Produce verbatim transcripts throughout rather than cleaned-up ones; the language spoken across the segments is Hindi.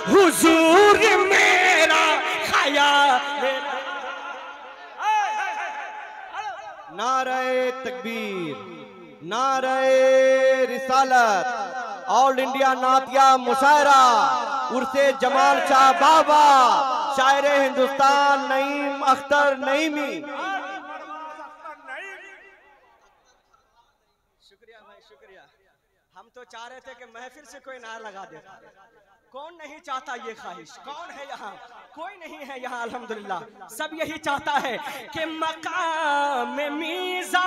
हुजूर मेरा ख्याल। नारे तकबीर, नारे रिसालत, ऑल इंडिया नातिया मुशायरा उर्से जमाल शाह बाबा, शायर हिंदुस्तान नईम अख्तर नईमी। शुक्रिया भाई शुक्रिया। हम तो चाह रहे थे कि महफिल से कोई नारा लगा देता। कौन नहीं चाहता ये ख्वाहिश? कौन है यहाँ? कोई नहीं है यहाँ अल्हम्दुलिल्लाह। सब यही चाहता है कि मकाम मीज़ा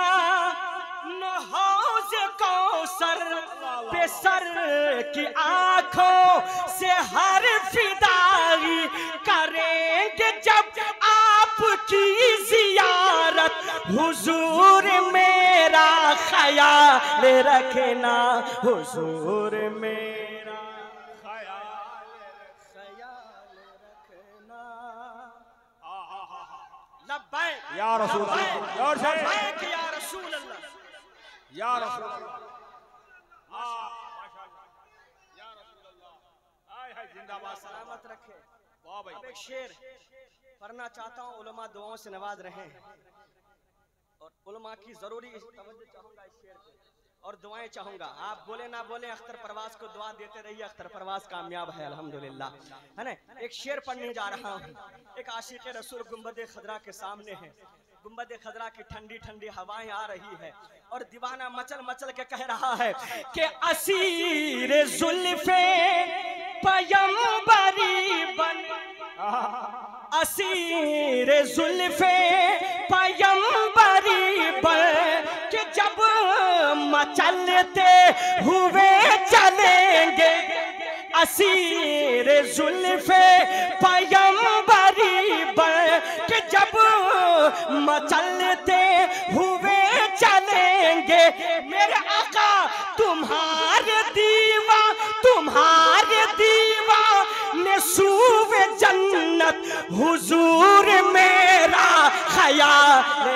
हौज़ कौसर पे सर की आंखों से हर फिदाई करेंगे जब आपकी जियारत। हुजूर मेरा ख्याल रखना, हुजूर मेरा ख्याल रखना। लब्बैक या रसूल अल्लाह, लब्बैक या रसूल अल्लाह, या रसूल अल्लाह, या रसूल अल्लाह। हाय हाय जिंदाबाद, सलामत रखे। वाह भाई। अब एक शेर पढ़ना चाहता हूँ, उलमा दुआओं से नवाज रहे हैं और उलमा की जरूरी तवज्जो चाहूंगा इस शेर पे और दुआएं चाहूंगा। आप बोले ना बोले अख्तर परवाज को दुआ देते रहिए। अख्तर परवाज कामयाब है अल्हम्दुलिल्लाह, है ना। एक शेर पढ़ने जा रहा हूँ। एक आशिक रसूल गुंबद खदरा के सामने है। गुंबद खदरा की ठंडी ठंडी हवाएं आ रही है और दीवाना मचल मचल के कह रहा है कि असीर जुल्फे पयंबरी बन, असीर जुल्फे पयंबरी बन कि जब मचलते हुए चलेंगे। असीर जुल्फे पयंबरी बन कि जब मचलते हुए चलेंगे। मेरे आका तुम्हारे दीवा, तुम्हारे दीवा ने सूवे जन्नत। हुजूर मेरा ख्याल,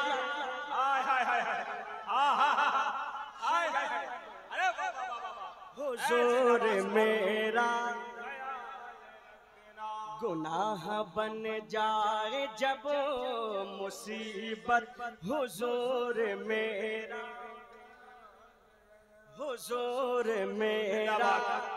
हुजूर मेरा गुनाह बन जाए जब मुसीबत। हुजूर मेरा, हुजूर मेरा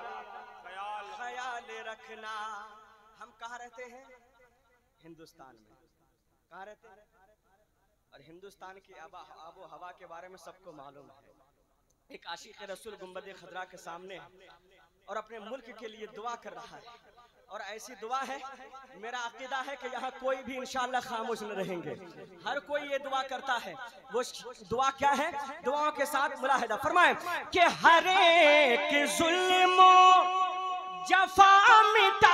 ख्याल रखना। हम कहाँ रहते हैं? हिंदुस्तान में। कहाँ रहते हैं? और हिंदुस्तान की आबो आबो हवा के बारे में सबको मालूम है। एक आशिक रसूल गुंबद खदरा के सामने और अपने मुल्क के लिए दुआ कर रहा है और ऐसी दुआ है, मेरा अकीदा है कि यहाँ कोई भी इंशाअल्लाह खामोश न रहेंगे। हर कोई ये दुआ करता है। वो दुआ क्या है? दुआओं के साथ मुलाहिदा फरमाएं कि हर एक जुल्म जफा मिटा।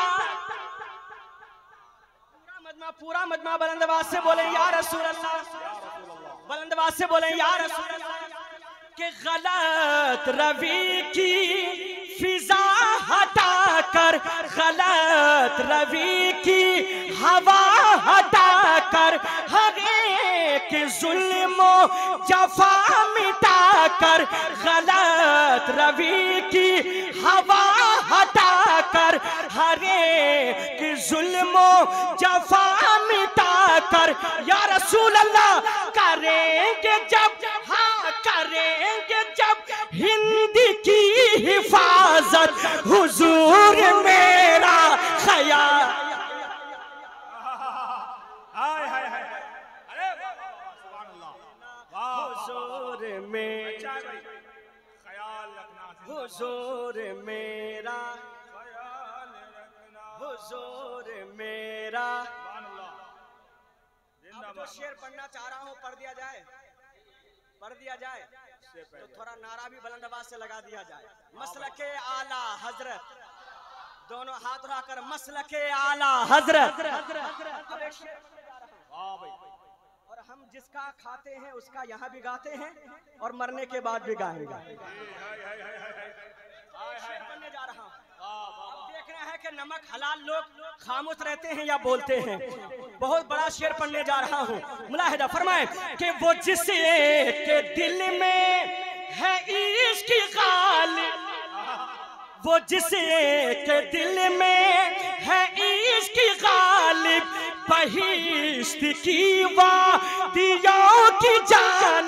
पूरा मजमा, पूरा मजमा बुलंद आवाज से बोले या रसूल अल्लाह, बुलंद आवाज से बोले या रसूल अल्लाह। कि गलत रवि की फिजा हटाकर, गलत रवि की हवा हटाकर, हर एक जुल्म जफा मिटाकर, गलत रवि की हवा हटाकर, हर एक जुल्म जफा मिटाकर या रसूल अल्लाह करेंगे जब, हाँ करेंगे जब हिंद की हिफाजत। हुजूर मेरा ख्याल, हाय हाय हाय, अरे सुभान अल्लाह, हुजूर मेरा ख्याल रखना, हुजूर मेरा, ख्याल रखना, हुजूर मेरा। सुभान अल्लाह। अब जो शेर पढ़ना चाह रहा हूँ पढ़ दिया जाए, पढ़ दिया जाए तो थोड़ा नारा भी बुलंद आवाज से लगा दिया जाए। मसलके आला हजरत, दोनों हाथ उठाकर मसलके आला हजरत। वाह भाई। और हम जिसका खाते हैं उसका यहाँ भी गाते हैं और मरने के बाद भी गाएंगे। शेर पढ़ने जा रहा हूँ। अब देखना है कि नमक हलाल लोग खामोश रहते हैं या बोलते हैं। बहुत बड़ा शेर पढ़ने जा रहा हूँ, मुलाहिदा फरमाएं कि वो जिसे के दिल में है इश्क गालिब, वो जिसे के दिल में है इश्क गालिब, बहिश्त की वादियों की जान।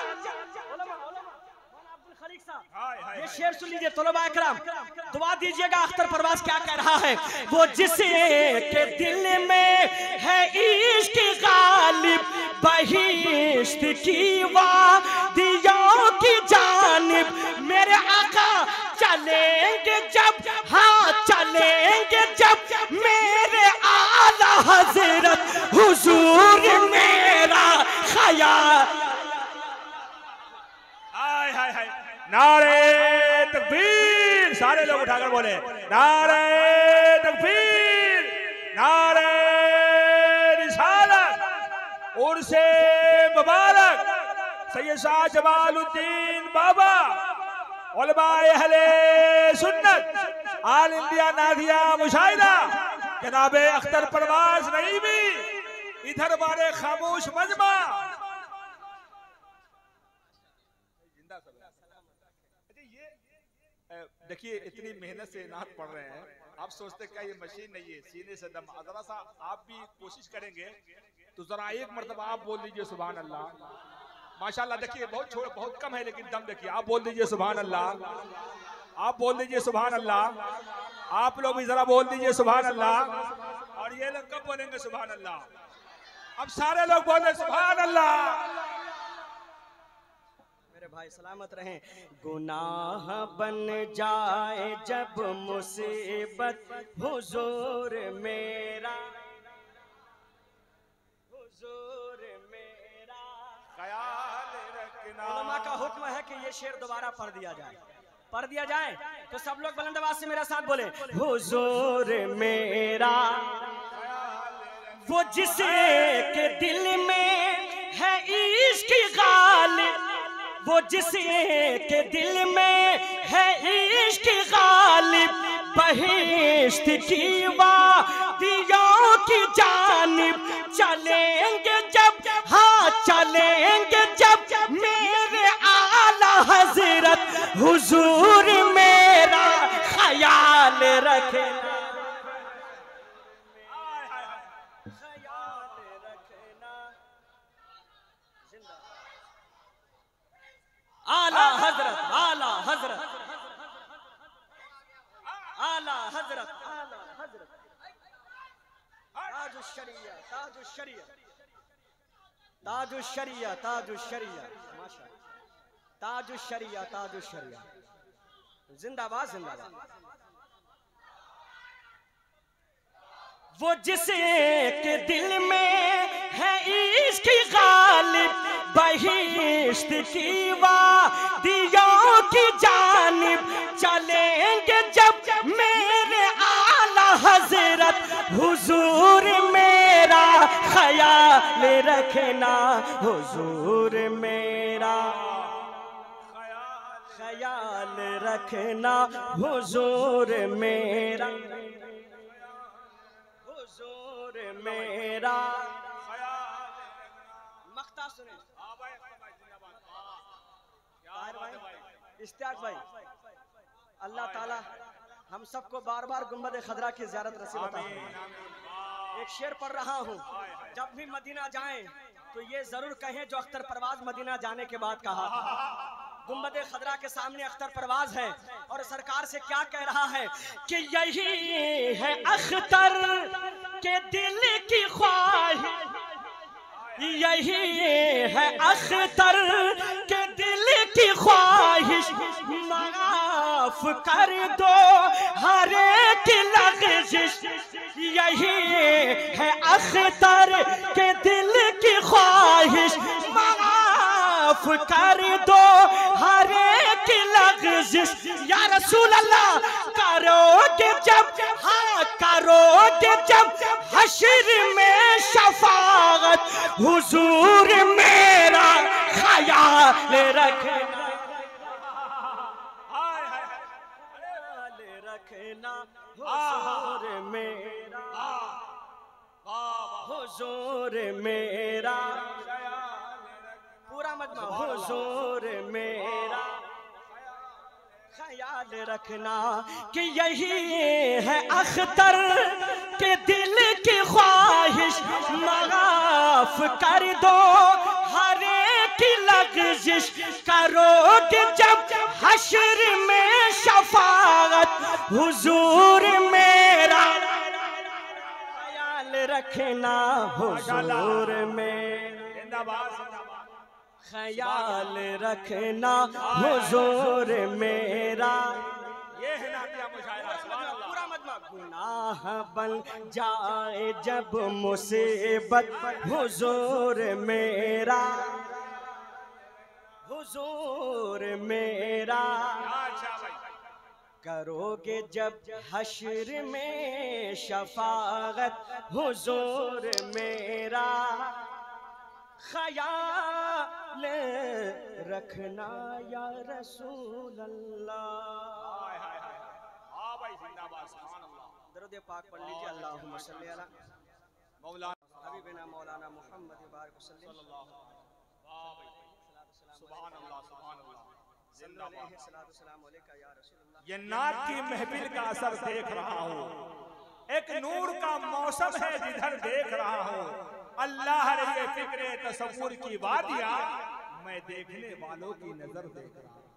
ये शेर सुन लीजिए तलबा इकराम, दुआ दीजिएगा अख्तर परवाज क्या कह रहा है। वो जिसे के दिल में है इश्क गालिब, बहिश्त की वादियों की जानिब, मेरे आका चलेंगे जब, हाँ चलेंगे जब, मेरे आला हजरत हुजूर मेरा ख्याल। हाय हाय हाय, नारे तकबीर, सारे लोग उठाकर बोले नारे तकबीर, नारे रिसालत, उर्से मुबारक सैयद शाह जमालुद्दीन बाबा, उलमाए अहले सुन्नत, आल इंडिया नादिया मुशाहिदा जनाबे अख्तर परवाज नईमी, इधर वाले खामोश मजमा। देखिए इतनी मेहनत से नात पढ़ रहे हैं, आप सोचते क्या ये मशीन नहीं है, सीने से दम। जरा सा आप भी कोशिश करेंगे तो जरा एक मरतबा आप बोल दीजिए सुभान अल्लाह। माशाल्लाह, देखिए बहुत छोड़ बहुत कम है लेकिन दम देखिए, आप बोल दीजिए सुभान अल्लाह, आप बोल दीजिए सुभान अल्लाह, आप लोग भी जरा बोल दीजिए सुभान अल्लाह। और ये लोग कब बोलेंगे सुभान अल्लाह? अब सारे लोग बोले सुभान अल्लाह। मेरे भाई सलामत रहें। गुनाह बन जाए जब मुसीबत, हुजूर मेरा, हुजूर मेरा ख्याल रखना। उलमा का हुक्म है कि ये शेर दोबारा पढ़ दिया जाए, पढ़ दिया जाए तो सब लोग बुलंद आवाज से मेरे साथ बोले, हुजूर मेरा, वो जिसे के दिल में है इश्क गालिब, वो जिसे के दिल में है इश्क गालिब, बहिश्त की वादियों की जानिब, चलेंगे जब, हाँ चलेंगे जब, मेरे आला हजरत हुजूर मेरा ख्याल रखे, ख्याल रखना। आला हजरत, आला हजरत, आला हजरत, आला हजरत, ताजुश शरिया, ताजुश शरिया, ताजुश शरिया, ताजुश शरिया, माशाअल्लाह, ताजुश शरिया, ताजुश शरिया, जिंदाबाद जिंदाबाद। वो जिसे के दिल में है इश्क गालिब, बहिश्त की वादियों की जानिब, चलेंगे जब, मेरे आला हजरत हुजूर मेरा ख्याल रखना, हुजूर मेरा ख्याल रखना, हुजूर मेरा, हुजूर मेरा। मख्ता सुने इश्तियाक भाई, अल्लाह ताला हम सबको बार बार गुंबद खदरा की ज़ियारत नसीब अता फरमाए। एक शेर पढ़ रहा हूँ, जब भी मदीना जाएं तो ये जरूर कहें जो अख्तर परवाज मदीना जाने के बाद कहा था। गुंबद खदरा के सामने अख्तर परवाज है और सरकार से क्या कह रहा है कि यही है अख्तर के दिल की ख्वाहिश, यही है अख्तर के दिल की ख्वाहिश, माफ कर दो हर एक लग़ज़िश, यही है अख्तर के दिल की ख्वाहिश, माफ कर दो हर एक लग़ज़िश। या रसूल अल्लाह करोगे जब, हाँ करोगे जब, हश्र में शफाअत, हुजूर मेरा ख्याल रखना, ख्याल रखना, हुजूर मेरा, हुजूर मेरा, पूरा मजमा, हुजूर मेरा ख्याल रखना कि यही है अख्तर के दिल की ख्वाहिश, माफ कर दो हर एक लग़ज़िश, करोगे जब हश्र में शफाअत हुजूर मेरा, ख्याल रखना हुजूर में, ख्याल रखना हुजूर मेरा। ये है नातिया मुशायरा, सुभान अल्लाह। पूरा मजमा गुनाह बन जाए जब मुसीबत हुजूर मेरा, हुजूर मेरा, अच्छा भाई, करोगे जब हश्र में शफाअत हुजूर मेरा, ख्याल रखना या रसूल अल्लाह। हाय हाय हाय, हाँ भाई जिंदाबाद, सुभान अल्लाह। दरूद पाक पढ़ लीजिए, अल्लाहुम्मा सल्ली अला मौलाना हबीबना मौलाना मोहम्मद बारिक सल्लल्लाहु वाह भाई, सुभान अल्लाह, सुभान अल्लाह, जिंदाबाद। ये नात की महफिल का असर देख रहा हूँ, एक नूर का मौसम है जिधर देख रहा हूँ, अल्लाह रही फिक्रे तसव्वुर की वादिया, मैं देखने वालों की नजर देख रहा हूँ।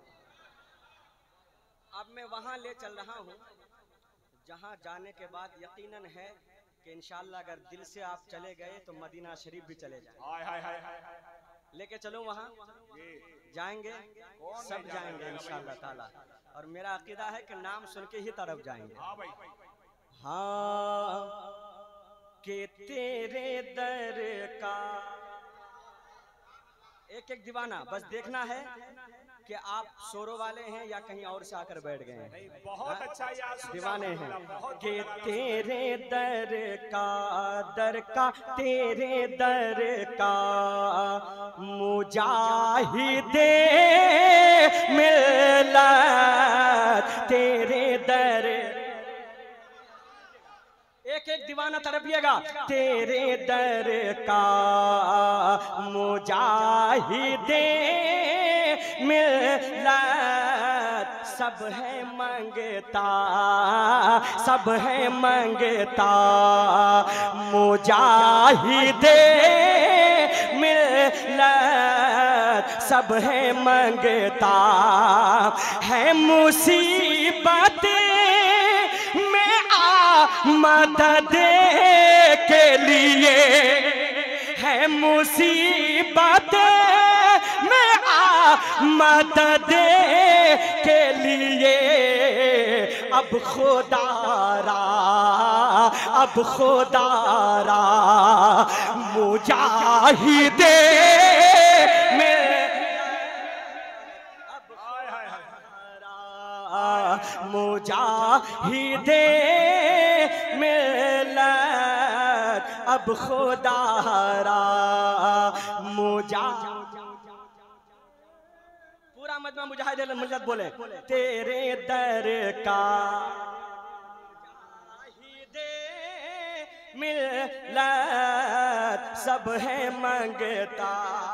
अब मैं वहां ले चल रहा हूं जहां जाने के बाद यकीनन है कि इंशाअल्लाह अगर दिल से आप चले गए तो मदीना शरीफ भी चले जाएं। हाय हाय हाय हाय, लेके चलो वहां, जाएंगे, सब जाएंगे इंशाअल्लाह ताला, और मेरा अकीदा है कि नाम सुन के ही तरफ जाएंगे। हाँ भाई, हाँ कि तेरे दर का एक एक दीवाना, बस देखना है कि आप शोरों वाले हैं या कहीं और से आकर बैठ गए हैं। बहुत अच्छा यार, दीवाने हैं कि तेरे दर का, दर का तेरे दर का मुजाहिदे मिल्लत, तेरे दर, एक एक दीवाना तरफिएगा, तेरे दर का मुजाहिदे मिल्लत, सब है मंगता, सब है मंगता, मुजाहिदे मिल्लत, सब है मंगता, है मुसीबतें में आ मदद के लिए, है मुसीबत में आ मदद के लिए, अब खुदारा, अब खुदारा मुजाहिदे में, मुजाहिदे मिल्लत, अब खुदारा मुजा, पूरा मजमा मुजाहिदे मिल्लत बोले, तेरे दर का मुजाहिदे मिल्लत, सब है मंगता।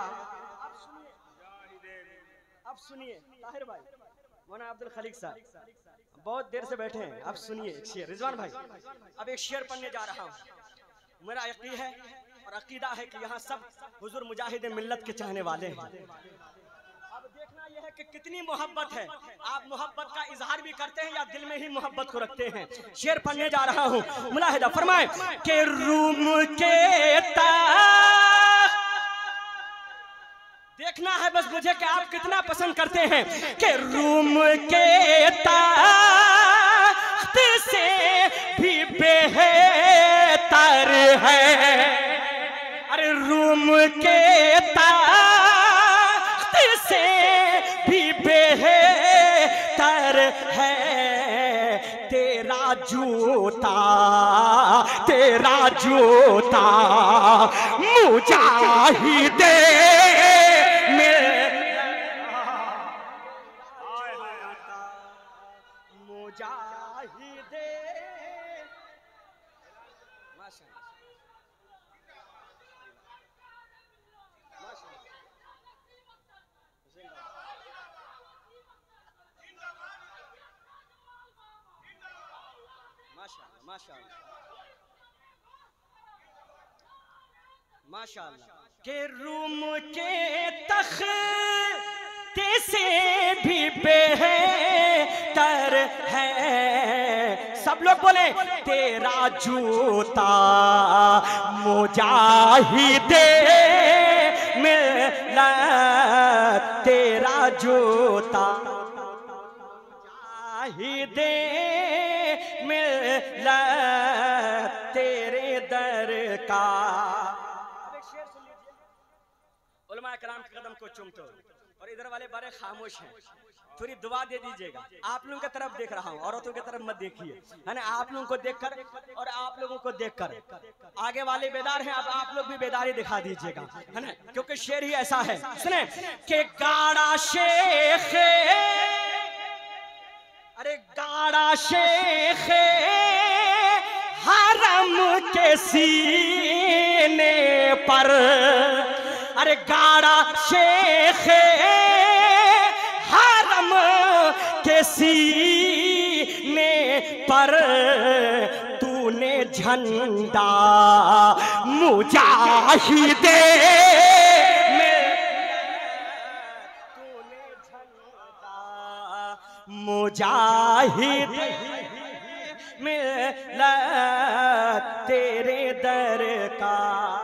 अब सुनिए ताहिर भाई, मौलाना अब्दुल खलीक साहब बहुत देर से बैठे हैं, अब सुनिए एक शेर। रिजवान भाई अब एक शेर पढ़ने जा रहा हूँ, मेरा यकीन है और अकीदा है कि यहाँ सब हुजूर मुजाहिद मिल्लत के चाहने वाले हैं। अब देखना यह है कि कितनी मोहब्बत है, आप मोहब्बत का इजहार भी करते हैं या दिल में ही मोहब्बत को रखते हैं। शेर पढ़ने जा रहा हूँ, मुलाहिदा फरमाए कि रूम के ता, देखना है बस मुझे कि आप कितना पसंद करते हैं, कि रूम के तख्त से भी बेहतर है, अरे रूम के तख्त से भी बेहतर है, तेरा जूता, तेरा जूता मुजाहिदे मुजाहिदे, माशाअल्लाह माशाअल्लाह, माशाअल्लाह माशाअल्लाह। के रूम के तख्ते से भी बेहतर है, सब लोग बोले तेरा जूता मुजाहिदे मिल्लत, तेरा जूता मुजाहिदे मिल्लत, तेरे दर का। उलमा कराम के कदम को चूमते हो और इधर वाले बड़े खामोश हैं, थोड़ी दुआ दे दीजिएगा। आप लोगों की तरफ देख रहा हूँ, औरतों की तरफ मत देखिए, है ना। आप लोगों को देखकर और आप लोगों को देखकर आगे वाले बेदार हैं, अब आप लोग भी बेदारी दिखा दीजिएगा, है ना, क्योंकि शेर ही ऐसा है। सुने कि गाड़ा शेख, अरे गाड़ा शेख हरम के सीने पर, अरे गाड़ा शेख हरम के सीने पर, तूने झंडा मुजाहिदे में, तूने झंडा मुजाहिदे में तेरे दर का।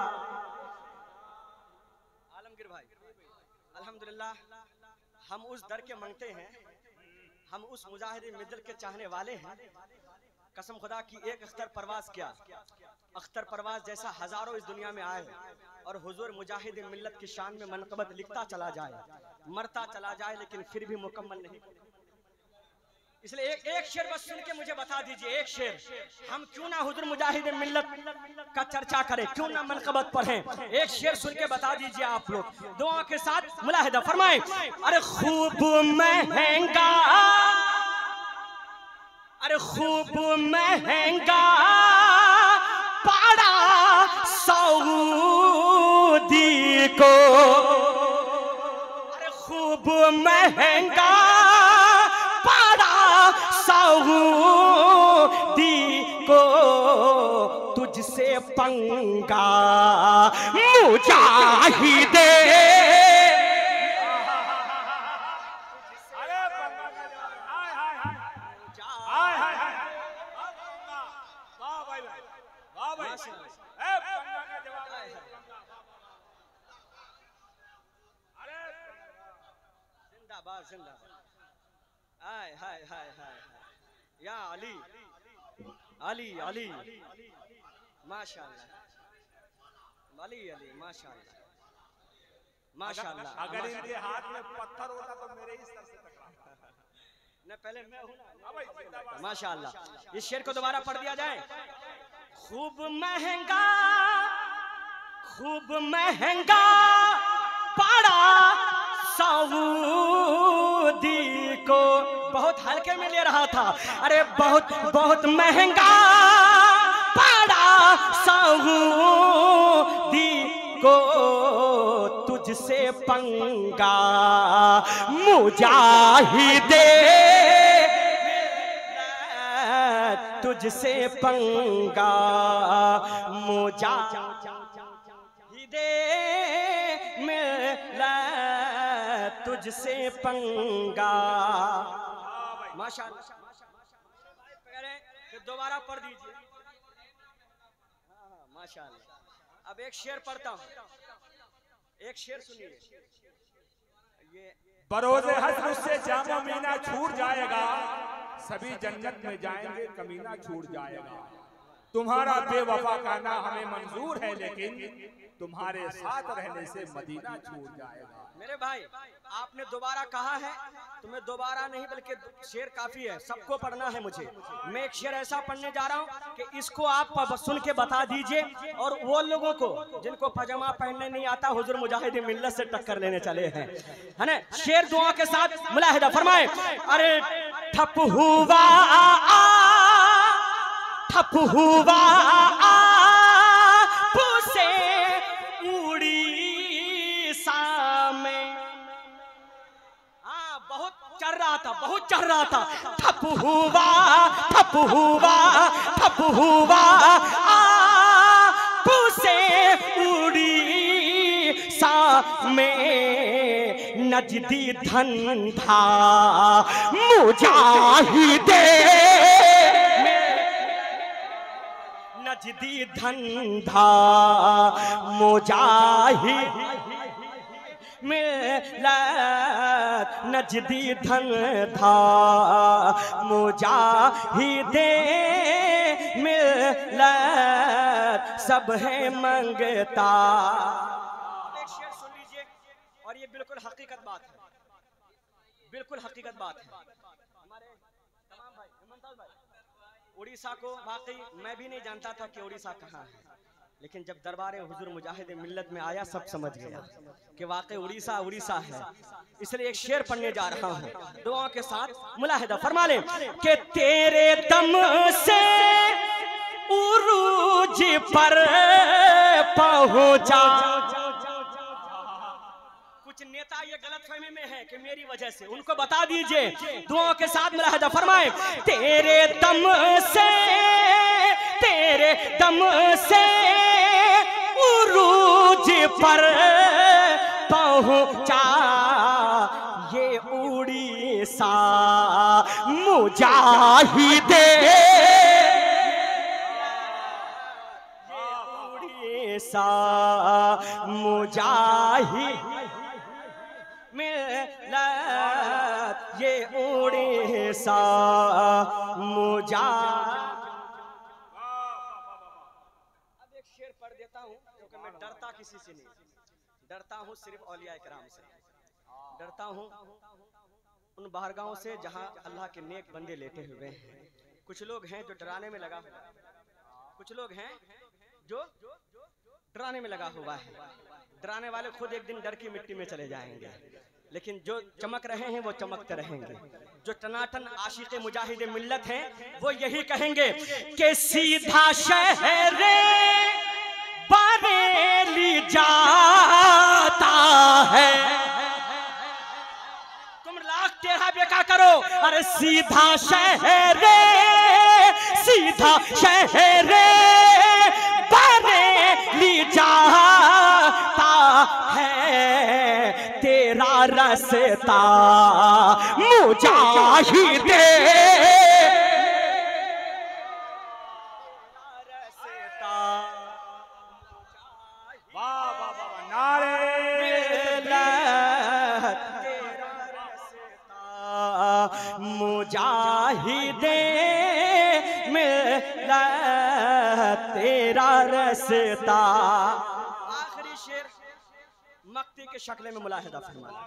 अल्हम्दुलिल्लाह हम उस दर के मांगते हैं, हम उस मुजाहिद मिल्लत के चाहने वाले हैं। कसम खुदा की एक अख्तर परवाज किया, अख्तर परवाज जैसा हजारों इस दुनिया में आए और हुजूर मुजाहिद मिल्लत की शान में मनक़बत लिखता चला जाए, मरता चला जाए, लेकिन फिर भी मुकम्मल नहीं। इसलिए एक एक शेर बस सुन के मुझे बता दीजिए, एक शेर हम क्यों ना हुजूर मुजाहिद मिल्लत का चर्चा करें, क्यों ना मनक़बत पढ़ें। एक शेर सुन के बता दीजिए आप लोग, दुआ के साथ मुलाहिदा फरमाएं। अरे खूब महंगा, अरे खूब महंगा पड़ा सऊदी को, अरे खूब महंगा सऊदी को, तुझसे पंगा मुजाहिदे। जिंदाबाद जिंदाबाद। हाय हाय हाय हाय या अली अली अली माशाअल्लाह, अली अली माशाअल्लाह माशाअल्लाह। अगर इनके हाथ में पत्थर होता तो मेरे ही सर से टकराता न, पहले मैं हूं ना। माशाअल्लाह। इस शेर को दोबारा पढ़ दिया जाए। खूब महंगा, खूब महंगा पड़ा सऊदी को, बहुत हल्के में ले रहा था। अरे बहुत बहुत महंगा पड़ा सऊदी को, तुझसे पंगा मुजाहिदे, तुझसे पंगा मुजाहिदे मिल्लत, तुझसे पंगा। माशाअल्लाह। दोबारा पढ़ दीजिए। माशाअल्लाह। अब एक शेर पढ़ता हूँ, एक शेर सुनिए। ये बरोज़े हश्र उससे जामा मीना छूट जाएगा, सभी जन्नत में जाएंगे कमीना छूट जाएगा। तुम्हारा बेवफा कहना हमें मंजूर है, लेकिन तुम्हारे साथ रहने से मदीना छूट जाएगा। मेरे भाई आपने दोबारा कहा है, तुम्हें दोबारा नहीं बल्कि शेर काफी है, सबको पढ़ना है मुझे। मैं एक शेर ऐसा पढ़ने जा रहा हूँ कि इसको आप सुन के बता दीजिए, और वो लोगों को जिनको पजामा पहनने नहीं आता हुजूर मुजाहिद मिल्लत से टक्कर लेने चले हैं, है ना। शेर दुआ के साथ मुलाहिदा फरमाए। अरे ठप हुआ ठप हुआ पूसे उड़ीसा में, हाँ बहुत चढ़ रहा था, बहुत चढ़ रहा था। ठप हुआ ठप हुआ ठप हुआ आपसे उड़ीसा में नजदी धंधा मुजाहिदे नजदी धंधा मुजाहिद मिलत नजदी धंधा मुजाहिदे मिलत सब है मंगता। एक शेर सुन लीजिए और ये बिल्कुल हकीकत बात है, बिल्कुल हकीकत बात है। हमारे तमाम भाई हिम्मतलाल भाई उड़ीसा को वाकई मैं भी नहीं जानता था कि उड़ीसा कहाँ है, लेकिन जब दरबार हुजूर मुजाहिद मिल्लत में आया सब समझ गया कि वाकई उड़ीसा उड़ीसा है। इसलिए एक शेर पढ़ने जा रहा हूँ, दुआओं के साथ मुलाहिदा फरमा लें कि तेरे दम से उरूज पर पहुंचा। कुछ नेता ये गलतफहमी में है कि मेरी वजह से, उनको बता दीजिए, दुआओं के साथ मुलाहिदा फरमाएं। तेरे दम से तेरे दम से उरूज पर पहुंचा ये उड़ीसा मुजाहिदे ये उड़ीसा मुजाहिद मिलत ये उड़ीसा मुजाहिद। मैं डरता किसी से नहीं, डरता हूँ सिर्फ औलिया इकराम से, डरता हूँ उन बाहरगाहों से जहाँ अल्लाह के नेक बंदे लेटे हुए हैं। कुछ लोग हैं जो डराने में लगा हुआ है, कुछ लोग हैं जो डराने में लगा हुआ है। डराने वाले खुद एक दिन डर की मिट्टी में चले जाएंगे, लेकिन जो चमक रहे हैं वो चमकते रहेंगे। जो टनाटन आशिक़े मुजाहिद मिल्लत हैं वो यही कहेंगे कि सीधा शहरे बरेली जाता है। तुम लाख तेरह बेका करो, अरे सीधा शहरे सीधा शहरे बरेली जाता है। तेरा रास्ता मुजाहिदे मुजाहिदे मिल्लत तेरा रास्ता। आखिरी शेर मक्ती के शक्ल में मुलाहिदा फरमाना।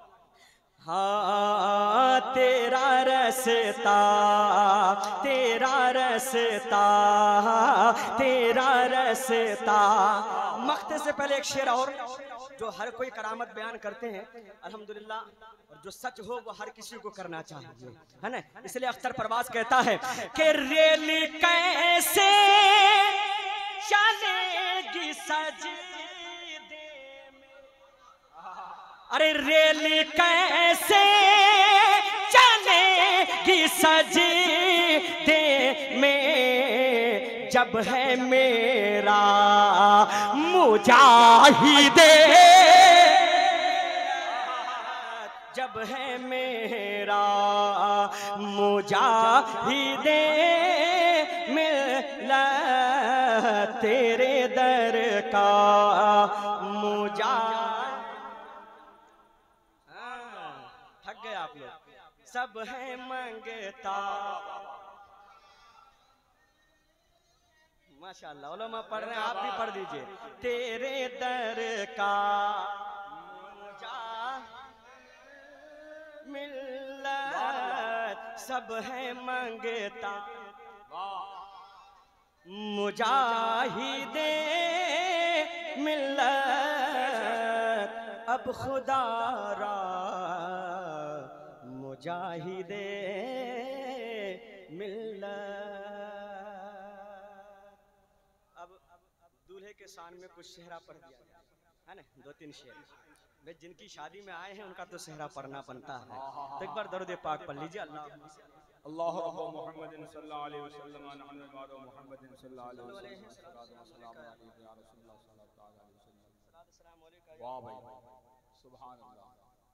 हाँ तेरा रास्ता तेरा रास्ता तेरा रास्ता। मक्ते से पहले एक शेर और जो हर कोई करामत बयान करते हैं अल्हम्दुलिल्लाह, और जो सच हो वो हर किसी को करना चाहिए, है ना। इसलिए अख्तर परवाज कहता है कि रेल कैसे चलेगी सजदे में, अरे रेल कैसे चलेगी सजदे में जब है मेरा मुजाहिदे, जब है मेरा मुजाहिदे मिल्लत तेरे दर का मुजा। थक गए आप लोग, सब है मंगता। माशाअल्लाह उलमा पढ़ रहे हैं, आप भी पढ़ दीजिए। तेरे दर का मुजा मिल्लत सब है मंगता। मुजाहिदे मिल्लत अब खुदारा मुजाहिदे मिल्लत। अब दूल्हे के शान में कुछ सेहरा पढ़ दिया है ना, दो तीन शेर। वे जिनकी शादी में आए हैं उनका तो सेहरा पढ़ना बनता है, तो एक बार दरूद पाक पढ़ लीजिए। अल्लाह अल्लाह रब्बु मुहम्मदिन सल्लल्लाहु अलैहि वसल्लम नहनु इबादु मुहम्मदिन सल्लल्लाहु अलैहि वसल्लम सल्लल्लाहु अलैहि वसल्लम। वाह भाई, सुभान अल्लाह।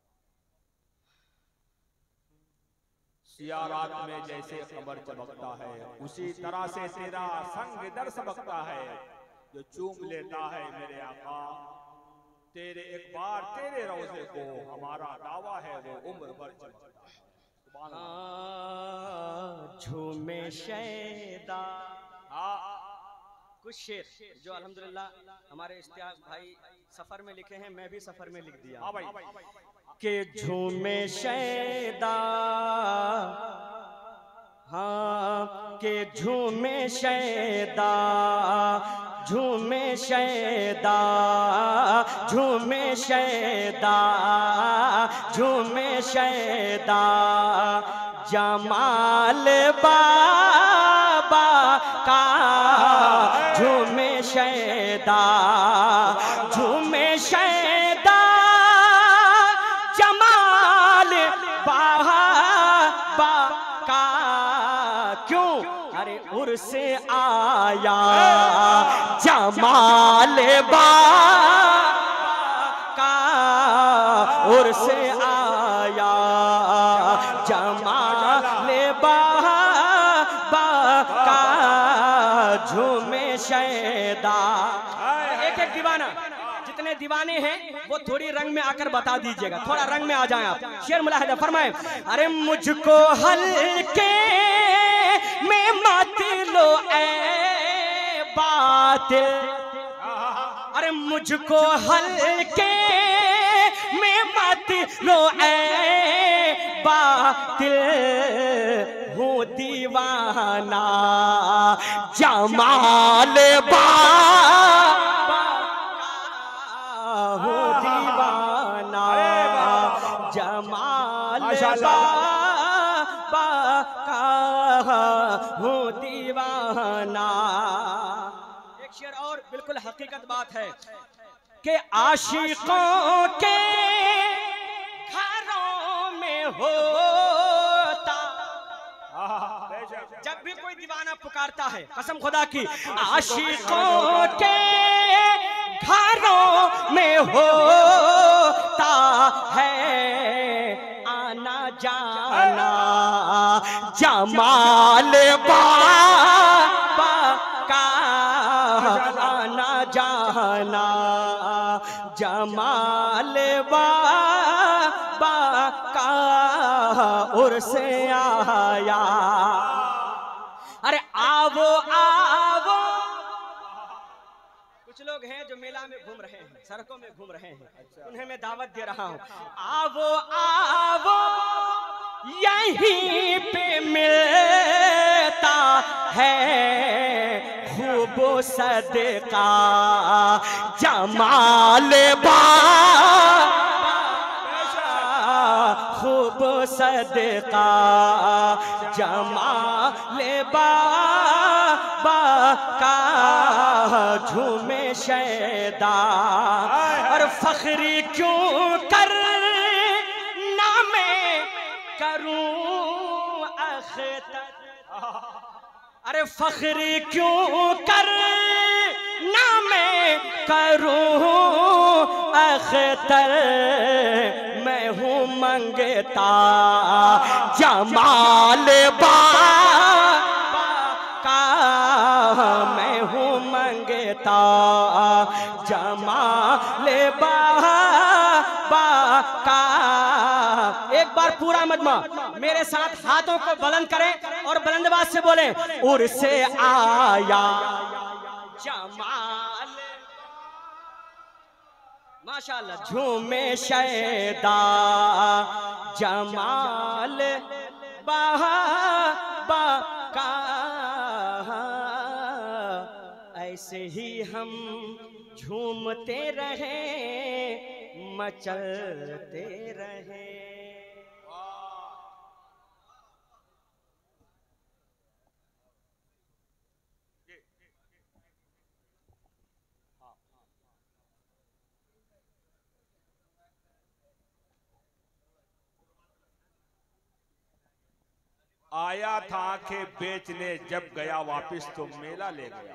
सियारात में जैसे कमर चमकता है, उसी तरह से तेरा संग दर सबकता है। जो चूम लेता है मेरे आका तेरे एक बार तेरे रोजे को, हमारा दावा है वो उम्र भर चमकता है। सुभान अल्लाह। झूमे शैदा। हाँ, कुछ शेर जो अल्हम्दुलिल्लाह हमारे इश्तियाक भाई सफर में लिखे हैं, मैं भी सफर में लिख दिया। हाँ भाई। के झूमे शैदा, हाँ के झूमे शैदा, झूमे शैदा, झूमे शैदा, झूमे शैदा, जमाल बाबा का झूमे शैदा, झूमे शैदा, जमाल बाबा का। क्यों? अरे उर्स आया जमाल बाबा का, उर्स आया जमाल बाबा का, झूमे शैदा। एक एक दीवाना, जितने दीवाने हैं वो थोड़ी रंग में आकर बता दीजिएगा, थोड़ा रंग में आ जाएं आप। शेर मुलाहिजा फरमाएं। अरे मुझको हल्के में मत लो ए बातिल, अरे मुझको हल्के में मत लो ए बातिल, हूँ दीवाना जमाल बाबा, हूँ दीवाना जमाल बाबा का, हूँ दीवाना। एक शेर और बिल्कुल हकीकत बात है कि आशिकों के घरों में होता, जब भी कोई दीवाना पुकारता है कसम खुदा की, आशिकों के घरों में होता है आना जाना जमाल बाबा का, आना जाना जमाल बाबा का, उर्स आया। अरे आवो आवो, कुछ लोग हैं जो मेला में घूम रहे हैं, सड़कों में घूम रहे हैं, उन्हें मैं दावत दे रहा हूँ। आवो आवो यहीं पे मिलता है खूब सदका जमाल बाबा, खूब सदका जमाल बाबा का, झूमे शैदा। और फख्री क्यों कर ना मैं करूं अख्तर, अरे फख्री क्यों कर ना मैं करूं अख्तर, मैं हूँ मंगता जमाल बाबा का, मैं हूँ मंगता जमाल बाबा का। एक बार पूरा मजमा मेरे साथ हाथों को बुलंद करें और बुलंदबाज से बोलें, उर्स आया जमाल, माशाअल्लाह, झूमे शैदा जमाल बाबा का। ऐसे ही हम झूमते रहे मचलते रहे। आया था आंखें बेचने, जब गया वापिस तो मेला ले गया।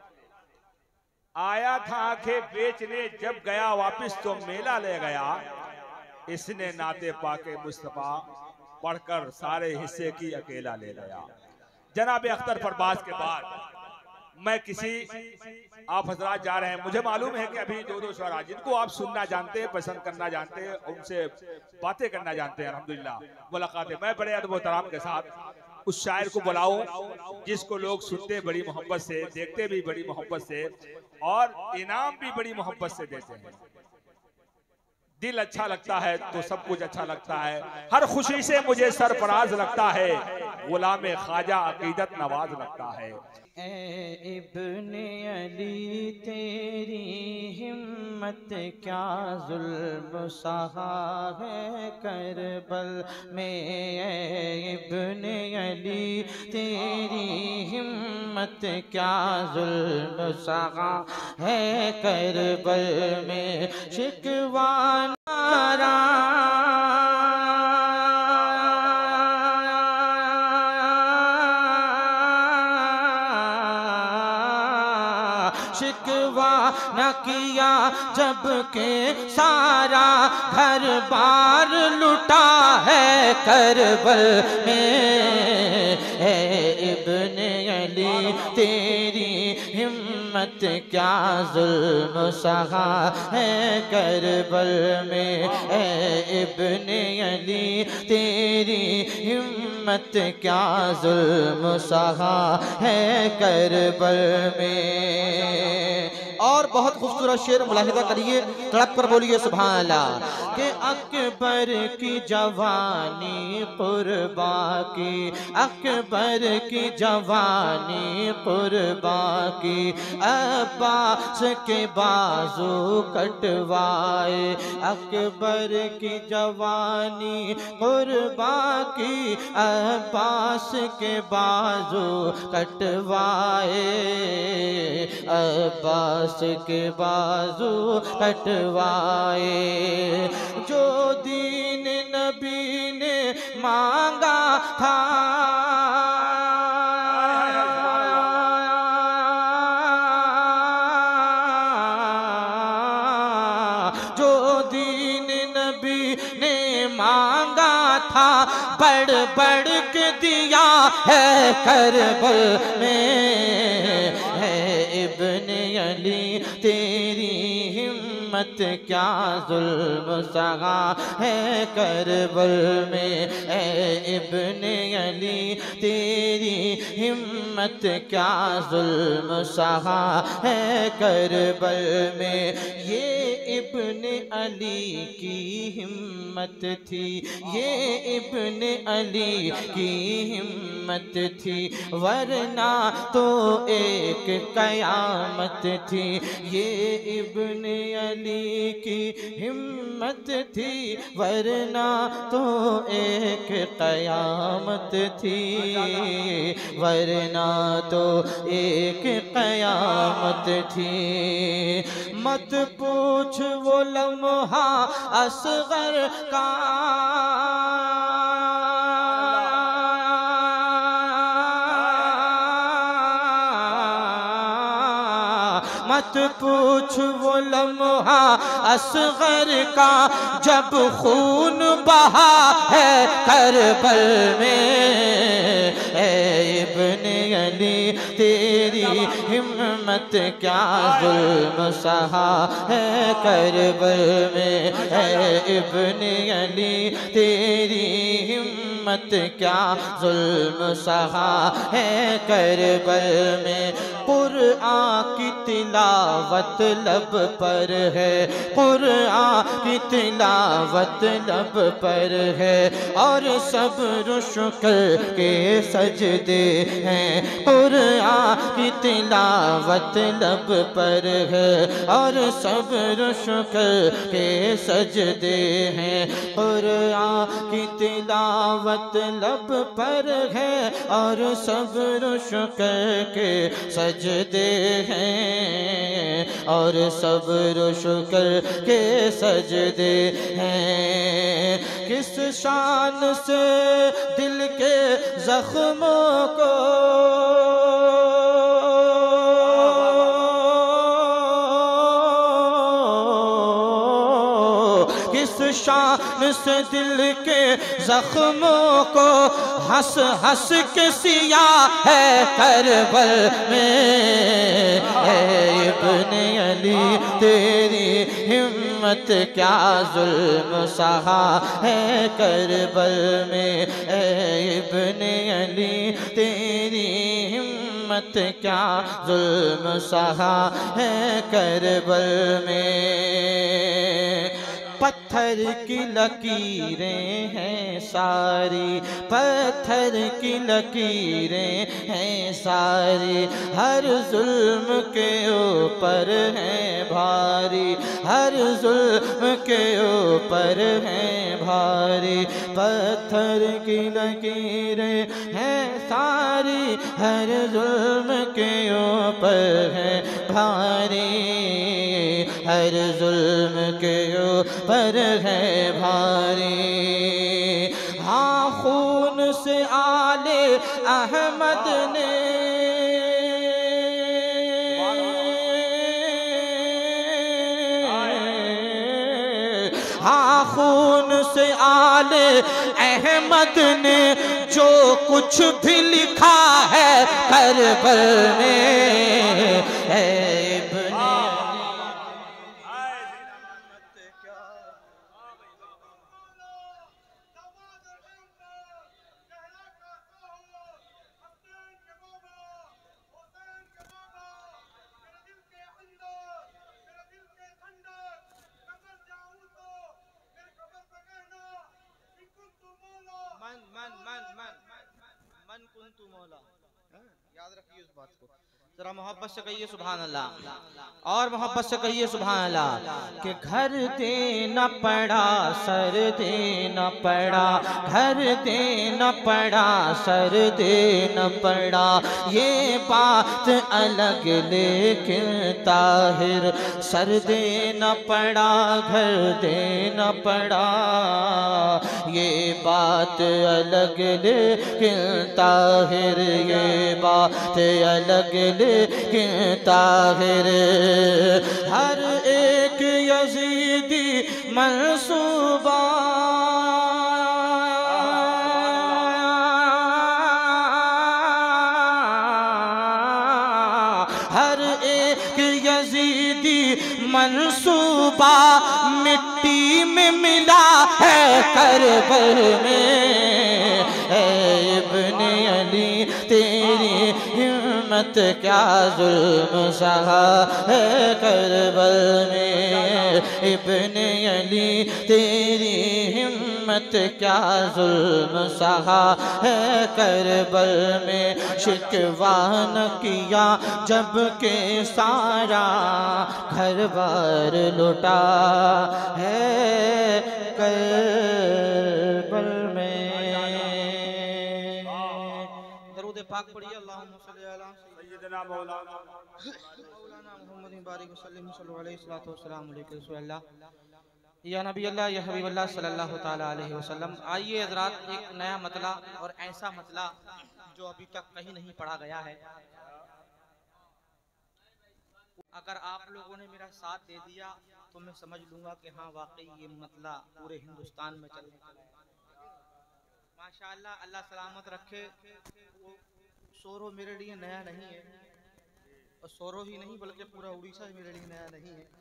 आया था आंखें बेचने, जब गया वापिस तो मेला ले गया। इसने नाते पाके मुस्तफा पढ़कर सारे हिस्से की अकेला ले गया। जनाब अख्तर फरबाज के बाद मैं किसी, आप हजरात जा रहे हैं, मुझे मालूम है कि अभी दो दो शौरा जिनको आप सुनना जानते हैं, पसंद करना जानते हैं, उनसे बातें करना जानते हैं, अल्हम्दुलिल्लाह मुलाकातें। मैं बड़े अदब एहतराम के साथ उस शायर को बुलाऊं जिसको लोग सुनते बड़ी मोहब्बत से, देखते भी बड़ी मोहब्बत से और इनाम भी बड़ी मोहब्बत से देते हैं। दिल अच्छा लगता है तो सब कुछ अच्छा लगता है। हर खुशी से मुझे सरफराज लगता है, गुलाम ख्वाजा अकीदत नवाज लगता है। ए इब्ने अली तेरी हिम्मत क्या जुल्म सहा है करबल में। ए इब्ने अली तेरी हिम्मत क्या जुल्म सहा है करबल में। शिकवा नारा शिकवा न किया जबकि सारा घर बार लुटा है करबल में। ए इब्ने अली तेरी हिम्मत क्या जुल्म सहा है करबल में। ए इब्ने अली तेरी हिम्मत क्या जुल्म सहा है करबल में। और बहुत खूबसूरत शेर मुलाहिदा करिए, तड़प कर बोलिए सुभान अल्लाह। कि अकबर की जवानी कुर्बा की, अकबर की जवानी कुर्बा की। अब्बास के बाजू कटवाए, अकबर की जवानी कुर्बा की। अब्बास के बाजू कटवाए, अब्बास के बाजू कटवाए। जो दीन नबी ने मांगा था, जो दीन नबी ने मांगा था, बढ़ बढ़ के दिया है करबल में। है इब्ने अली तेरी हिम्मत क्या जुल्म सहा है करबल में। ए इब्ने अली तेरी हिम्मत क्या जुल्म सहा है करबल में। ये इब्ने अली की हिम्मत थी, ये इब्ने अली की हिम्मत थी, वरना तो एक कयामत थी। ये इब्ने अली की हिम्मत थी, वरना तो एक कयामत थी, वरना तो एक कयामत थी। मत पूछ वो लम्हा असगर का, मत पूछ वो लम्हा असगर का, जब खून बहा है करबल में। ए इब्ने अली तेरी हिम्मत क्या जुल्म सहा है करबल में। ए इब्ने अली तेरी हिम्मत क्या जुल्म सहा है करबल में। कुरआन की तिलावत लब पर है, कुरआन की तिलावत लब पर है, और सब शुक्र के सजदे हैं। कुरआन की तिलावत लब पर है, और सब शुक्र के सजदे हैं। कुरआन की तिलावत लब पर है, और सब शुक्र के सजदे सजदे हैं और सब्र शुक्र के सजदे हैं। किस शान से दिल के जख्मों को शान से दिल के जख्मों को हंस हंस के सिया है करबल में। ऐ इब्ने अली तेरी हिम्मत क्या जुल्म सहा है करबल में। ऐ इब्ने अली तेरी हिम्मत क्या जुल्म सहा है करबल में। पत्थर की लकीरें हैं सारी, पत्थर की लकीरें हैं सारी, हर जुल्म के ऊपर हैं भारी, हर जुल्म के ऊपर हैं भारी। पत्थर की लकीरें हैं सारी, हर जुल्म के ऊपर हैं भारी, हर जुल्म के ऊपर है भारी। हाँ खून से आले अहमद ने हाँ खून से आले अहमद ने जो कुछ भी लिखा है करबल में। है याद रखिए उस बात को, जरा मोहब्बत से कहिए सुभान अल्लाह, और मोहब्बत से कहिए सुभान अल्लाह। कि घर देना पड़ा सर देना पड़ा, घर देना पड़ा सर देना पड़ा, ये बात अलग लेकिन ताहिर सर देना पड़ा घर देना पड़ा, ये बात अलग लेकिन ताहिर, ये बात अलग लेकिन ताहिर। हर एक यजीदी मंसूबा हर एक यजीदी मंसूबा मिट्टी में मिला है करबल में। ऐ इब्ने अली तेरी हिम्मत क्या जुल्म सहा है करबल में। इब्ने अली तेरी हिम्मत क्या जुल्म सहा है करबल में। शिकवा न किया जब के सारा घर बार लुटा है करबल में। दरूद पाक पढ़िए, अल्लाहुम्मा सल्ली अला सय्यिदना मौलाना मुहम्मद बारिक वसल्लम सल्लल्लाहु अलैहि वसल्लम अलैहि रसूलल्लाह या नबी अल्लाह या हबीब अल्लाह सल्लल्लाहु ताला अलैहि वसल्लम। आइए हज़रात, एक नया मतला और ऐसा मतला जो अभी तक कहीं नहीं पढ़ा गया है। अगर आप लोगों ने मेरा साथ दे दिया तो मैं समझ लूंगा कि हाँ वाकई ये मतला पूरे हिंदुस्तान में चलने वाला है। माशाअल्लाह, अल्लाह सलामत रखे। वो सोरो मेरे लिए नया नहीं है, और सोरो ही नहीं बल्कि पूरा उड़ीसा मेरे लिए नया नहीं है।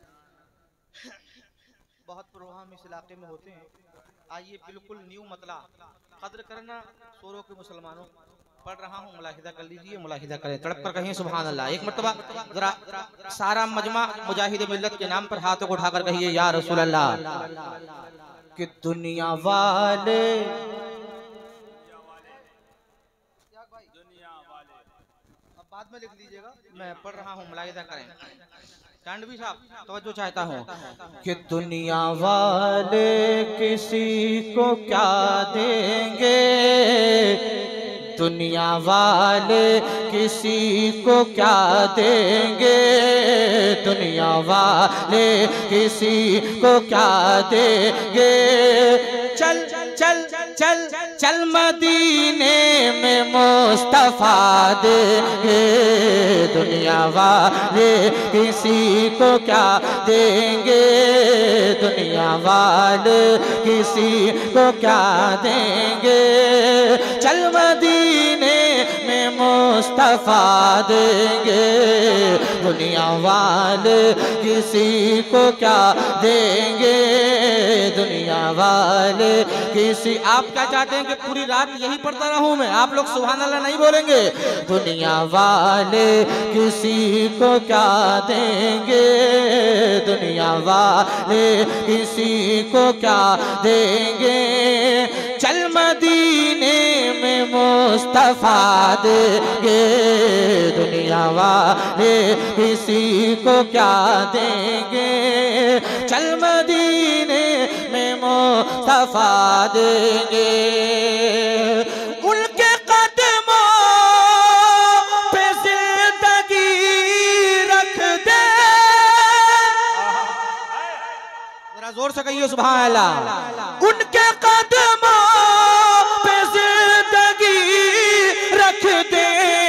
बहुत प्रोग्राम इस इलाके में होते हैं। आइए बिल्कुल न्यू मतला कद्र करना सोरो के मुसलमानों पढ़ रहा हूँ, मुलाहिदा कर लीजिए, मुलाहिदा करें, तड़प कर कहिए सुभान अल्लाह। एक मर्तबा जरा सारा मजमा मुजाहिद मिल्लत के नाम पर हाथों को उठाकर कहिए या रसूल अल्लाह। कि दुनिया वाले अब बाद में लिख लीजिएगा, मैं पढ़ रहा हूँ, मुलाहिदा करें। चांदवी साहब तवज्जो चाहता हूँ। कि दुनिया वाले किसी को क्या देंगे, दुनिया वाले किसी को क्या देंगे, दुनिया वाले किसी को क्या देंगे। चल चल चल चल मदीने में मुस्तफा देंगे, दुनिया वाले किसी को क्या देंगे, दुनिया वाले किसी को क्या देंगे। चल मदीने में मुस्तफा देंगे, दुनिया वाले किसी को क्या देंगे, दुनिया वाले किसी। आप क्या चाहते हैं कि पूरी रात यही पढ़ता रहूं मैं? आप लोग सुभान अल्लाह नहीं बोलेंगे? दुनिया वाले किसी को क्या देंगे, दुनिया वाले किसी को क्या देंगे। चल मदीने में मुस्तफा देंगे, दुनिया वाले किसी को क्या देंगे। चल मदीने में मुस्तफा देंगे, उनके कदमों पे जिंदगी रख दे। जरा जोर से कहिए सुभान अल्लाह। उनके कदमों पे जिंदगी रख दे,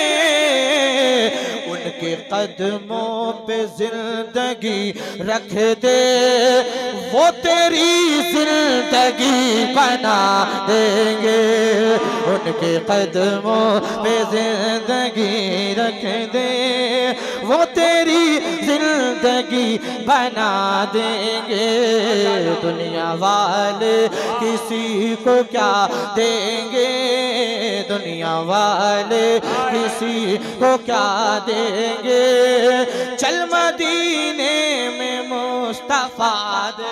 उनके कदमों पे जिंदगी रख दे। वो तेरी जिंदगी बना देंगे, उनके कदमों पे जिंदगी रख दे। वो तेरी जिंदगी बना देंगे, दुनिया वाले किसी को क्या देंगे, दुनिया वाले किसी को क्या देंगे। चल मदीने में मुस्तफा दे।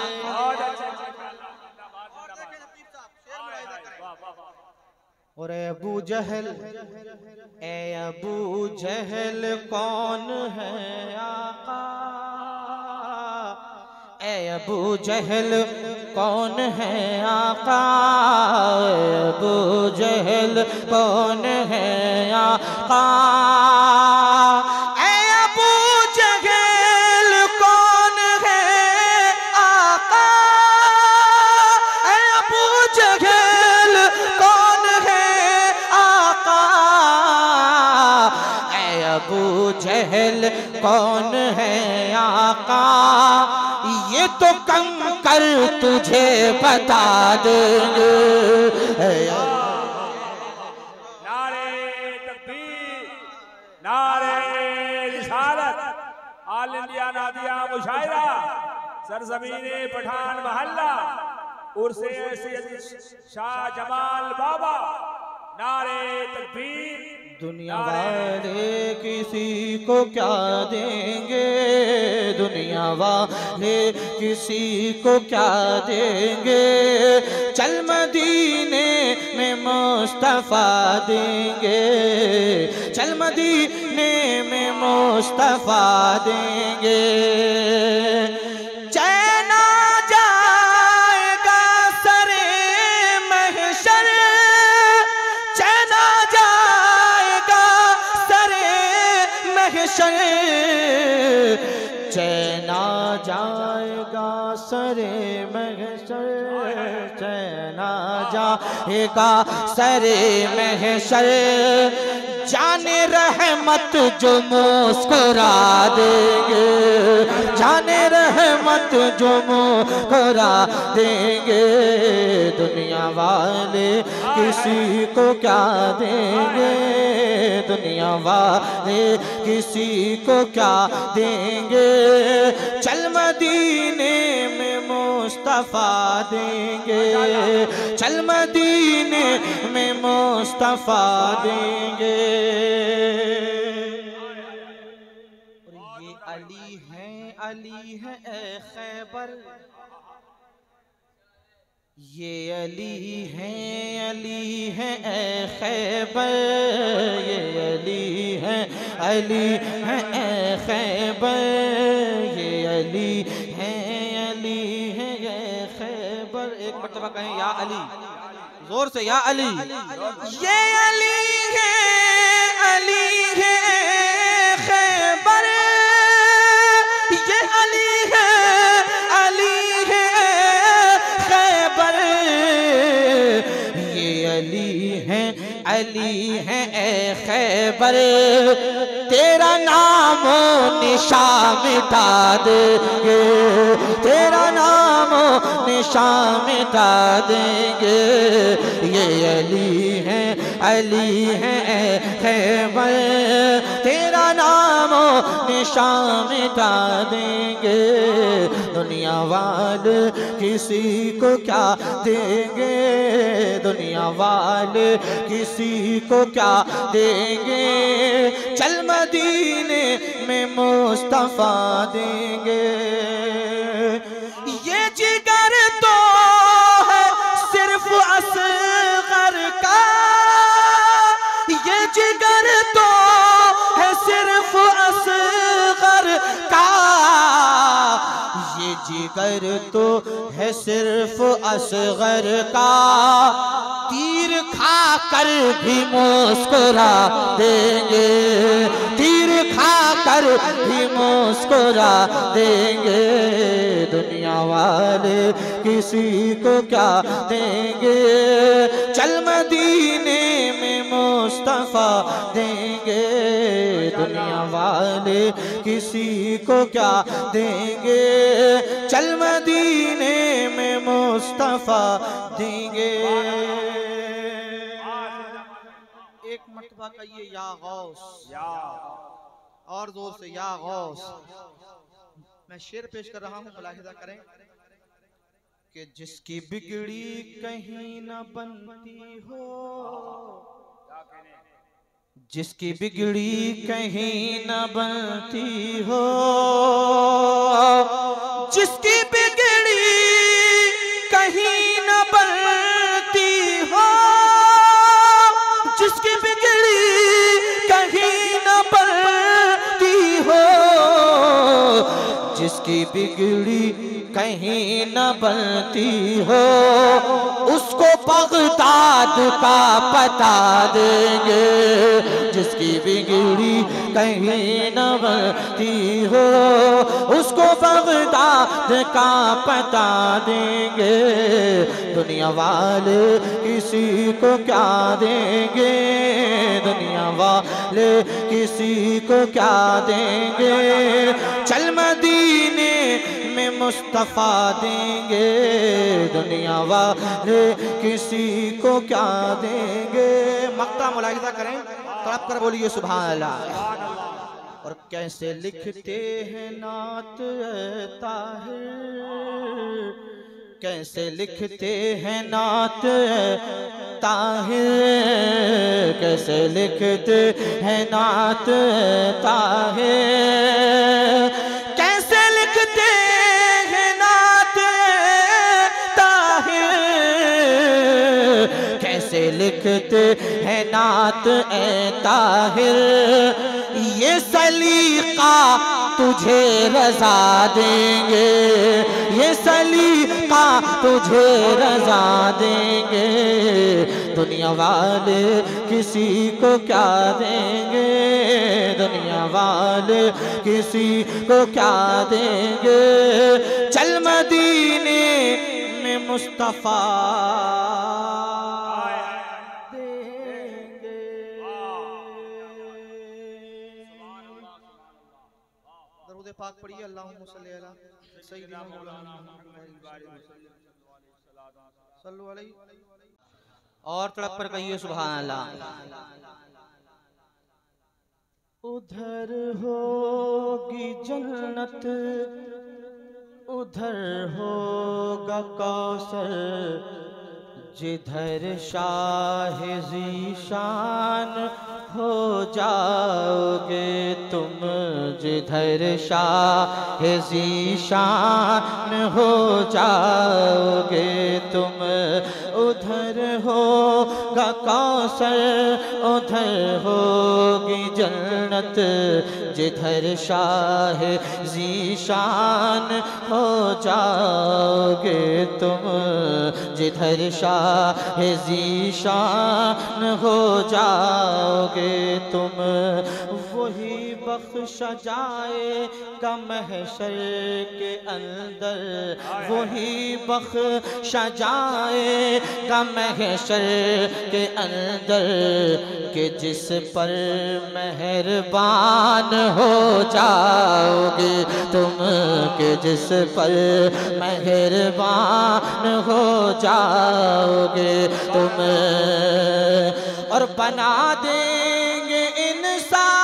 और अबू जहल, ए अबू जहल कौन है आका, ए अबू जहल कौन है आका, अबू जहल कौन है आका। ए अबू जहल कौन है आका, ए अबू जहल कौन है आका, ए अबू जहल कौन है आका। ये तो कंकर तुझे बता देंगे। नारे तकबीर, नारे रिसालत, ऑल इंडिया नादिया मुशायरा, सरजमीने पठान महल्ला, उर्से सैयद शाह जमाल बाबा। नारे तकबीर। दुनिया वाले किसी को क्या देंगे, दुनिया वाले किसी को क्या देंगे। चल मदीने में मुस्तफा देंगे, चल मदीने में मुस्तफा देंगे। चैना जाएगा सरे महशर, चैना जाएगा सरे महशर, चैना जाएगा सरे महशर, चैना जाएगा सरे महशर। जाने रहमत जो मुस्कुरा देंगे, जाने रहमत जो मुस्कुरा देंगे। दुनिया वाले किसी को क्या देंगे, दुनिया वाले किसी को क्या देंगे। चल मदीने में मुस्तफा देंगे, चल मदीने में मुस्तफा देंगे। ये अली हैं, अली हैं ए खैबर, ये अली हैं, अली हैं ए खैबर, ये अली हैं, अली हैं ए खैबर, ये अली हैं, अली हैं ए खैबर। एक मर्तबा कहें या अली, जोर से या अली। ये अली है, अली है खैबर, ये अली है, अली है खैबर, ये अली है, अली है ए खैबर, तेरा नाम निशान मिटा देंगे, तेरा नाम निशान मिटा देंगे। ये अली है, अली है ए खैबर, तेरा नाम निशान मिटा देंगे। दुनिया वाले किसी को क्या देंगे, दुनिया वाले किसी को क्या देंगे, चल मदीने में मुस्तफा देंगे। ये जिगर तो है सिर्फ असगर का, ये जिगर तो है सिर्फ असगर का, ये जिगर तो है सिर्फ असगर का, तीर खाकर भी मुस्कुरा देंगे, तीर खाकर भी मुस्कुरा देंगे। दुनिया वाले किसी को क्या देंगे, चल मदीने में मुस्तफा देंगे। दुनिया वाले किसी को क्या देंगे, चल मदीने में मुस्तफा देंगे। एक मर्तबा कहिए या गौस, या और जोर से या गौस। मैं शेर पेश कर रहा हूं, मुलाहिजा करें कि जिसकी बिगड़ी कहीं न बनती हो, जिसकी बिगड़ी कहीं न बनती हो, जिसकी बिगड़ी कहीं न बनती हो, जिसकी बिगड़ी कहीं न बनती हो, जिसकी बिगड़ी कहीं न बनती हो, उसको बगदाद का पता देंगे। जिसकी बिगड़ी कहीं न बनती हो, उसको बगदाद का पता देंगे। दुनिया वाले किसी को क्या देंगे, दुनिया वाले किसी को क्या देंगे, चल मदीने में मुस्तफा देंगे। दुनिया वाले किसी को क्या देंगे। मक्ता मुलाहिजा करें, तड़प कर बोलिए सुभान अल्लाह। और कैसे लिखते हैं नात ताहिर, कैसे लिखते हैं नात ताहिर, कैसे लिखते हैं नात ताहिर, कैसे लिखते हैं नात ताहिर, कैसे लिखते हैं नात ताहिर। ये सलीका तुझे रजा देंगे, ये सलीका तुझे रजा देंगे। दुनिया वाले किसी को क्या देंगे, दुनिया वाले किसी को क्या देंगे, चल मदीने में मुस्तफा देंगे। दरूद पाक पढ़िए, अल्लाहुम्मा सल्ली अला सय्यिदिना मौलाना सल्लल्लाहु अलैहि। और तड़प पर कहिए सुभान अल्लाह। उधर होगी जन्नत, उधर होगा कौसर, जिधर शाह ज़ीशान हो जाओगे तुम, जिधर शाह ज़ीशान हो जाओगे तुम, उधर होगा कौसर उधर होगी जन्नत, जिधर शाह ज़ीशान हो जाओगे तुम, जिधर शाह ज़ीशान हो जाओगे तुम। वही बख्शा जाएगा महशर के अंदर, वही बख्शा जाएगा महशर के अंदर, कि जिस पर मेहरबान हो जाओगे तुम, कि जिस पर मेहरबान हो जाओगे तुम। और बना देंगे इंसान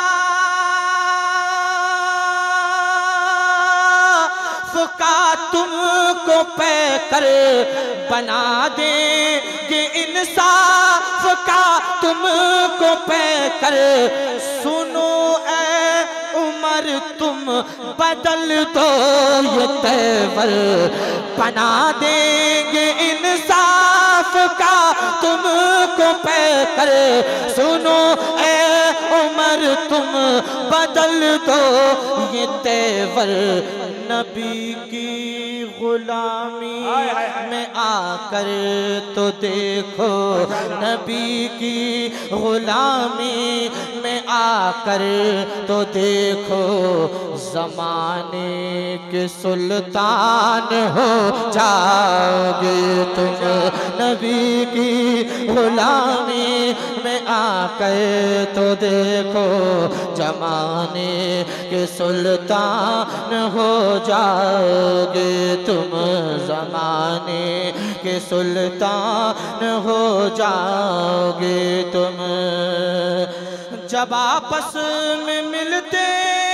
का तुमको पैकर, बना देंगे इंसाफ का तुमको पैकर। सुनो ऐ उमर तुम बदल दो ये तेवर, बना देंगे इंसाफ का तुमको पैकर। सुनो ऐ उमर तुम बदल दो ये तेवर, नबी की गुलामी में आकर तो देखो, नबी की गुलामी में आकर तो देखो, ज़माने के सुल्तान हो जाओगे तुम। नबी की गुलामी में आकर तो देखो, ज़माने के सुल्तान हो जाओगे तुम, ज़माने के सुल्तान हो जाओगे तुम। जब आपस में मिलते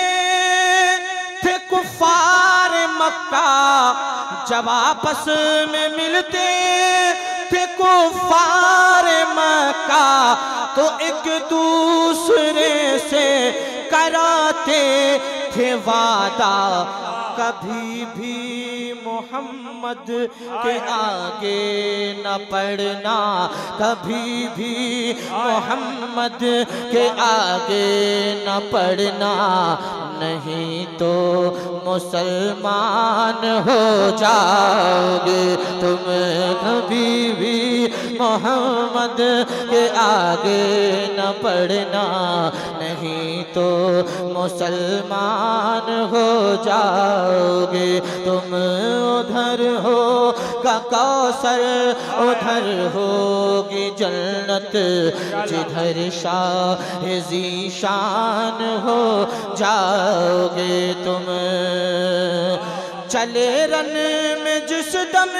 थे कुफ़ार मक्का, जब आपस में मिलते थे कुफ़ार मक्का, तो एक दूसरे से कराते थे वादा, कभी भी मोहम्मद के आगे न पढ़ना, कभी भी मोहम्मद के आगे न पढ़ना, नहीं तो मुसलमान हो जाओगे तुम। कभी भी मोहम्मद के आगे न पढ़ना, नहीं तो मुसलमान हो जाओगे तुम। उधर होगा कौसर उधर होगी जन्नत, जिधर शाह ज़ीशान हो जाओगे तुम। चले रन में जिस दम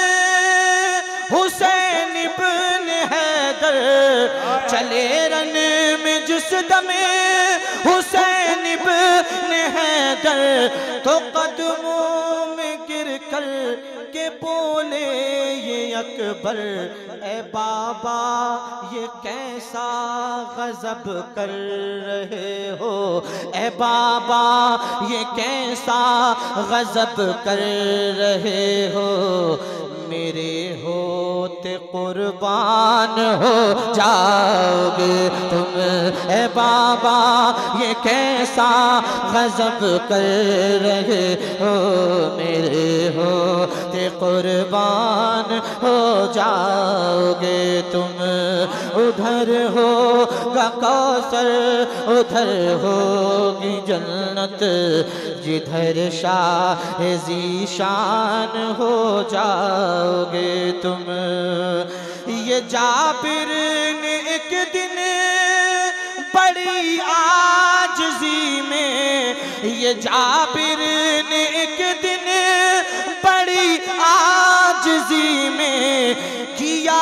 हुसैन इब्न हैदर, चले रन में जिस दम हुसैन इब्न हैदर, तो कदमों में गिर कर के बोले ये अकबर, ए बाबा ये कैसा गजब कर रहे हो, ए बाबा ये कैसा गजब कर रहे हो, मेरे होते कुर्बान हो जाओगे तुम। ए बाबा ये कैसा गजब कर रहे हो, मेरे होते कुर्बान हो जाओगे तुम। उधर होगा कौसर उधर होगी जन्नत, जिधर शाह ज़ीशान हो जाओगे तुम। ये जाबिर ने एक दिन बड़ी आजिज़ी में, ये जाबिर ने एक दिन बड़ी आजिज़ी में किया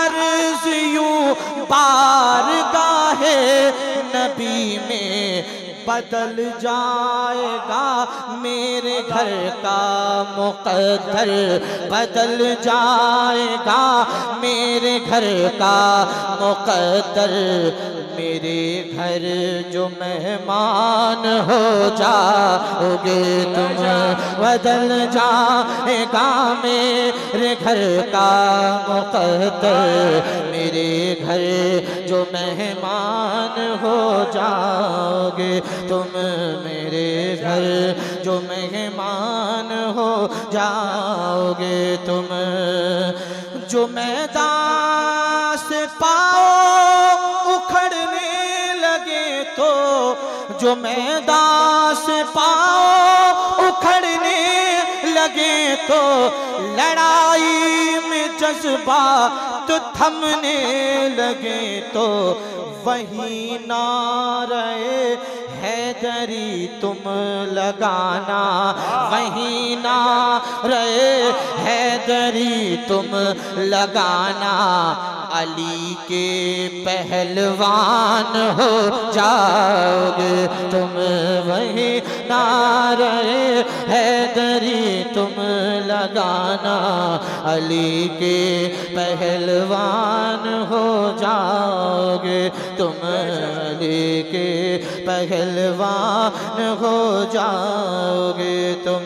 अर्ज़ यूं बारगाहे नबी में, बदल जाएगा मेरे घर का मुक़द्दर, बदल जाएगा मेरे घर का मुक़द्दर। मेरे घर जो मेहमान हो जाओगे तुम, बदल जाएगा मेरे घर का मुक़द्दर। मेरे घर जो मेहमान हो जाओगे तुम, मेरे घर जो मेहमान हो जाओगे तुम। जो मैदान से पाओ उखड़ने लगे तो, जो मैदान से पाओ उखड़ने लगे तो, लड़ाई में जज्बा तो थमने लगे तो, वही नारे हैदरी तुम लगाना, वही नारे हैदरी तुम लगाना। अली के पहलवान हो जाओगे तुम, वही नारे हैदरी तुम लगाना। अली के पहलवान हो जाओगे तुम, अली के पहलवान हो जाओगे तुम।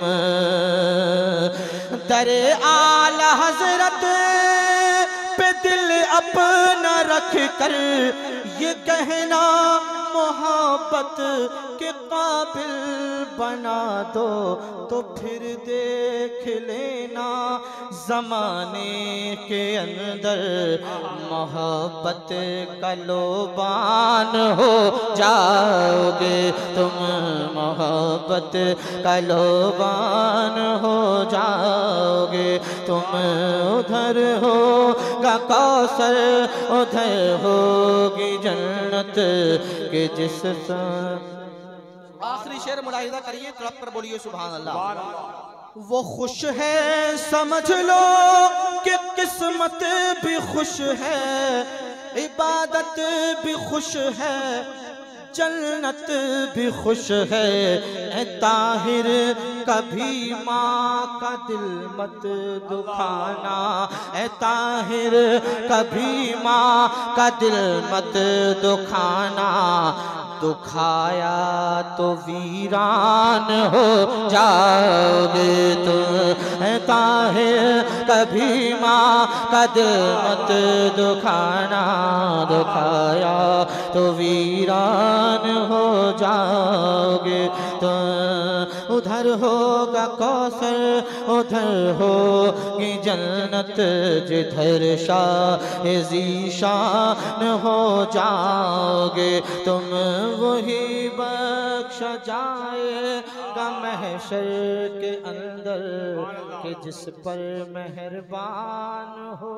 दरे आला हजरत पे दिल अपना रख कर ये कहना मोहब्बत के काबिल बना दो, तो फिर देख लेना ज़माने के अंदर मोहब्बत का लोबान हो जाओगे तुम, मोहब्बत का लोबान हो जाओगे तुम। उधर होगा कौसर, उधर होगी जन्नत के जिस आखिरी शेर मुलाहिजा करिए, तड़प कर बोलिए सुभान अल्लाह। वो खुश है समझ लो कि किस्मत भी खुश है, इबादत भी खुश है, जन्नत भी खुश है। ए ताहिर कभी माँ का दिल मत दुखाना, ए ताहिर कभी माँ का दिल मत दुखाना। दुखाया तो वीरान हो जाओगे तुम, ए ताहिर कभी माँ का दिल मत दुखाना। दुखाया तो वीरान हो जाओगे तुम। उधर होगा कौसर, उधर होगी जन्नत, जिधर शाह ज़ीशान हो जाओगे तुम। वही बख्श जाएगा महशर के अंदर कि जिस पर मेहरबान हो।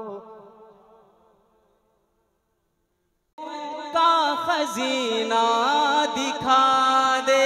का खजीना दिखा दे,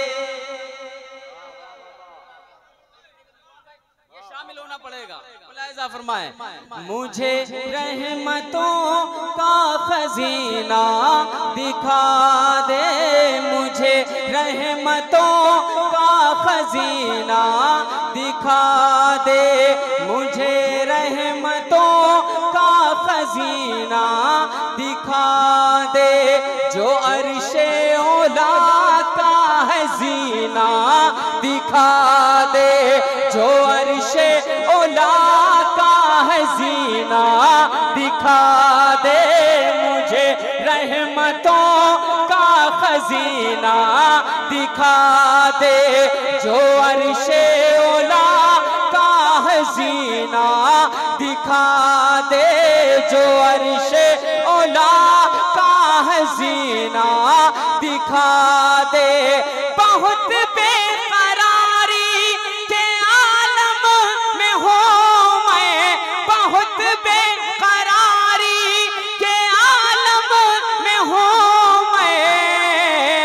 ये शामिल होना पड़ेगा। मुलाहिजा फरमाएं, मुझे रहमतों का खजीना दिखा दे, मुझे रहमतों का खजीना दिखा दे, मुझे रहमतों का खजीना दिखा दे। जो अर्शे औला का हसीना दिखा दे, जो अर्शे औला का हसीना दिखा दे। मुझे रहमतों का खजीना दिखा दे, जो अर्शे औला का हसीना दिखा दे, जो अर्शे औला का हसीना दिखा दे। बहुत बेकरारी के आलम में हो मैं, बहुत बेकरारी के आलम में हो मैं।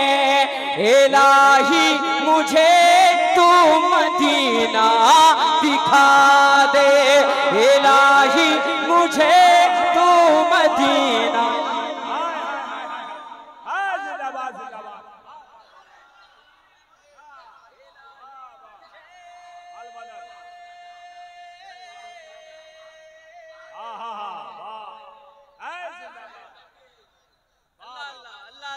इलाही मुझे तू मदीना दिखा दे, इलाही मुझे तू मदीना।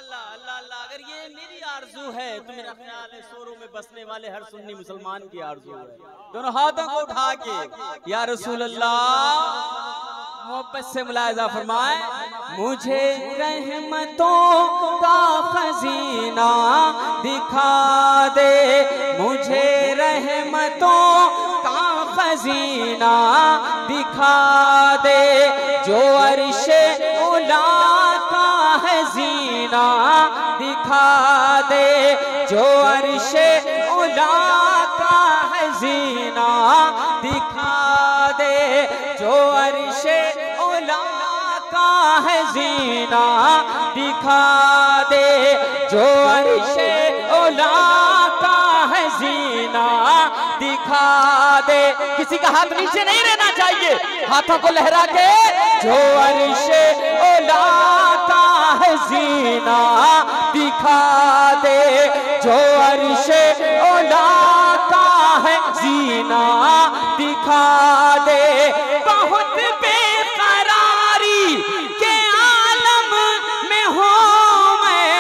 अल्लाह अल्लाह अल्लाह। अगर ये मेरी आरज़ू है तो मेरा ख्याल है शोरों में बसने वाले हर सुन्नी मुसलमान की आरज़ू है। दोनों हाथों को उठा के या रसूल अल्लाह मोहब्बत से मुलाहिज़ा फरमाए, मुझे रहमतों का खजीना दिखा दे, मुझे रहमतों का खजीना दिखा दे, जो अर्शे उला का है जीना दिखा दे, जो अर्शे उला का है जीना दिखा दे, जो अर्शे उला का है जीना दिखा दे, जो अर्शे उला का है जीना दिखा दे। किसी का हाथ नीचे नहीं रहना चाहिए, हाथों को लहरा के, जो अर्शे उला का है जीना दिखा दे, जो अर्शे उला का है जीना दिखा दे। बहुत बेकरारी के आलम में हूँ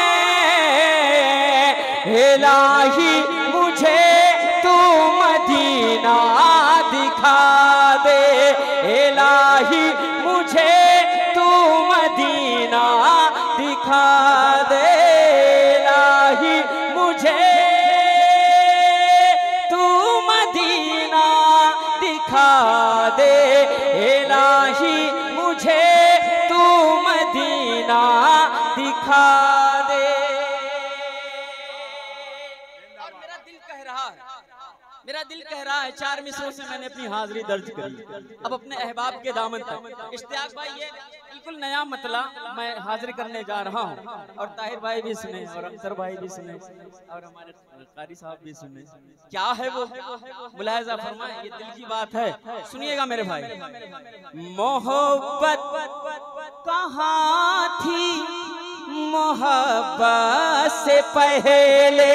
मैं, इलाही मुझे तू मदीना दिखा दे, इलाही मुझे तू मदीना दिखा दे, इलाही मुझे तू मदीना दिखा दे, इलाही मुझे तू मदीना दिखा दे। और मेरा दिल कह रहा है, मेरा दिल कह रहा है, चार मिसरों से मैंने अपनी हाजिरी दर्ज करी, अब अपने अहबाब के दामन तक। इश्तियाक भाई ये बिल्कुल नया मतला मैं हाजिर करने जा रहा हूँ, और ताहिर भाई भी सुने, और अख्तर भाई भी सुने, और हमारे कारी साहब भी सुने। क्या है वो, मुलाहिज़ा फरमाए, ये दिल की बात है, सुनिएगा मेरे भाई। मोहब्बत कहाँ थी मोहब्बत से पहले,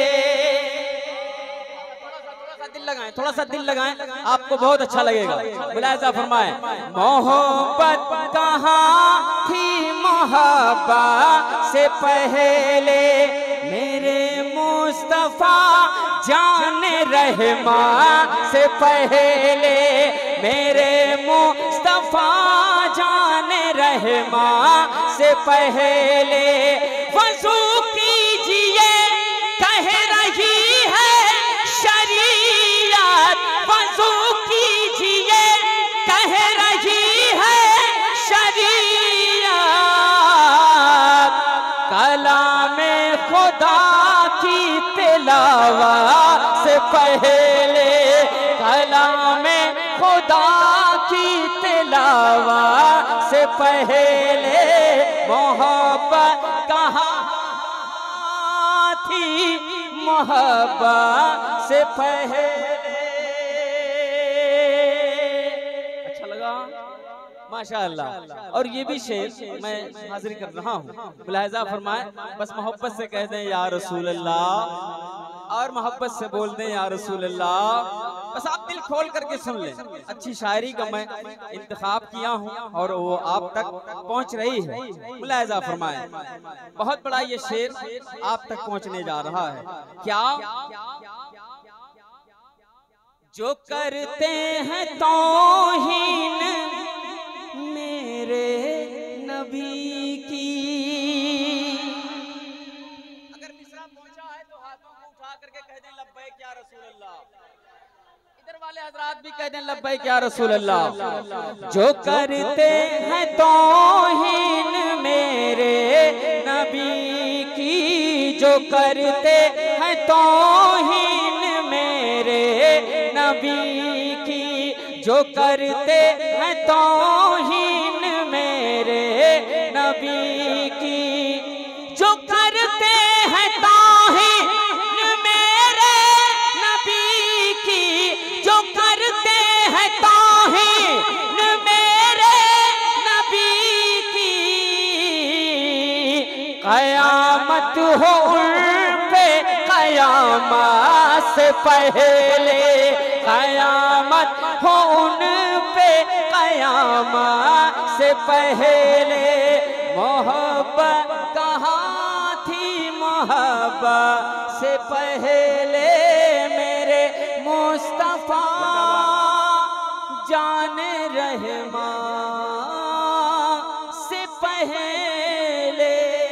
दिल लगाएं, थोड़ा सा दिल लगाएं, आपको बहुत अच्छा लगेगा। मुलाहिज़ा फरमाएं, मोहब्बत कहाँ थी मोहब्बत से पहले, मेरे मुस्तफा जान रहमा से पहले, मेरे मुस्तफा जान रहमा से पहले, वज़ू कीजिए कह रही है शरीयत, वज़ू कीजिए कह रही है शरीयत, कलामे खुदा की तिलावा से पहले, कलामे खुदा की तिलावा से पहले, मोहब्बत कहाँ थी मोहब्बत से पहले। अच्छा लगा माशाअल्लाह। और ये भी शेर मैं हाजिर कर रहा हूँ, मुलाहिज़ा फरमाए, बस मोहब्बत से कह दें या रसूल अल्लाह, और मोहब्बत से बोल दें या रसूल अल्लाह। बस आप दिल खोल करके सुन लें। अच्छी शायरी का मैं इंतखाब किया हूँ और वो आप तक पहुँच रही है। मुलाहिज़ा फरमाए, बहुत बड़ा ये शेर आप तक पहुँचने जा रहा है। क्या जो करते हैं तौहीन मेरे नबी की, अगर मिसरा पहुंचा है तो हाथों को उठा करके कह दें लब्बैक या रसूल अल्लाह। इधर वाले हजरात भी कह दें लब्बैक या रसूल अल्लाह। जो करते हैं तौहीन मेरे नबी की, जो करते हैं तौहीन मेरे नबी की, जो करते हैं तौहीन मेरे नबी की, जो करते हैं तौहीन मेरे नबी की, जो करते हैं तौहीन मेरे नबी की, कयामत हो उन पे कयामत से पहले, कयामत हो उन पे कयामत से पहले, मोहब्बत कहाँ महब्बा से पहले मेरे मुस्तफा जाने रहमा से पहले।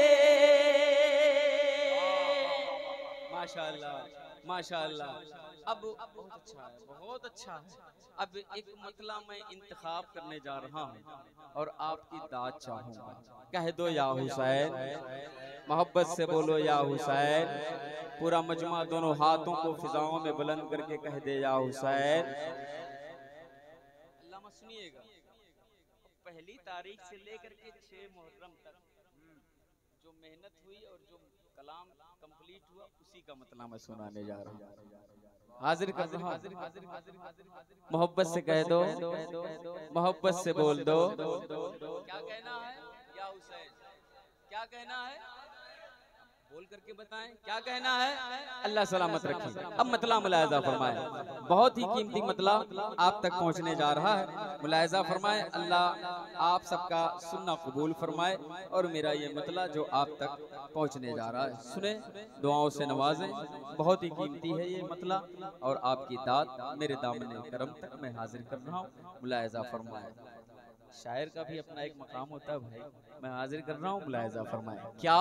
माशाअल्लाह माशाअल्लाह। अब बहुत अच्छा है, बहुत अच्छा है। अब एक मतला मैं इंतखाब करने जा रहा हूँ और आपकी दाद चाहूंगा। कह दो या हुसैन, मोहब्बत से बोलो या हुसैन। पूरा मजमा दोनों हाथों को फिजाओं में बुलंद करके कह दे या हुसैन। अल्लाह सुनिएगा, पहली तारीख से लेकर के छह मुहर्रम तक जो मेहनत हुई और जो कलाम कंप्लीट हुआ उसी का मतलब मैं सुनाने जा रहा हूँ। हाजिर कर दो, मोहब्बत से कह दो, मोहब्बत से बोल दो। क्या कहना है या हुसैन, क्या कहना है बोल करके बताएं, क्या कहना है। अल्लाह सलामत रखे। अब मतला मुलायजा फरमाए, बहुत ही कीमती मतला आप तक पहुंचने जा रहा है। मुलायजा फरमाए, अल्लाह आप सबका सुनना कबूल फरमाए और मेरा ये मतला जो आप तक पहुंचने जा रहा है सुने, दुआओं से नवाजें। बहुत ही कीमती है ये मतला और आपकी दाद मेरे दामन करम तक मैं हाजिर कर रहा हूँ। मुलायजा फरमाए। शायर का भी अपना एक मकाम होता है भाई, मैं हाजिर कर रहा हूँ। मुलायजा फरमाए। क्या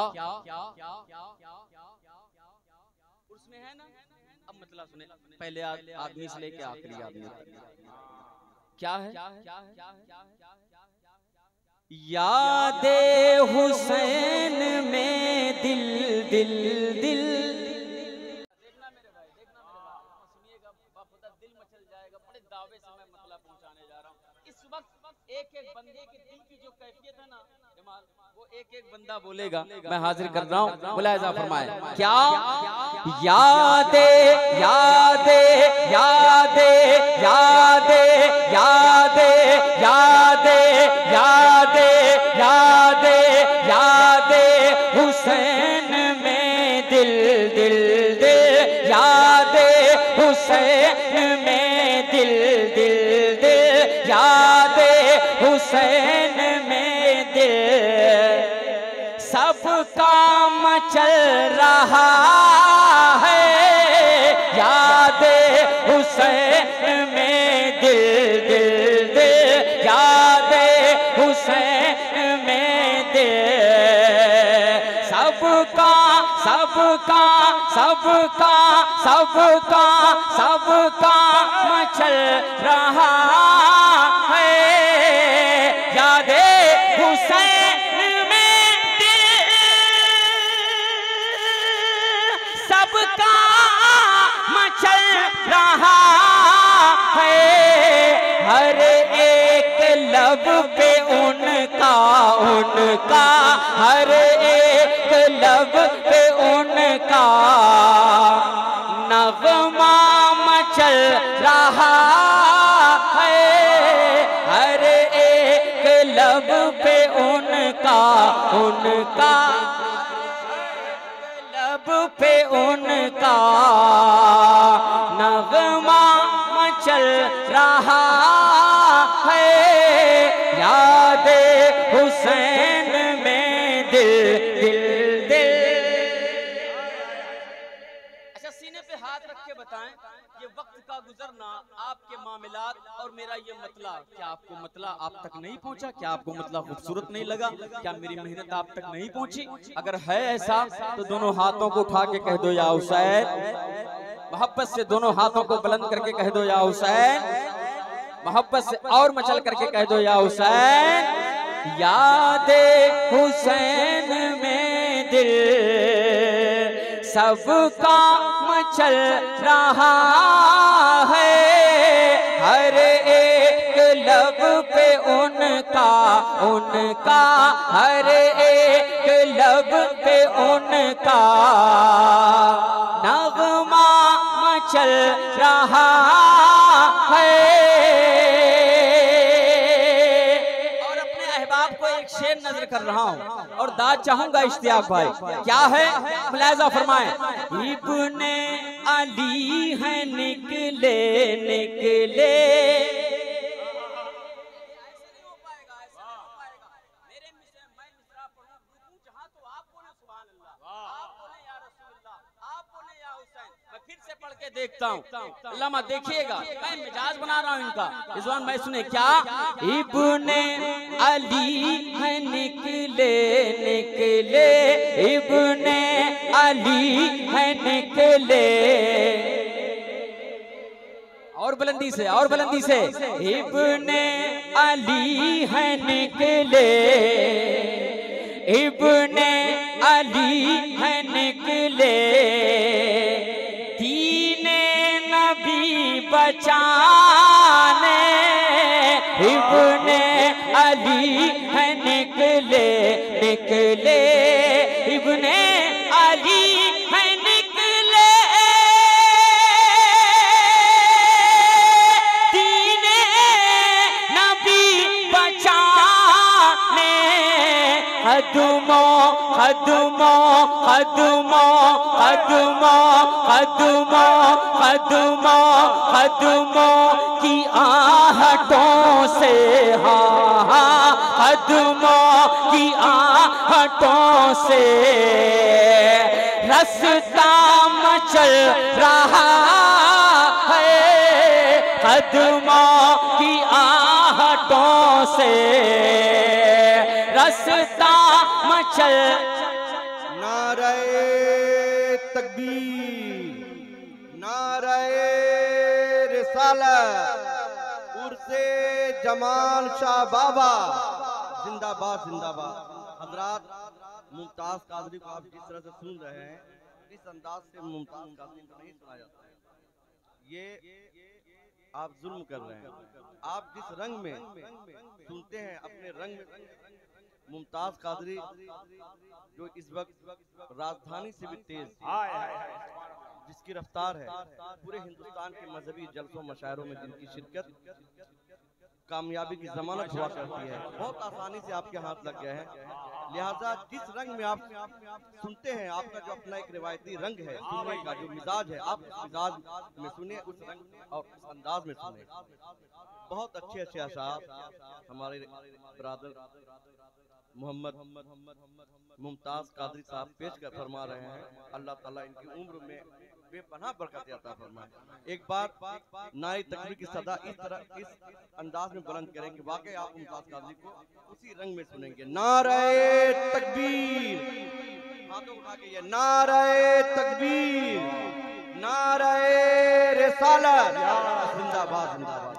उसमें है ना। अब मतलब सुने, पहले आदमी से लेके आखिरी आदमी तक क्या है। यादे हुसैन में दिल दिल दिल। देखना मेरे भाई, देखना मेरे भाई, सुनिएगा, बापुदा दिल मचल जाएगा। बड़े दावे से मैं मतलब पहुंचाने जा रहा हूँ। इस वक्त एक एक बंदे के दिल की जो कैफियत है ना जमाल, वो एक एक बंदा बोलेगा। मैं हाजिर कर रहा हूँ। मुलायजा फरमाए। क्या यादे यादे यादे यादे यादे यादे यादे यादे यादे हुसैन में दिल दिल दिल। यादे हुसैन में दिल दिल दिल। यादे हुसैन में दिल सब काम चल रहा है। यादे हुसैन में दिल दिल दिल। यादे हुसैन में दिल सबका सबका सबका सबका सबका मचल रहा है। यादे हुसैन में दिल सबका मचल रहा है। हर एक लब पे उनका उनका हर एक लब पे उनका नगमा मचल रहा है। हर एक लब पे उनका उनका लब पे उनका नगमा मचल रहा है। यादे हुसैन में दिल दिल दिल। अच्छा, सीने पे हाथ रख के बताएं, ये वक्त का गुजरना, आपके मामलात और मेरा ये मतला, क्या आपको मतला आप तक नहीं पहुंचा? क्या आपको मतला खूबसूरत नहीं लगा? क्या मेरी मेहनत आप तक नहीं पहुंची? अगर है ऐसा तो दोनों हाथों को उठा के कह दो या हुसैन। मोहब्बत से दोनों हाथों को बुलंद करके कह दो या हुसैन। मोहब्बत से और मचल करके कह दो या हुसैन। यादे हुसैन में दिल सबका मचल रहा है। हर एक लब पे उनका उनका हर एक लब पे उनका नगमा मचल रहा है। और अपने अहबाब को एक शेर नजर कर रहा हूँ और दाद चाहूंगा इश्तियाक भाई। क्या है? मुलायजा फरमाएं। इब्ने अली है निकले निकले। मेरे मैं मिसरा पढ़ूं जहां तो आप बोले सुभान अल्लाह, आप बोले या के देखता हूँ। अल्लामा देखिएगा, मैं मिजाज बना रहा हूँ इनका। इस बार मैं सुने क्या, इब्ने अली है निकले निकले, इब्ने अली है निकले। और बुलंदी से, और बुलंदी से, इब्ने अली है निकले, इब्ने अली है निकले, दीने नबी बचाने, इब्ने अली है निकले निकले, इब्ने अली है निकले, दीने नबी बचाने, कदमों कदमों कदमों कदमों कदमों कदमों कदमों की आहटों से, हाँ हाँ कदमों की आहटों से रास्ता मचल रहा है, कदमों की आहटों से रास्ता मचल। नारे तकबीर, नारे रिसालत, उर्से जमाल शाह बाबा जिंदाबाद जिंदाबाद। हजरात, मुमताज कादरी को आप जिस तरह से सुन रहे हैं, इस अंदाज से मुमताज कादरी को नहीं सुना जाता है। ये आप जुल्म कर रहे हैं। आप जिस रंग में सुनते हैं, अपने रंग में मुमताज कादरी जो इस वक्त राजधानी से भी तेज, जिसकी रफ्तार है, पूरे हिंदुस्तान के मजहबी जलसों मशायरों में जिनकी शिरकत कामयाबी की जमानत हुआ करती है, बहुत आसानी से आपके हाथ लग गए हैं। लिहाजा जिस रंग में आप सुनते हैं, आपका जो अपना एक रिवायती रंग है, सुनने का जो मिजाज है, आप उस मिजाज में सुने, उस रंग और उस अंदाज में सुने। बहुत अच्छे अच्छे अशार हमारे ब्रादर मोहम्मद मुमताज कादरी साहब पेश कर फरमा रहे हैं। अल्लाह ताला इनकी उम्र में बेपनाह बरकत अता फरमाए। एक बार नाई तकबीर की सदा इस तरह इस अंदाज में बुलंद करेंगे, वाकई आप मुमताज कादरी को उसी रंग में सुनेंगे। नारे तकबीर, हाथों उठा के ये नारे तकबीर, नारे रिसालत, जिंदाबाद जिंदाबाद।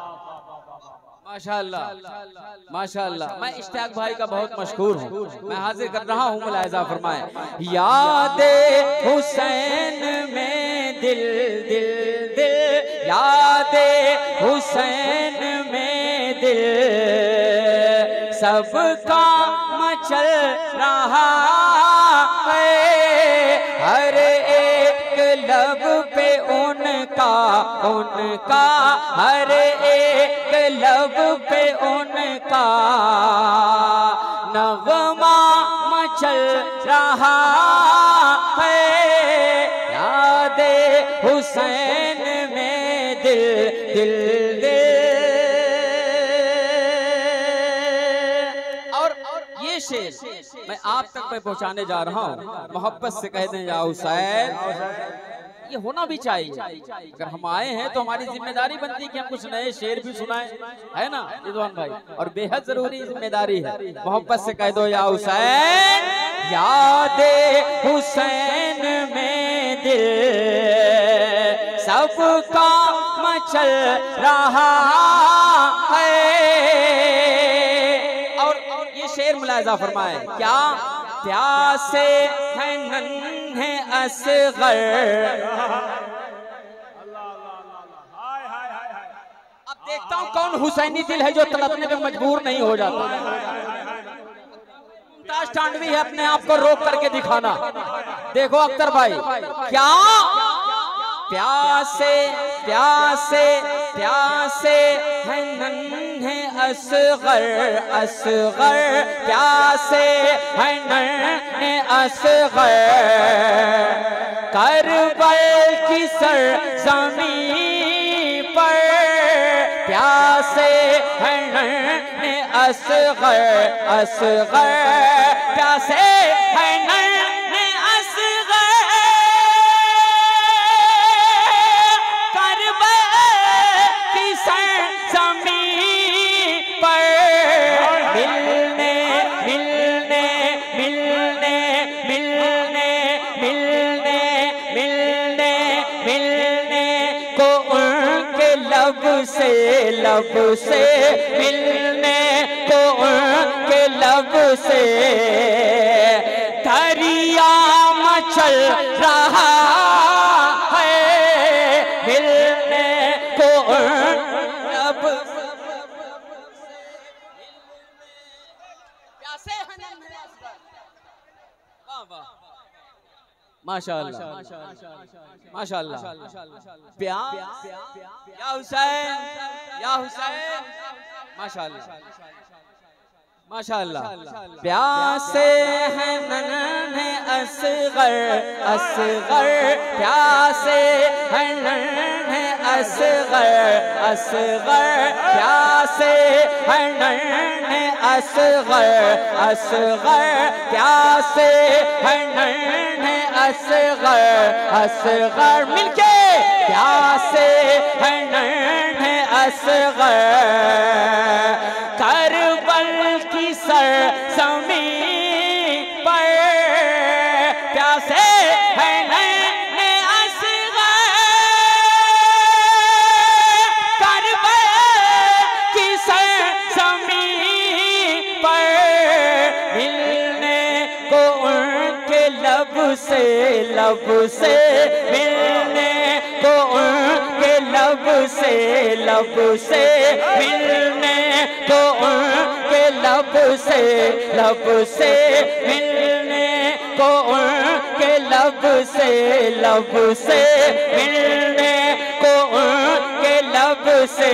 माशाअल्लाह माशाअल्लाह। मैं इश्तियाक भाई का बहुत मशहूर हूँ, मैं हाजिर कर रहा हूँ, मुलाहिजा फरमाए। यादे हुसैन में दिल दिल दिल, यादे हुसैन में दिल सबका मचल रहा है, हर एक लब पे उनका उनका, हर एक लब पे उनका नगमा मचल रहा है, यादे हुसैन में दिल दिल दिल। और ये शेर मैं आप तक मैं पहुंचाने जा रहा हूँ, मोहब्बत से कह दें या हुसैन। ये होना भी चाहिए, अगर हम आए हैं तो हमारी जिम्मेदारी बनती है कि हम कुछ नए शेर भी सुनाएं, है ना रिजवान भाई? और बेहद जरूरी जिम्मेदारी है। मोहब्बत से कह दो या हुसैन, यादे हुसैन में दिल सबका मचल रहा है। और ये शेर मुलाहिजा फरमाए क्या, प्यासे है नन्हे असगर। अब देखता हूँ कौन हुसैनी दिल है जो तड़पने पे मजबूर नहीं हो जाता। मुमताज टांडवी है अपने आप को रोक करके दिखाना। देखो अख्तर भाई, क्या प्यासे प्यासे प्यासे है नन्हे असगर असगर, प्यासे है नन्हे असगर, करबल की सरजमीं पर प्यासे है नन्हे असगर असगर, प्यासे है नन्हे असगर, से लब से मिलने को उनके लब से दरिया मचल रहा है मिलने को लब प्यासे हैं माशाअल्लाह माशाअल्लाह प्यार या हुसैन या हुसैन माशाअल्लाह माशाअल्लाह प्यासे हैं नन्हे असगर असगर प्यासे हैं नन्हे असगर असगर प्यासे हैं नन्हे असगर असगर प्यासे हैं नन्हे असगर असगर मिलके प्यासे हैं नन्हे असगर करबल की सर ज़मीन पर प्यासे हैं नन्हे असगर करबल की सर ज़मीन पर मिलने को उनके लब से लब से मिलने को उनके लब से लब से मिलने को उनके लब से लब से मिलने को उनके लब से लब से मिलने को उनके लब से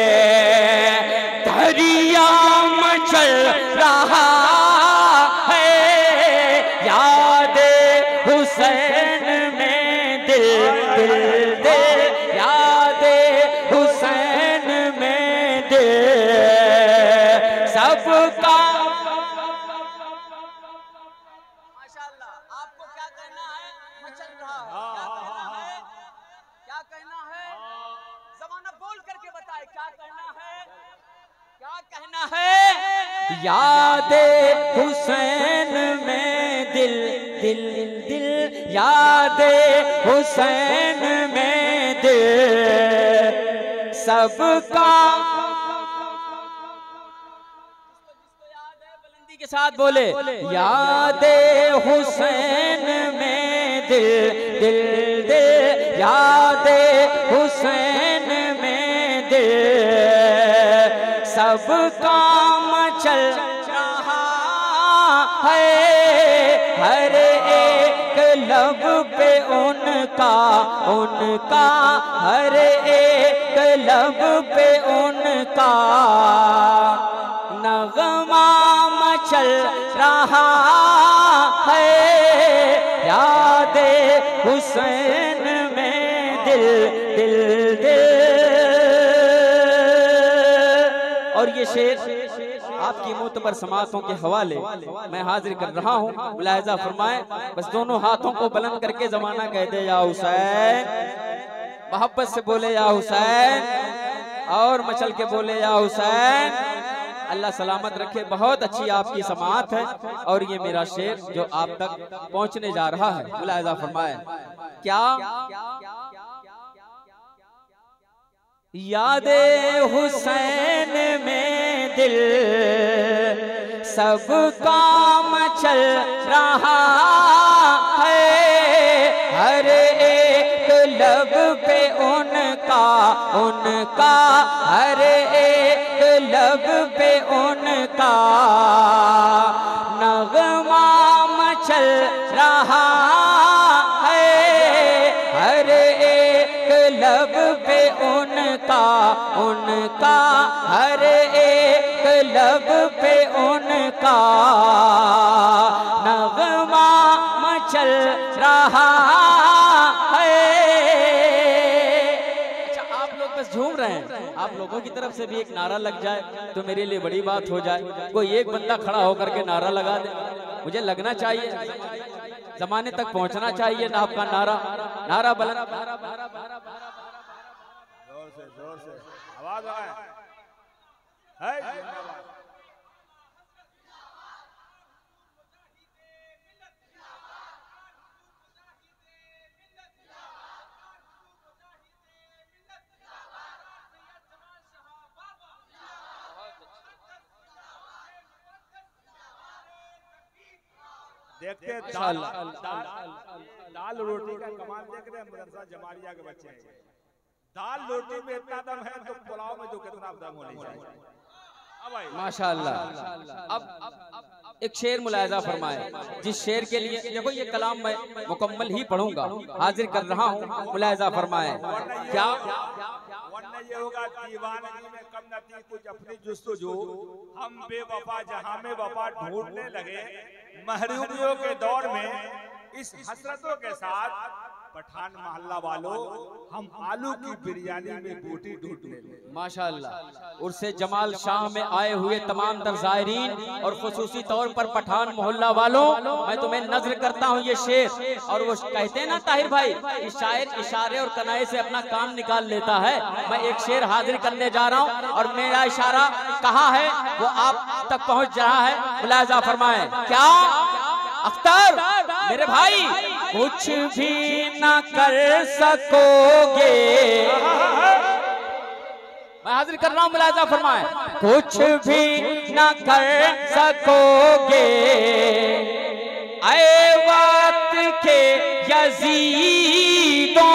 दरिया मचल रहा है याद हुसैन में दिल दिल दिल याद हुसैन में दिल सबका माशाअल्लाह आपको क्या कहना है मचल रहा है क्या कहना है क्या कहना है ज़माना बोल करके बताए क्या कहना है क्या कहना है याद हुसैन में दिल दिल दिल याद हुसैन में दिल सबका बुलंदी के साथ बोले याद हुसैन में दिल दिल दिल याद हुसैन में दिल सबका मचल रहा है हर एक लब पे उनका उनका हर एक लब पे उनका नगमा मचल रहा है याद हुसैन में दिल दिल दिल और ये शेर आपकी मोतबर समातों के हवाले मैं हाजिर कर रहा हूँ मुलाहिजा फरमाए बस दोनों हाथों को बुलंद करके जमाना कह दे या हुसैन मोहब्बत से बोले या हुसैन और मचल के बोले या हुसैन अल्लाह सलामत रखे बहुत अच्छी आपकी समात है और ये मेरा शेर जो आप तक पहुंचने जा रहा है मुलाहिजा फरमाए क्या यादे हुसैन में दिल सब काम चल रहा है हर एक लब पे उनका उनका हर एक लब पे उनका नगमा मचल रहा है हर एक लब पे उनका उनका हर एक लब पे उनका नगमा मचल रहा है। अच्छा आप लोग बस झूम रहे हैं आप लोगों की तरफ से भी एक नारा लग जाए तो मेरे लिए बड़ी बात हो जाए कोई एक बंदा खड़ा होकर के नारा लगा दे मुझे लगना चाहिए जमाने तक पहुंचना चाहिए ना आपका नारा नारा बुलंद जोर से जोर से आवाज आए है देखते हैं दाल दाल दाल रोटी का कमाल देख रहे हैं मदरसा जमालिया के बच्चे हैं। दाल रोटी में इतना दम है तो पुलाव में जो कितना दम होनी चाहिए। माशाअल्लाह। अब एक शेर मुलाहिजा फरमाए, जिस शेर के लिए देखो ये कलाम मैं मुकम्मल ही पढ़ूंगा, हाजिर कर रहा हूँ, मुलाहिजा फरमाए। क्या वरना ये होगा दीवानगी में कम न थी कुछ अपनी जुस्तजू, हम बेवफा जहां में वफा ढूंढने लगे, महरूमियों के दौर में इस हसरतों के साथ पठान मोहल्ला वालों हम आलू की बिरयानी में बोटी ढूंढने लगे। माशाअल्लाह। उर्से जमाल शाह में आए हुए तमाम दर ज़ायरीन और खुसूसी तौर पर पठान मोहल्ला वालों, मैं तुम्हें नजर करता हूँ ये शेर। और वो कहते हैं ना ताहिर भाई, कि शायर इशारे और कनाए से अपना काम निकाल लेता है। मैं एक शेर हाजिर करने जा रहा हूँ और मेरा इशारा कहाँ है वो आप तक पहुँच रहा है, मुलाहिजा फरमाए। क्या अख्तर मेरे भाई, कुछ भी ना कर सकोगे, मैं हाजिर कर रहा हूं, मुलाहिजा फरमाए। कुछ भी ना कर सकोगे आए वक्त के यजीदों,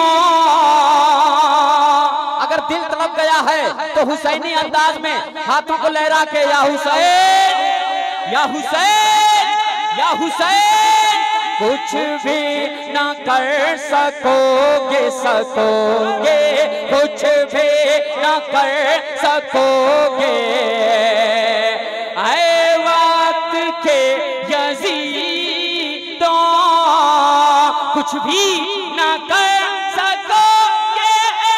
अगर दिल तड़प गया है तो हुसैनी अंदाज में हाथों को लहरा के या हुसैन या हुसैन या हुसैन, कुछ भी ना कर सकोगे सकोगे कुछ भी ना कर सकोगे आए वक्त के यजीदों, कुछ भी ना कर सकोगे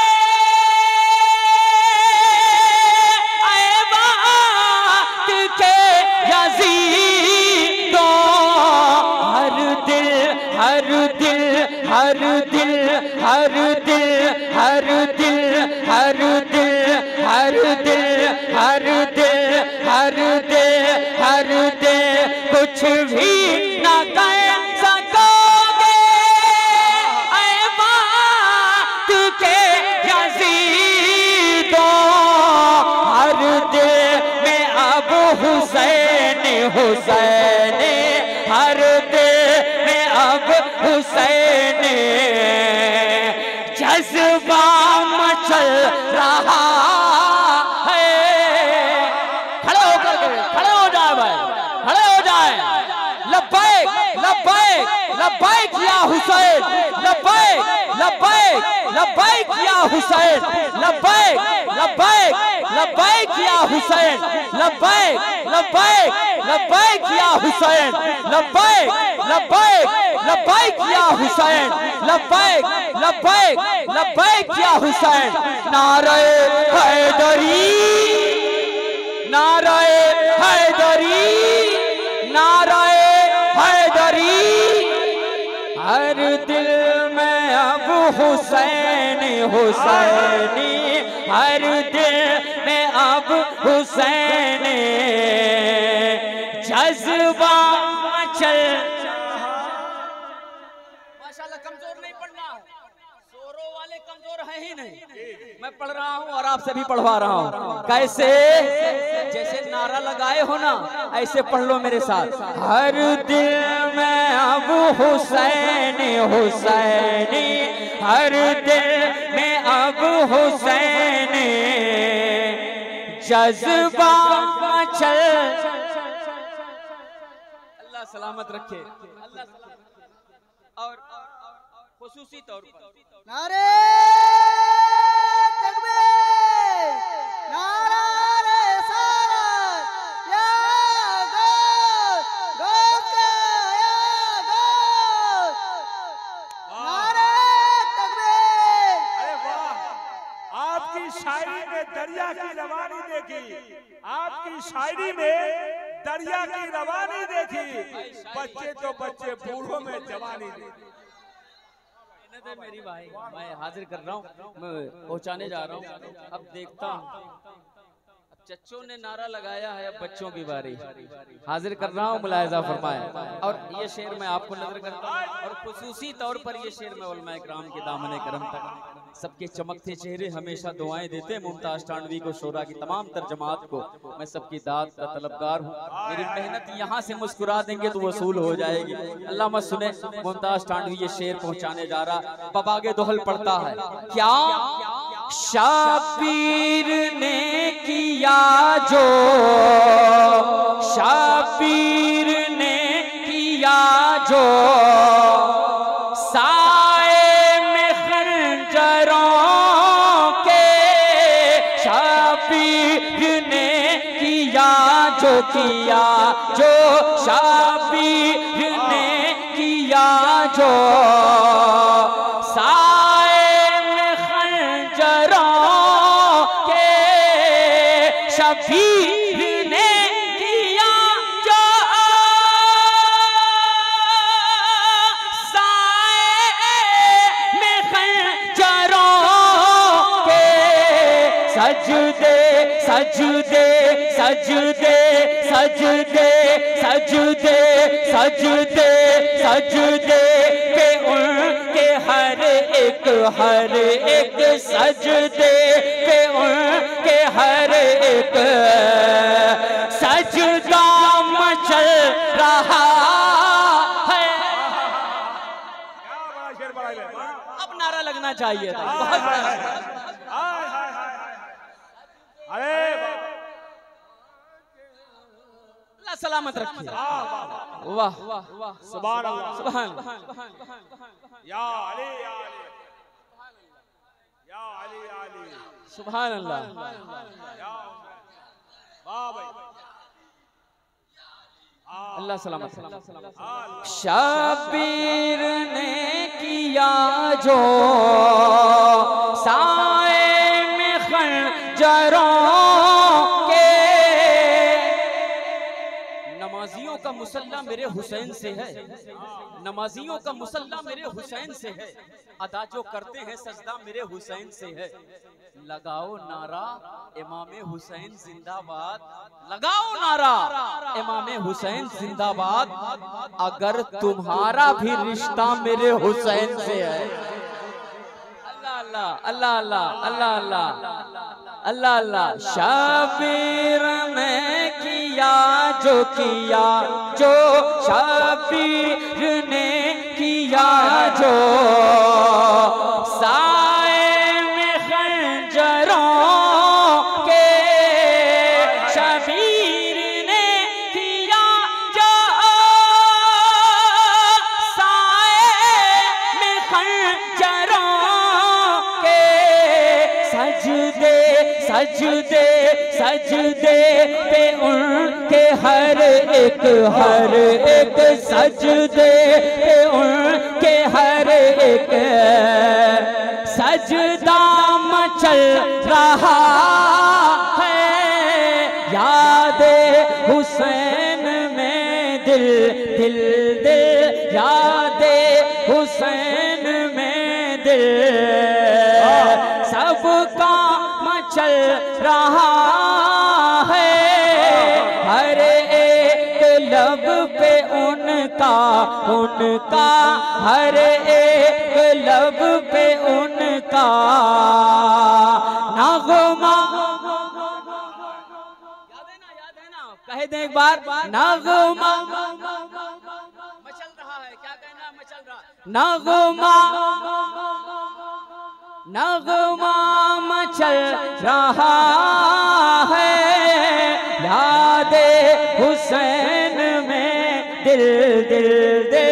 आए वक्त के यजीदों, हर दिल हर दिल हर दिल हर दिल हर दिल हर दिल हर दिल हर दिल हर दिल हर दिल, कुछ भी ना कर सकोगे ऐ बात के यजीदों, हर दिल में अब हुसैन हुसैन, हर दिल में अब हुसैन, जज्बा मचल रहा है। खड़े होकर के खड़े हो जाए भाई, खड़े हो जाए। लब्बैक लब्बैक लब्बैक या हुसैन, लब्बैक लब्बैक लब्बैक या हुसैन, लब्बैक लब्बैक लब्बैक या हुसैन, लब्बैक लब्बैक लब्बैक या हुसैन, लब्बैक लब्बैक लब्बैक या हुसैन, लब्बैक लब्बैक लब्बैक या हुसैन। नारे हैदरी नारे हैदरी नारे हैदरी, हर दिल में अब हुसैन हुसैनी, हर दिल में अब हुसैन, जज्बा मचल। माशाल्लाह कमजोर नहीं पढ़ना, जोरों वाले कमजोर है ही नहीं। मैं पढ़ रहा हूँ और आपसे भी पढ़वा रहा हूँ। कैसे? जैसे नारा लगाए हो ना, ऐसे पढ़ लो मेरे साथ। हर दिल में अब हुसैन हुसैनी, हर दिल में अब हुसैन, जज्बा मचल। अल्लाह सलामत रखे। अल्लाह और खुसूसी तौर पर नारे तकबीर, नारा रिसालत, या गौस, गौस का या गौस, नारे तकबीर। अरे वाह, आपकी शायरी में दरिया की रवानी देखी, आपकी शायरी में दरिया की रवानी देखी, बच्चे तो बच्चे बूढ़ों में जवानी देखी। मेरी भाई मैं हाजिर कर रहा हूँ, मैं पहुँचाने जा रहा हूँ। अब देखता हूँ चच्चों ने नारा लगाया है, अब बच्चों की बारी। हाजिर कर रहा हूँ, मुलाहिजा फरमाएं। और ये शेर मैं आपको नजर करता हूँ, और खुसूसी तौर पर ये शेर मैं उलमाए किराम के दामने करम तक सबके चमकते चेहरे हमेशा दुआएं देते हैं। मुमताज टांडवी को, शोरा की तमाम तर जमात को मैं सबकी दाद का तलबगार हूँ। मेरी मेहनत यहाँ से मुस्कुरा देंगे तो वसूल हो जाएगी। अल्लाह मत सुने, मुमताज टांडवी ये शेर पहुँचाने जा रहा। बबागे दोहल पड़ता है क्या? शाबीर ने किया जो, शाबीर ने किया जो, साए में खंजरों के, शाबीर ने किया जो, किया जो, शाबीर ने किया जो, शबीर ने किया जो, साए में खंजरों के, सजदे सजदे सजदे सजदे सजदे सजदे सजदे पे उनके हर एक हर एक सजदे पे उनके हर एक सजदा मचल रहा है। अब नारा लगना चाहिए था, बहुत बड़ा। अरे अल्लाह सलामत रखिए। वाह वाह वाह, सुभान अल्लाह, सुभान या अली या अली या अली या अली, सुभान अल्लाह। अल्लाह सलामत। शबीर ने किया जो, साए में खंजरों के, नमाजियों का मुसल्ला मेरे हुसैन से है, नमाजियों का मुसल्ला मेरे हुसैन से है, अदा जो करते हैं सजदा मेरे हुसैन से है। लगाओ नारा इमामे हुसैन जिंदाबाद, लगाओ नारा इमामे हुसैन जिंदाबाद, अगर तुम्हारा भी रिश्ता मेरे हुसैन से है। अल्लाह अल्लाह अल्लाह अल्लाह अल्लाह अल्लाह अल्लाह। शबीर ने किया जो, किया जो, शबीर ने किया जो, साए में खंजरों के, शबीर ने किया जो, साए में खंजरों के, सजदे सजदे सजदे पे उनके हर एक हर एक, सजदे पे उनके हर एक सजदा मचल रहा है। यादे हुसैन में दिल दिल दिल, यादे हुसैन में दिल सबका मचल रहा है। हर एक लब पे उनका उनका, हर एक लब पे उनका नगमा। याद है ना, याद है ना, कह दें एक बार, नगमा मचल रहा है। क्या कहना, मचल रहा, नगमा नगमा मचल रहा है। यादे हुसैन में दिल दिल दिल।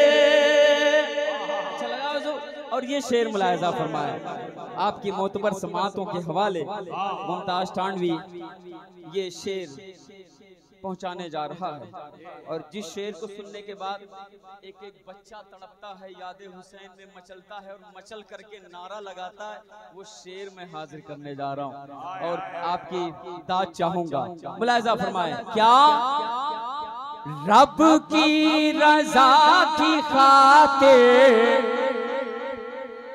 अच्छा लगा हुजूर? और ये शेर मुलाहिजा फरमाया आपकी मोतबर समातों के हवाले, मुमताज टांडवी ये शेर पहुंचाने जा रहा है। और जिस शेर को सुनने के बाद एक एक बच्चा तड़पता है, यादे हुसैन में मचलता है और मचल करके नारा लगाता है, वो शेर मैं हाजिर करने जा रहा हूं और आपकी दाद चाहूंगा। मुलाहिजा फरमाएं, क्या रब की रजा की खातिर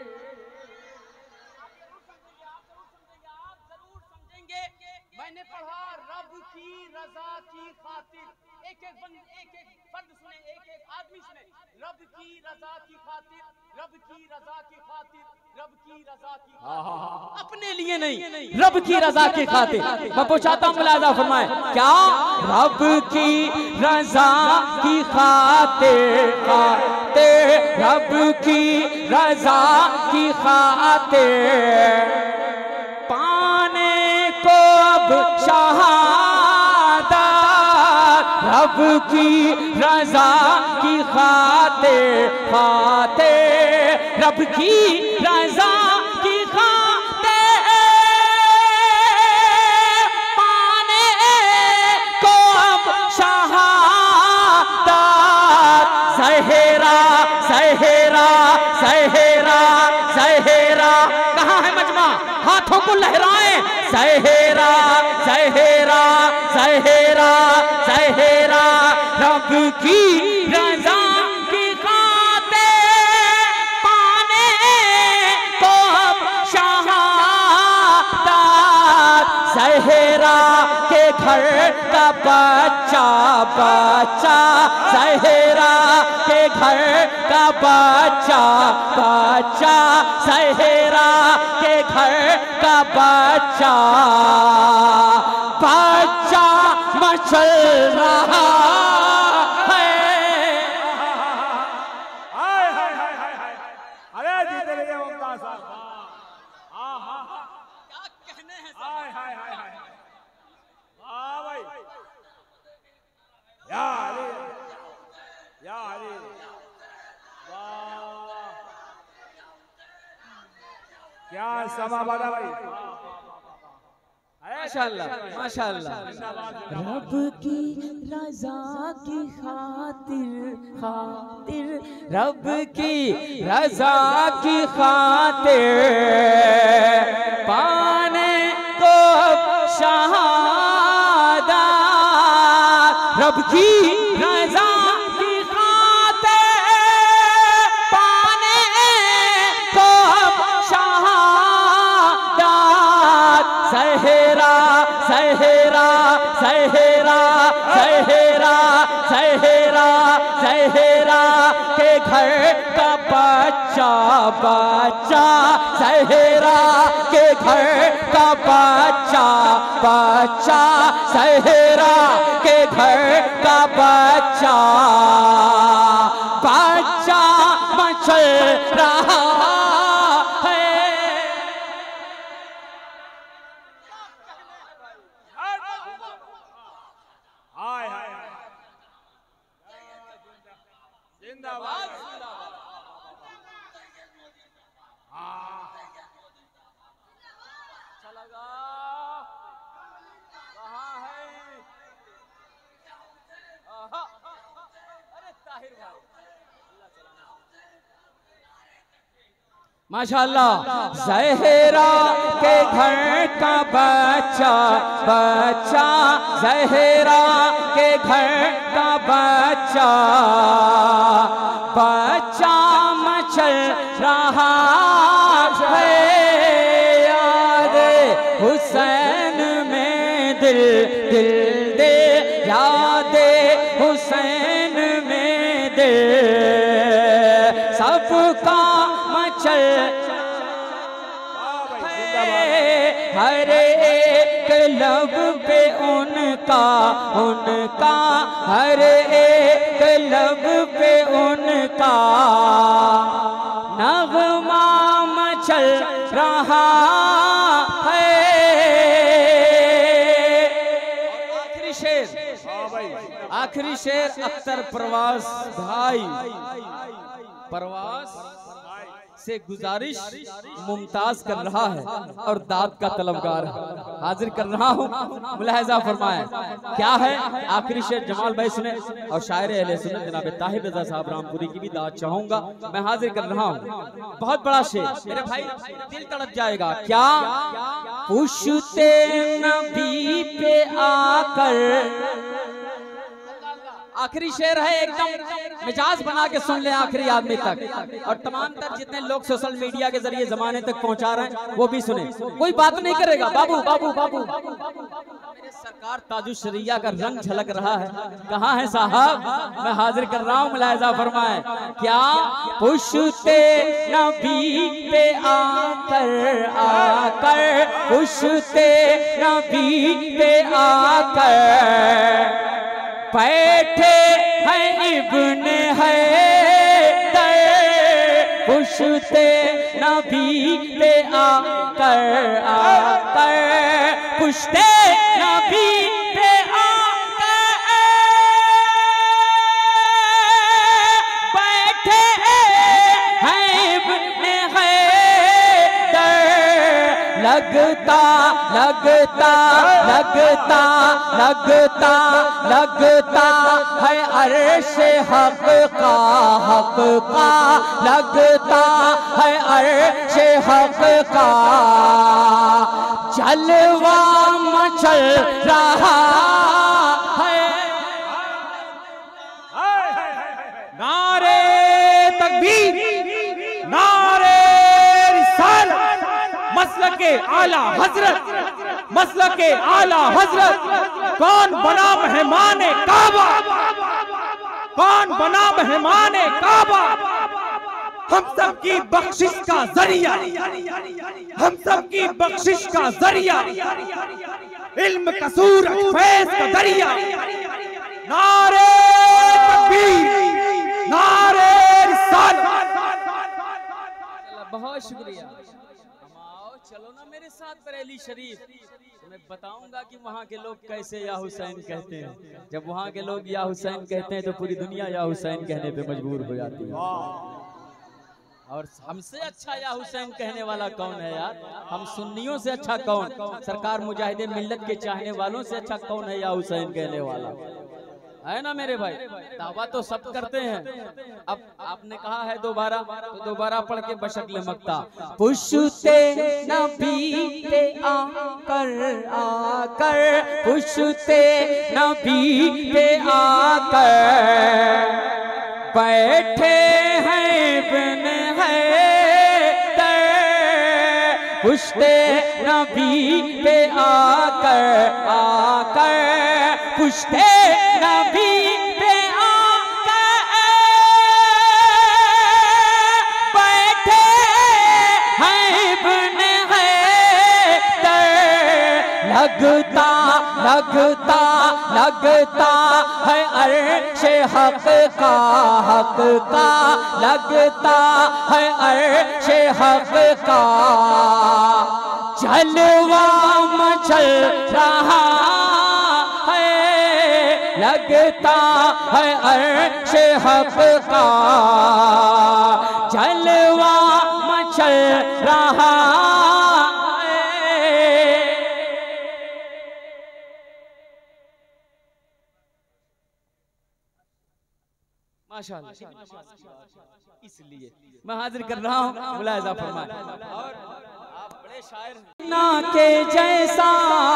मैंने पढ़ा रजा की खातिर, एक एक बंद एक एक फर्द सुने, एक एक आदमी सुने। रब की रजा की खातिर, रब की रजा की खातिर, रब की रजा की खातिर, अपने लिए नहीं, रब की रजा की खातिर। मैं पूछाता हूँ, मुलाहिजा फरमाए क्या? रब की रजा की खातिर, खातिर रब की रजा की खातिर पाने को अब शहादत, रब की रजा की खातिर, खातिर रब की रजा की खातिर पाने को अब शहादत। सहरा सहरा सहरा सहरा, कहाँ है मजमा? हाथों को लहराएं। सहरा सहरा सहरा सहरा रब की रजा की खातिर पाने को अब शहादत। सहरा के घर का बच्चा बच्चा, सहरा के घर का बच्चा बच्चा, सहरा के घर का बच्चा बच्चा मचल रहा है। हाय हाय हाय हाय हाय, अरे जीते रहिए मुमताज साहब। हाँ हाँ हाँ, क्या कहने हैं? हाय हाय हाय हाय, हाँ भाई, या अली या अली, वाह क्या समा बना भाई। माशाअल्लाह माशाअल्लाह। रब की रजा की खातिर, खातिर रब की रजा की खातिर पाने को अब शहादत, रब की रजा की खातिर पाने को अब शहादत। सहरा सहरा सहरा सहरा सहरा सहरा के घर का बच्चा बच्चा, सहरा के घर का बच्चा बच्चा, सहरा के घर का बच्चा बच्चा मचल रहा है। हाय हाय हाय, जिंदाबाद। हाँ, अच्छा लगा। कहाँ है? आहा, अरे ताहिर भाई, माशाअल्लाह। ज़हरा के घर का बच्चा बच्चा, ज़हरा के घर का बच्चा बच्चा मचल रहा है। याद हुसैन में दिल दिल दे, याद हुसैन में दिल सबका मचल हर एक लब पे उनका उनका, हर एक लब पे उनका नगमा मचल रहा है। आखिरी शेर, आखिरी शेर अख्तर परवाज भाई, परवाज से गुजारिश मुमताज कर रहा है और दाद का तलबगार है, हाजिर कर रहा हूँ। मुलाहिजा फरमाएं क्या है? आखिरी शेर जमाल भाई सुने और शायर अहले सुन्नत जनाब ताहिर रजा साहब रामपुरी की भी दाद चाहूंगा। मैं हाजिर कर रहा हूँ। बहुत बड़ा शेर मेरे भाई, दिल तड़प जाएगा। क्या पूछते नबी पे आकर, आखिरी शेर है, एकदम मिजाज बना के सुन ले आखिरी आदमी तक, और तमाम तर जितने लोग सोशल मीडिया के जरिए जमाने तक पहुंचा रहे हैं वो भी सुने। कोई बात नहीं करेगा। बाबू बाबू बाबू सरकार ताजुश्शरिया का रंग झलक रहा है। कहाँ है साहब? मैं हाजिर कर रहा हूँ, मुलाहिजा फरमाए। क्या पुश्ते नबी पे आकर आकर पुश्ते नबी पे आकर बैठे हैं इब्ने हैदर, पुश्ते नबी पे आकर आकर पुश्ते नबी पे आकर बैठे हैं इब्ने हैदर। लगता लगता लगता लगता लगता है अर्श हक का हक का, लगता है अर्श हक का जलवा मचल रहा है। नारे तकबीर, नारे रिसालत, मसलके आला हजरत, मसलके आला हजरत। कौन बना मेहमाने काबा, कौन बना मेहमाने काबा? हम सब की बख्शिश का जरिया, हम सब की बख्शिश का जरिया, इल्म कसूर फैज का दरिया। नारे तकबीर, नारे रिसालत। बहुत शुक्रिया। आओ चलो ना मेरे साथ बरेली शरीफ, मैं बताऊंगा कि वहाँ के लोग कैसे या हुसैन कहते हैं। जब वहाँ के लोग या हुसैन कहते हैं तो पूरी दुनिया या हुसैन कहने पे मजबूर हो जाती है। और हमसे अच्छा या हुसैन कहने वाला कौन है यार? हम सुन्नियों से अच्छा कौन? सरकार मुजाहिदे मिल्लत के चाहने वालों से अच्छा कौन है या हुसैन कहने वाला? है ना मेरे भाई? दावा तो सब करते हैं। अब आपने कहा है दोबारा, तो दोबारा पढ़ के बशक्ल मक्ता। पुश्ते नबी पे आकर आकर पुश्ते नबी पे आकर बैठे हैं इब्ने हैदर, पुश्ते नबी पे आकर आकर पुश्ते नबी पे आकर बैठे हैं इब्ने हैदर। लगता लगता लगता है अर्श हक का हक का, लगता है अर्श हक का जलवा मचल रहा है। लगता है अर्श हक का जलवा मचल रहा है। माशाअल्लाह, इसलिए मैं हाजिर कर रहा हूँ, मुलाहिजा फरमाए। और आप बड़े शायर ना के जैसा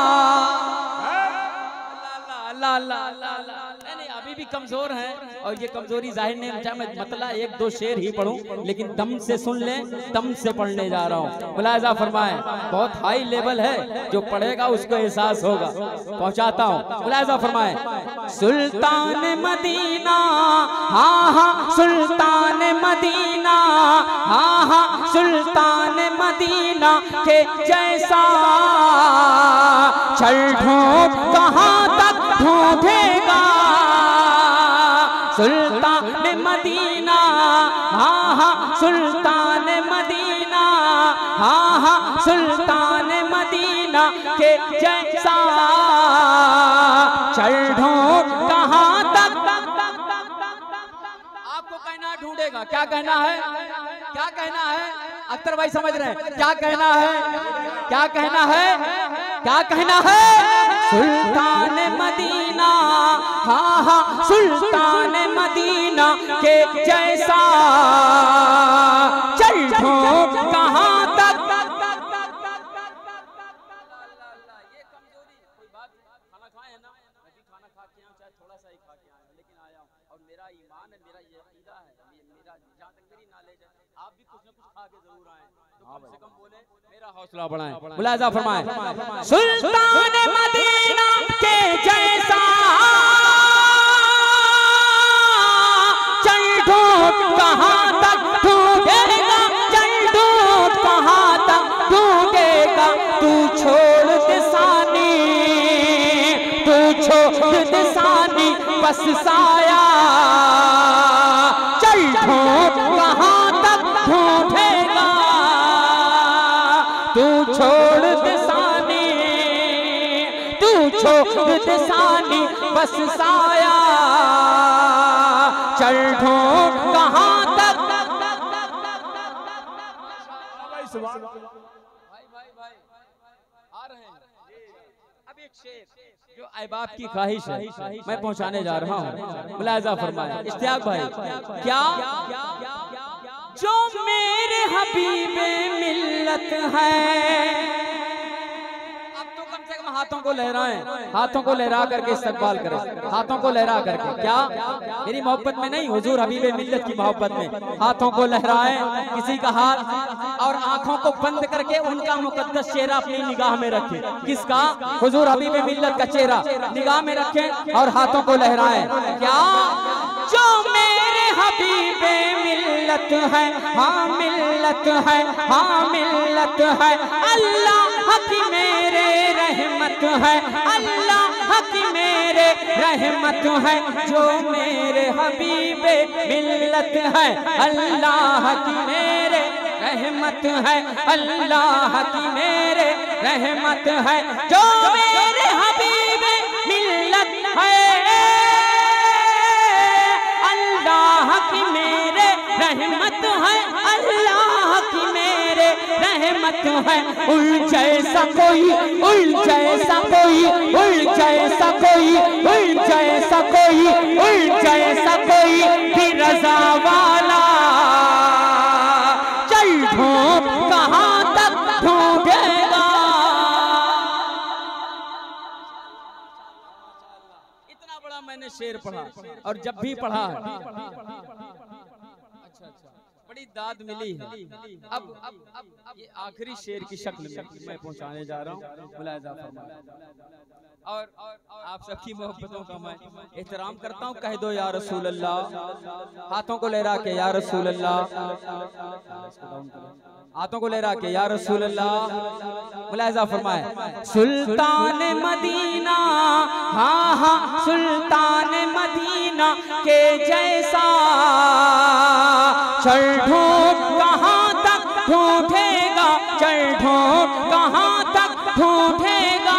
ला ला ला ला नहीं नहीं अभी भी कमजोर हैं, और ये कमजोरी जाहिर नहीं है। मैं मतला एक दो शेर ही पढ़ूं, लेकिन दम से सुन लें, दम से पढ़ने जा रहा हूँ। मुलाहिजा फरमाएं, बहुत हाई लेवल है, जो पढ़ेगा उसको एहसास होगा। पहुंचाता हूँ, मुलाहिजा फरमाएं। सुल्तान मदीना, हाँ हाँ सुल्तान मदीना, हाँ हाँ सुल्तान मदीना के जैसा चल ढूंढ कहाँ तक ढूंढेगा। सुल्तान मदीना, हाँ हाँ सुल्तान मदीना, हाँ हाँ सुल्तान मदीना के जैसा चल ढूंढ कहाँ तक। आपको कहना ढूंढेगा, क्या कहना है? क्या कहना है? अख्तर भाई समझ रहे हैं क्या कहना है? क्या कहना है? क्या कहना है? सुल्तान मदीना, हाँ हाँ सुल्तान मदीना के जैसा चल ढूंढ कहाँ तक। ये कमजोरी कोई बात, खाना खाए है ना? मैं भी खाना खा के आया, चाहे थोड़ा सा ही खा के आया, लेकिन आया हूँ। और मेरा ईमान है, मेरा ये अकीदा है, मे- मेरा जहाँ तक मेरी नॉलेज है, आप भी कुछ न कुछ खा के जरूर आए, तो कम से कम बोले मेरा हौसला बढ़ाएं। मुलाहिजा फरमाएं, सुल्तान मदीना के जैसा चल ढूंढ कहाँ तक ढूंढेगा, चल ढूंढ कहाँ तक ढूंढेगा, तू छोड़ दिसानी, तू छोड़ दिसानी बस साया, चल ढूंढ कहाँ तक ढूंढेगा, तू छोड़ दिसानी, तू छोड़ दिसानी बस साया, चल ढूंढ कहाँ तक। सुभान भाई भाई भाई आ रहे हैं। अब एक शेर जो अहबाब की ख्वाहिश है मैं पहुंचाने जा रहा हूँ, मुलाहिजा फरमाएं। इश्तियाक भाई, क्या जो मेरे हबीबे मिल्लत है, अब तो कम से कम हाथों को लहराएं, हाथों को लहरा करके इस्तकबाल करें, हाथों को लहरा करके, क्या मेरी मोहब्बत में नहीं, हुजूर हबीबे मिल्लत की मोहब्बत में हाथों को लहराएं, किसी का हाथ और आंखों को बंद करके उनका मुकद्दस चेहरा अपनी निगाह में रखें। किसका? हुजूर हबीबे मिल्लत का चेहरा निगाह में रखें और हाथों को लहराएं। क्या जो मेरे हबीबे मिल्लत है, हाँ मिल्लत है, हाँ मिल्लत है, अल्लाह की मेरे रहमत है, अल्लाह की मेरे रहमत है, जो मेरे हबीबे मिल्लत है, अल्लाह की मेरे रहमत है, अल्लाह की मेरे रहमत है, जो मेरे हबीबे मिल्लत है, अल्लाह की मेरे रहमत है, अल्लाह की मेरे रहमत है, उल जैसा कोई, उल जैसा कोई, उल जैसा कोई, उल जैसा कोई, उल जैसा कोई भी रजा वाला, चल ढूंढ कहाँ तक ढूंढेगा। इतना बड़ा मैंने शेर पढ़ा और जब भी पढ़ा है अच्छा अच्छा बड़ी दाद मिली है। अब अब अब ये आखिरी शेर की शक्ल में मैं पहुंचाने जा रहा हूँ, मुलाहिजा फरमाएं। और आप सबकी मोहब्बतों का मैं एहतराम करता हूँ। कह दो या रसूल अल्लाह, हाथों को लहरा के या रसूल अल्लाह, हाथों को लहरा के या रसूल अल्लाह, मुलाहिजा फरमाएं। सुल्तान मदीना, हाँ हाँ सुल्तान मदीना के जैसा चल ढूंढ कहाँ तक ढूंढेगा, चल ढूंढ कहाँ तक ढूंढेगा।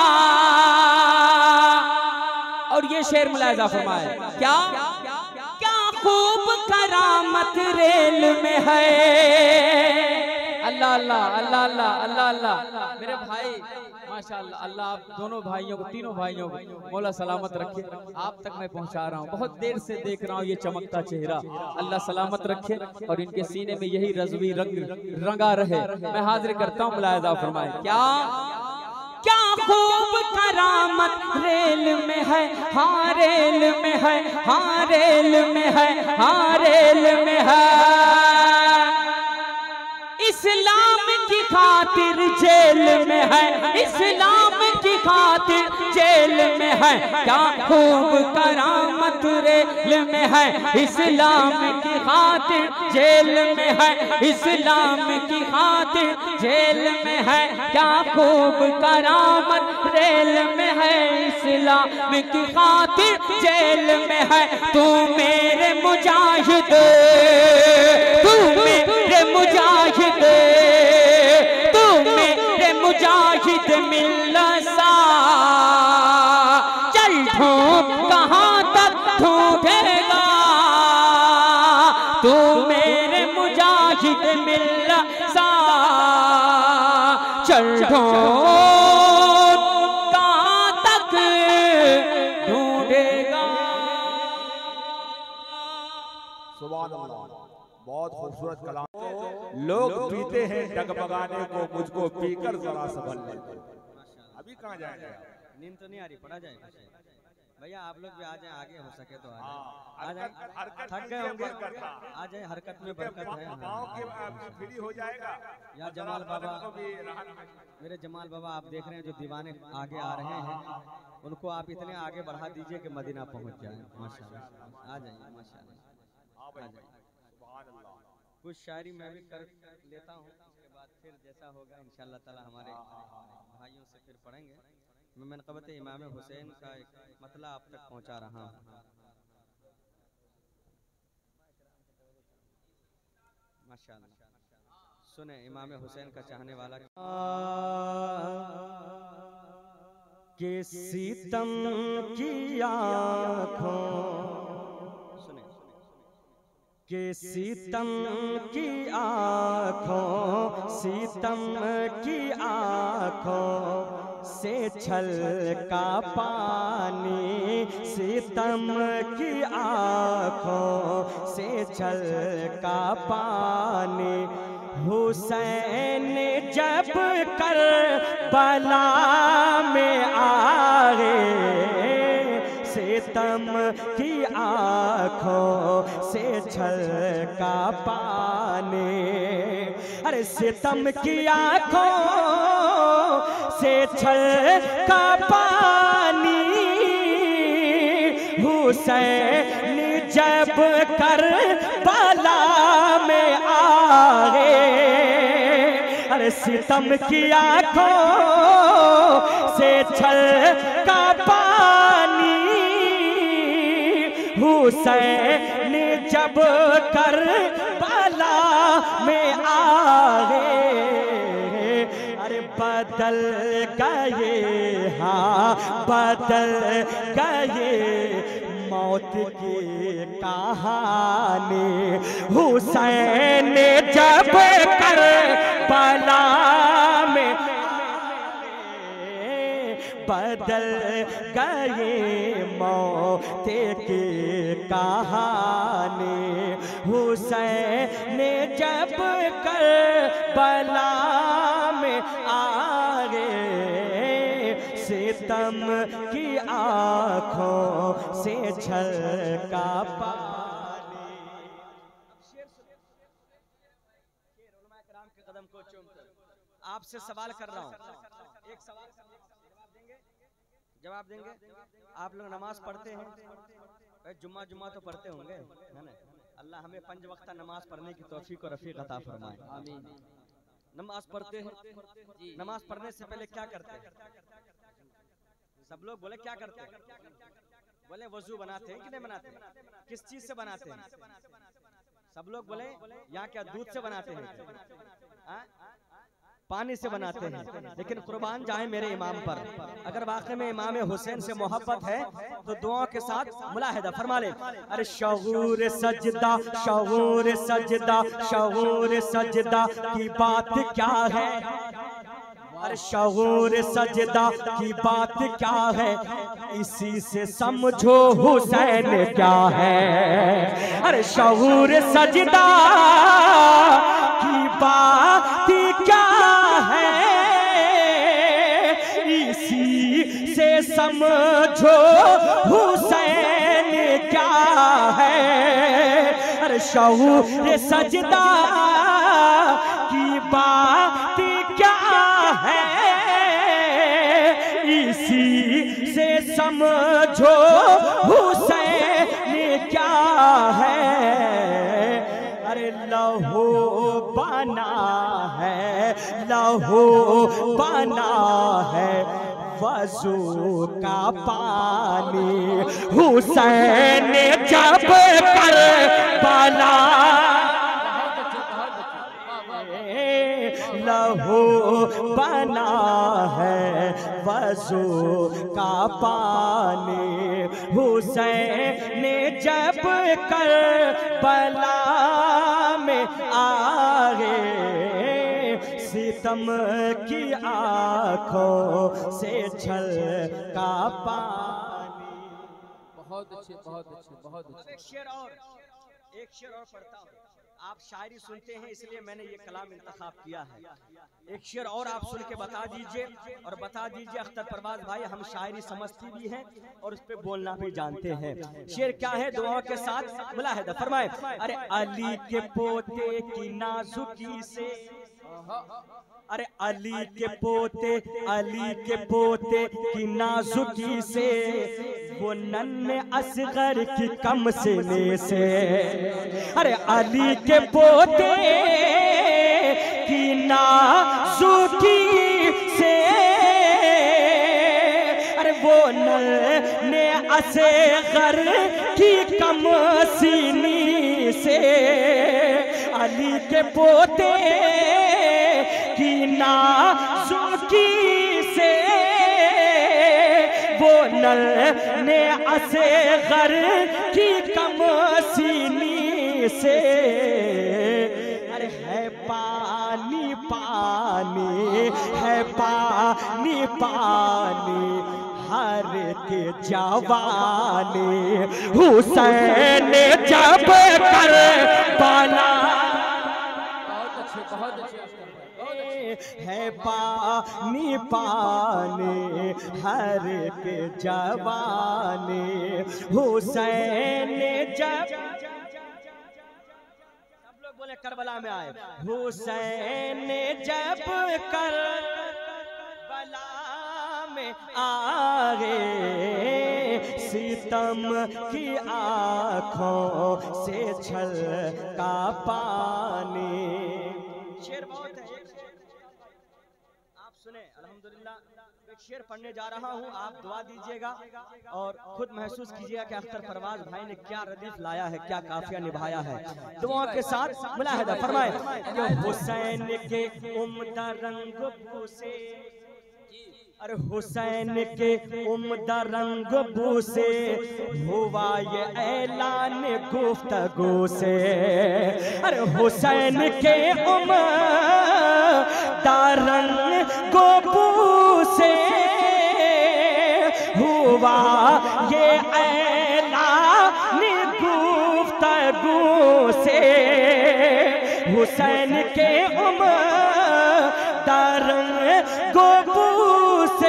और ये शेर मुलाहिजा फरमाए, क्या क्या खूब करामत रेल में है। अल्लाह अल्लाह अल्लाह अल्लाह अल्लाह अल्लाह मेरे भाई माशाअल्लाह, अल्लाह आप दोनों भाइयों को, तीनों भाइयों को मौला सलामत रखे। आप तक मैं पहुंचा रहा हूं, बहुत देर से देख रहा हूं ये चमकता चेहरा, अल्लाह सलामत रखे और इनके सीने में यही रज़वी रंग रंगा रहे। मैं हाजिर करता हूं, मुलाहिजा फरमाएं। क्या क्या खूब करामत रेल में है, हाँ रेल में है, हाँ रेल में है, हाँ रेल में है, इस्लाम की खातिर जेल में है, इस्लाम की खातिर जेल में है। क्या खूब करामत रेल में है, इस्लाम की खातिर जेल में है, इस्लाम की खातिर जेल में है। क्या खूब करामत रेल में है, इस्लाम की खातिर जेल में है। तू मेरे मुजाहिद, तू मेरे मुजाहिद, तू मेरे मुजाहिद मिल्लसा, चल ढूंढ कहाँ तक ढूंढेगा। तू मेरे मुजाहिद मिल्लसा, चल ढूंढ कहाँ तक ढूंढेगा। सुभान अल्लाह, बहुत खूबसूरत कलाम। लोग पीते हैं डगमगाने को, मुझको पीकर जरा संभल ले। अभी कहाँ जाएंगे? नींद तो नहीं आ रही, पढ़ा जाए। भैया आप लोग भी आ जाएं, आगे हो सके तो आ हाँ, जाएं, आ जाएं। हरकत- हरकत थक गए कीजिए, होंगे, बरकत का। आ जाए, हरकत में क्योंकि बरकत है। पाँव के हाँ। आपकी फ्री हो जाएगा। या और जमाल जरा बदन बाबा, को भी राहत मिलेगी। मेरे जमाल बाबा आप देख रहे हैं जो दीवाने आगे आ रहे हैं, उनको आप इतने आगे बढ़ा दीजिए कि मदीना पहुंच जाए। माशाल्लाह, आ जाइए माशाल्लाह, हाँ आ भाई, जाइए। सुभान अल्लाह। कुछ शायरी मैं भी कर लेता हूँ, उसके बाद फिर जैसा होगा इंशाअल्लाह ताला हमारे भाइयों से फिर पढ़ेंगे। मैं मनक़बत इमाम हुसैन का एक मतला आप तक पहुँचा रहा हूँ। माशाअल्लाह, सुने इमाम हुसैन का चाहने वाला के सीतम की आँखों, सुने के सीतम की आँखों, सीतम की आँखों से छल का पानी, सीतम की आँखों से छल का पानी। हुसैन जब कर बला में आए, सितम की आँखों से छल का पानी। अरे सितम की आँखों से छल का पानी, हुसैन जब कर बला में आए। अरे सितम की आँखों से छल का पानी, हुसैन जब कर बला में आए। अरे बदल गए, हाँ बदल गए मौत की कहानी। हुसैन जब कर बला में बदल गए मौत की कहानी। हुसैन जब कर बला में आ गए, सितम की आँखों से छल का पानी। के कदम को चूमकर आपसे सवाल कर रहा हूँ, एक सवाल का जवाब देंगे, जवाब देंगे। आप लोग नमाज पढ़ते हैं, जुम्मा जुम्मा तो पढ़ते होंगे, है ना? अल्लाह हमें पंज वक्ता नमाज पढ़ने की तौफीक और रफीक अता फरमाए, आमीन। नमाज पढ़ते हैं, नमाज पढ़ने से पहले क्या करते हैं? सब लोग बोले क्या करते हैं? बोले वजू बनाते हैं कि नहीं बनाते? किस चीज से बनाते हैं? सब लोग बोले यहाँ क्या दूध से बनाते हैं? आ? पानी से बनाते हैं। लेकिन कुर्बान जाए मेरे इमाम पर, अगर वाकई में इमाम हुसैन से मोहब्बत है तो दुआओं के साथ मुलाहिदा फरमा ले। अरे शऊर सजदा, शऊर सजदा, शऊर सजदा की बात क्या है? अरे शऊर सजदा की बात क्या है? इसी से समझो हुसैन क्या है। अरे शऊर सजदा की बात क्या है? इसी से समझो हुसैन क्या है। अरे शऊर सजदा की बात क्या है? इसी से समझो हुसैन क्या है। अरे लहू बना है, लहू बना है वजू का पानी। हुसैन जब कर बला लहू बना है वजू का पानी। हुसैन जब कर बला में आए, सितम की आँखों से छल का पानी। बहुत अच्छे, बहुत अच्छे, बहुत अच्छे। एक शेर और, एक शेर और पढ़ता हूँ। आप शायरी सुनते हैं इसलिए मैंने ये कलाम इंतखाब किया है। एक शेर और आप सुन के बता दीजिए, और बता दीजिए अख्तर परवाज भाई, हम शायरी समझती भी हैं और उस पे बोलना भी जानते हैं। शेर क्या है, दुआओं के साथ मुलाहिदा फरमाए। अरे अली के पोते की नाजुकी से, अरे अली के पोते, अली के पोते की नाजुकी से, वो नन्हे असगर की कम सीने से, अरे अली के पोते की नाजुकी से, अरे वो नन्हे असगर की कम सीनी से, अली के पोते की नाजुकी से, वो नन्हे असगर की कम सीनी से, अरे है पानी पानी, है पानी पानी हर के जवानी, हुसैन जब कर बला, है पानी पानी हर के जवानी, हुसैन जब, सब लोग बोले करबला में आए, हुसैन जब करबला में आए, सितम की आँखों से छलका पानी। शेर बहुत है, आप सुने अल्हम्दुलिल्लाह। एक शेर पढ़ने जा रहा हूँ, आप दुआ दीजिएगा और खुद महसूस कीजिएगा कि अख्तर परवाज भाई ने क्या रदीफ लाया है, क्या काफिया निभाया है। दुआ के साथ मुलाहिदा फरमाए। हुसैन के उम्दा रंग से, अरे हुसैन के उम्दा रंग बू से हुआ ये ऐलान गुफ्तगू से, अरे हुसैन के उम्दा रंग बू से हुआ ये ऐलान गुफ्तगू से, हुसैन के उम्दा रंग बू से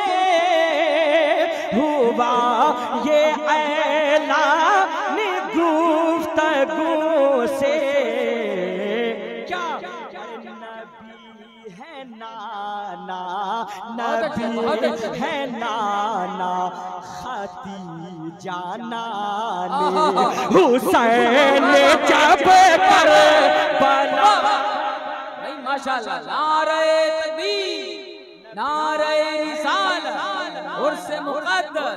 हुआ ये ऐलान गुफ्तगू से, क्या नबी है नाना, नबी है नाना खतीजा नानी, हुसैन जब पर बला, माशाअल्लाह, नारे तकबीर, नारे रिसालत, उर्से मुक़द्दस,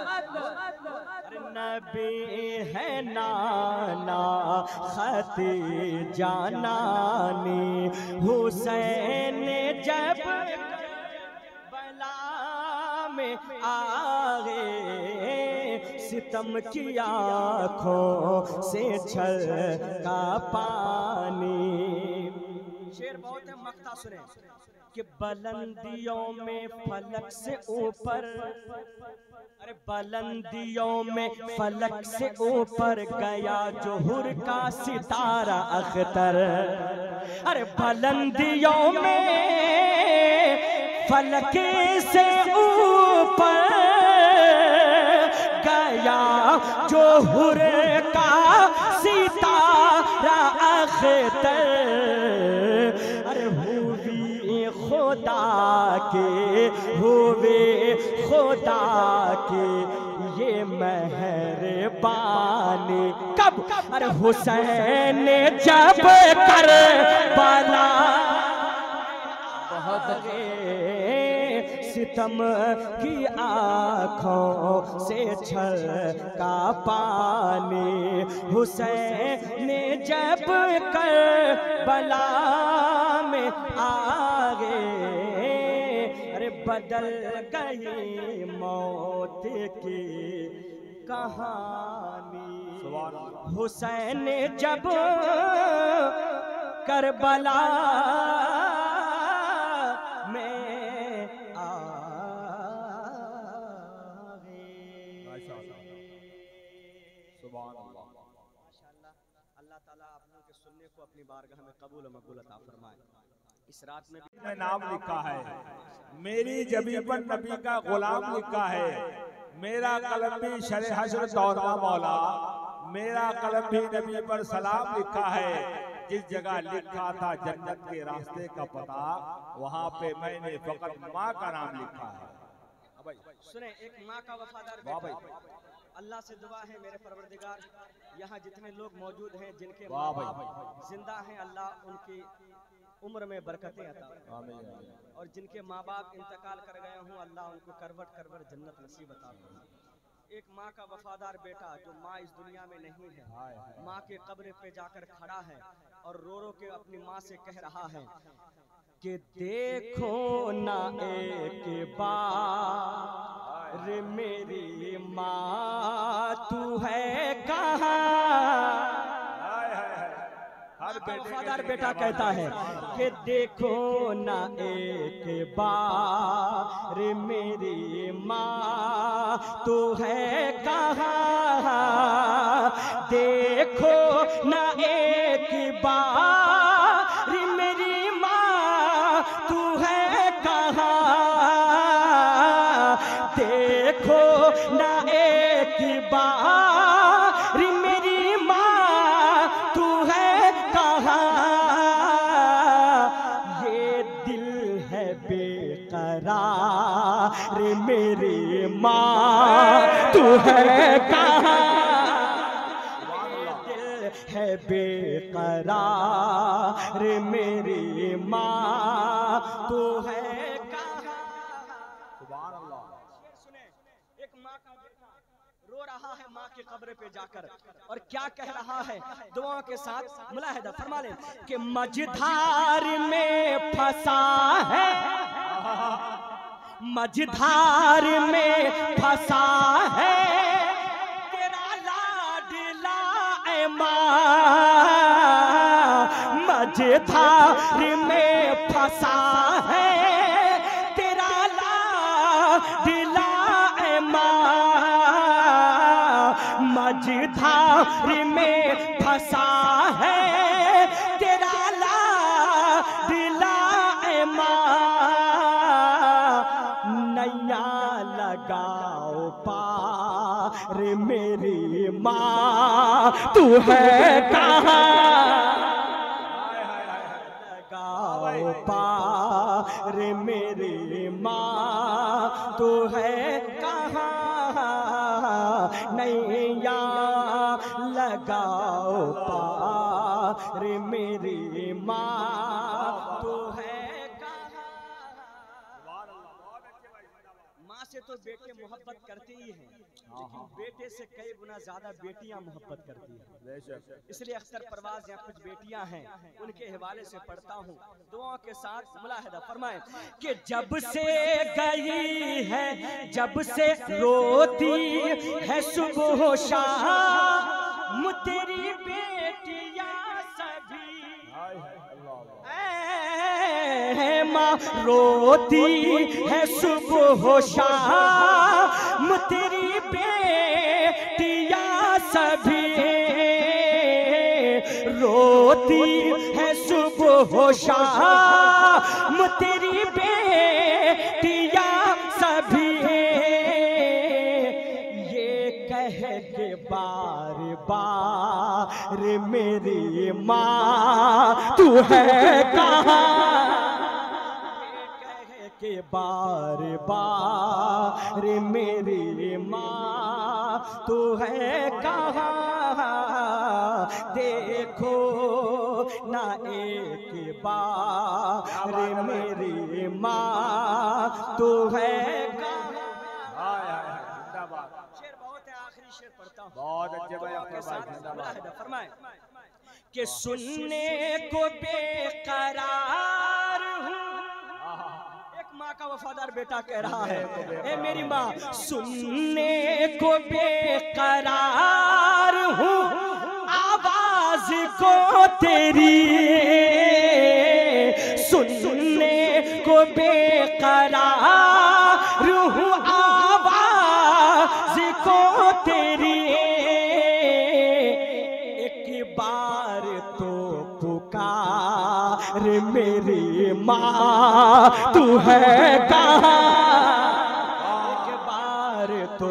नबी है नाना खतीजा नानी, हुसैन जब बला में आए, सितम की आँखों से छलका पानी। शेर बहुत है, मक्ता सुने कि बुलंदियों में फलक से ऊपर, अरे बुलंदियों में फलक से ऊपर गया जोहर का सितारा अख्तर, अरे बुलंदियों में फलक से ऊपर गया जोहर का सितारा अख्तर, अरे हुई खुदा के, हुए खुदा के ये मेहरबानी, कब, अरे हुसैन जब कर बला, बहुत सितम की आँखों से छलका पानी, हुसैन जब कर बला में आगे, अरे बदल गई मौत की कहानी, हुसैन जब करबला में आगे। अल्लाह ताला आप लोगों के सुन्नत कबूल व मकबूल अता फरमाए। इस रात में भी में नाम लिखा है, मेरी जबी पर नबी का गुलाम लिखा है, मेरा कलम भी शरे हश्र दौड़ना मौला, मेरा कलम भी नबी पर सलाम लिखा है। जिस जगह लिखा था जन्नत के रास्ते का पता, वहाँ पे मैंने फकत माँ का नाम लिखा है। सुने, एक माँ का वफादार वाह बेटा, भाई। अल्लाह से दुआ है मेरे परवरदिगार, यहाँ जितने लोग मौजूद हैं जिनके वाह माँ भाई। बाप जिंदा हैं, अल्लाह उनकी उम्र में बरकतें अता फरमाए। आमीन। और जिनके माँ बाप इंतकाल कर गए हों, अल्लाह उनको करवट करवट जन्नत नसीब अता फरमाए। एक माँ का वफादार बेटा जो माँ इस दुनिया में नहीं है, माँ के कब्र पे जाकर खड़ा है और रो रो के अपनी माँ से कह रहा है कि देखो ना एक बार मेरी माँ तू है कहाँ। हर माँ का वफादार बेटा कहता है कि देखो ना एक बार मेरी माँ तू है कहाँ, देखो ना एक बार मेरी माँ तू है कहाँ, देखो ना एक बार मेरी माँ तू है कहाँ। ये दिल है बेकरार मेरी माँ तू है कहाँ, ये दिल है बेकरार मेरी माँ तू है कहाँ। सुभान अल्लाह। सुने, एक माँ का बेटा रो रहा है माँ के कब्र पे जाकर और क्या कह रहा है, दुआओं के साथ मुलाहिदा फरमा लें कि मझधार में फंसा है, मझधार में फंसा है तेरा लाडला ए माँ, मझधार में फंसा है तेरा लाडला ए माँ, मझधार में फंसा है तेरा लाडला ए माँ। नैया लगाओ पार मेरी माँ तू है कहाँ, लगाओ पार मेरी माँ तू है कहाँ, नैया लगाओ पार मेरी माँ तू है कहाँ। माँ से तो बेटे मोहब्बत करते ही हैं, लेकिन बेटे से कई गुना ज्यादा बेटियां मोहब्बत करती हैं। इसलिए अख्तर परवाज यहाँ कुछ बेटियां हैं, उनके हवाले से पढ़ता हूँ, दुआओं के साथ मुलाहिदा फरमाएं कि जब से गई है, जब से रोती है सुबह शाम तेरी बेटियां सभी, ऐ माँ रोती है सुबह शाम तेरी बेटियां सभी, रोती है सुबह शाम तेरी बेटियां सभी, ये कह के बार बार मेरी माँ तू है कहाँ, के बार बार मेरी माँ तू है कहाँ, देखो ना एक बार मेरी माँ तू है कहाँ। शेर बहुत है, आखिरी शेर पढ़ता हूँ, बहुत अच्छे भाई, के साथ मुलाहिदा फरमाएं कि सुनने को बेकरार हूँ, माँ का वफादार बेटा कह रहा है, ए मेरी माँ सुनने को बेकरार हूँ, आवाज को तेरी सुनने को बेकरार हूँ, आवाज को तेरी एक बार तो पुकार मेरी माँ तू है कहाँ, एक बार तो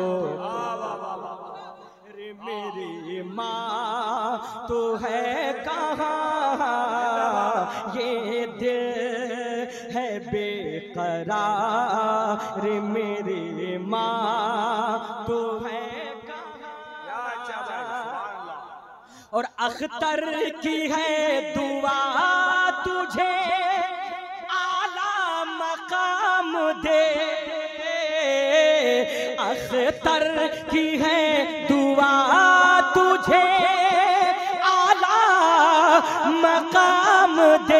रे मेरी माँ तू है कहाँ, ये दिल है बेकरार रे मेरी माँ तू है और अख्तर की है दुआ तुझे आला मकाम दे, अख्तर की है दुआ तुझे आला मकाम दे,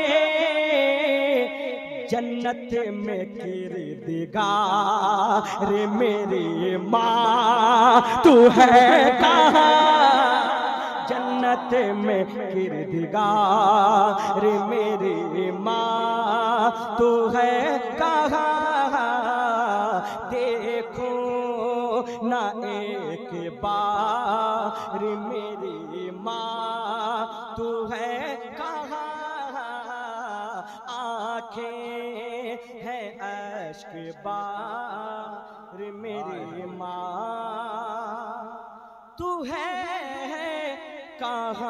जन्नत में किरदगार रे मेरी माँ तू है कहाँ, जन्नत में किरदगार मेरी माँ तू है कहाँ, देखो ना एक बार मेरी माँ तू है कहाँ, आँखें है अश्क बार मेरी माँ तू है कहाँ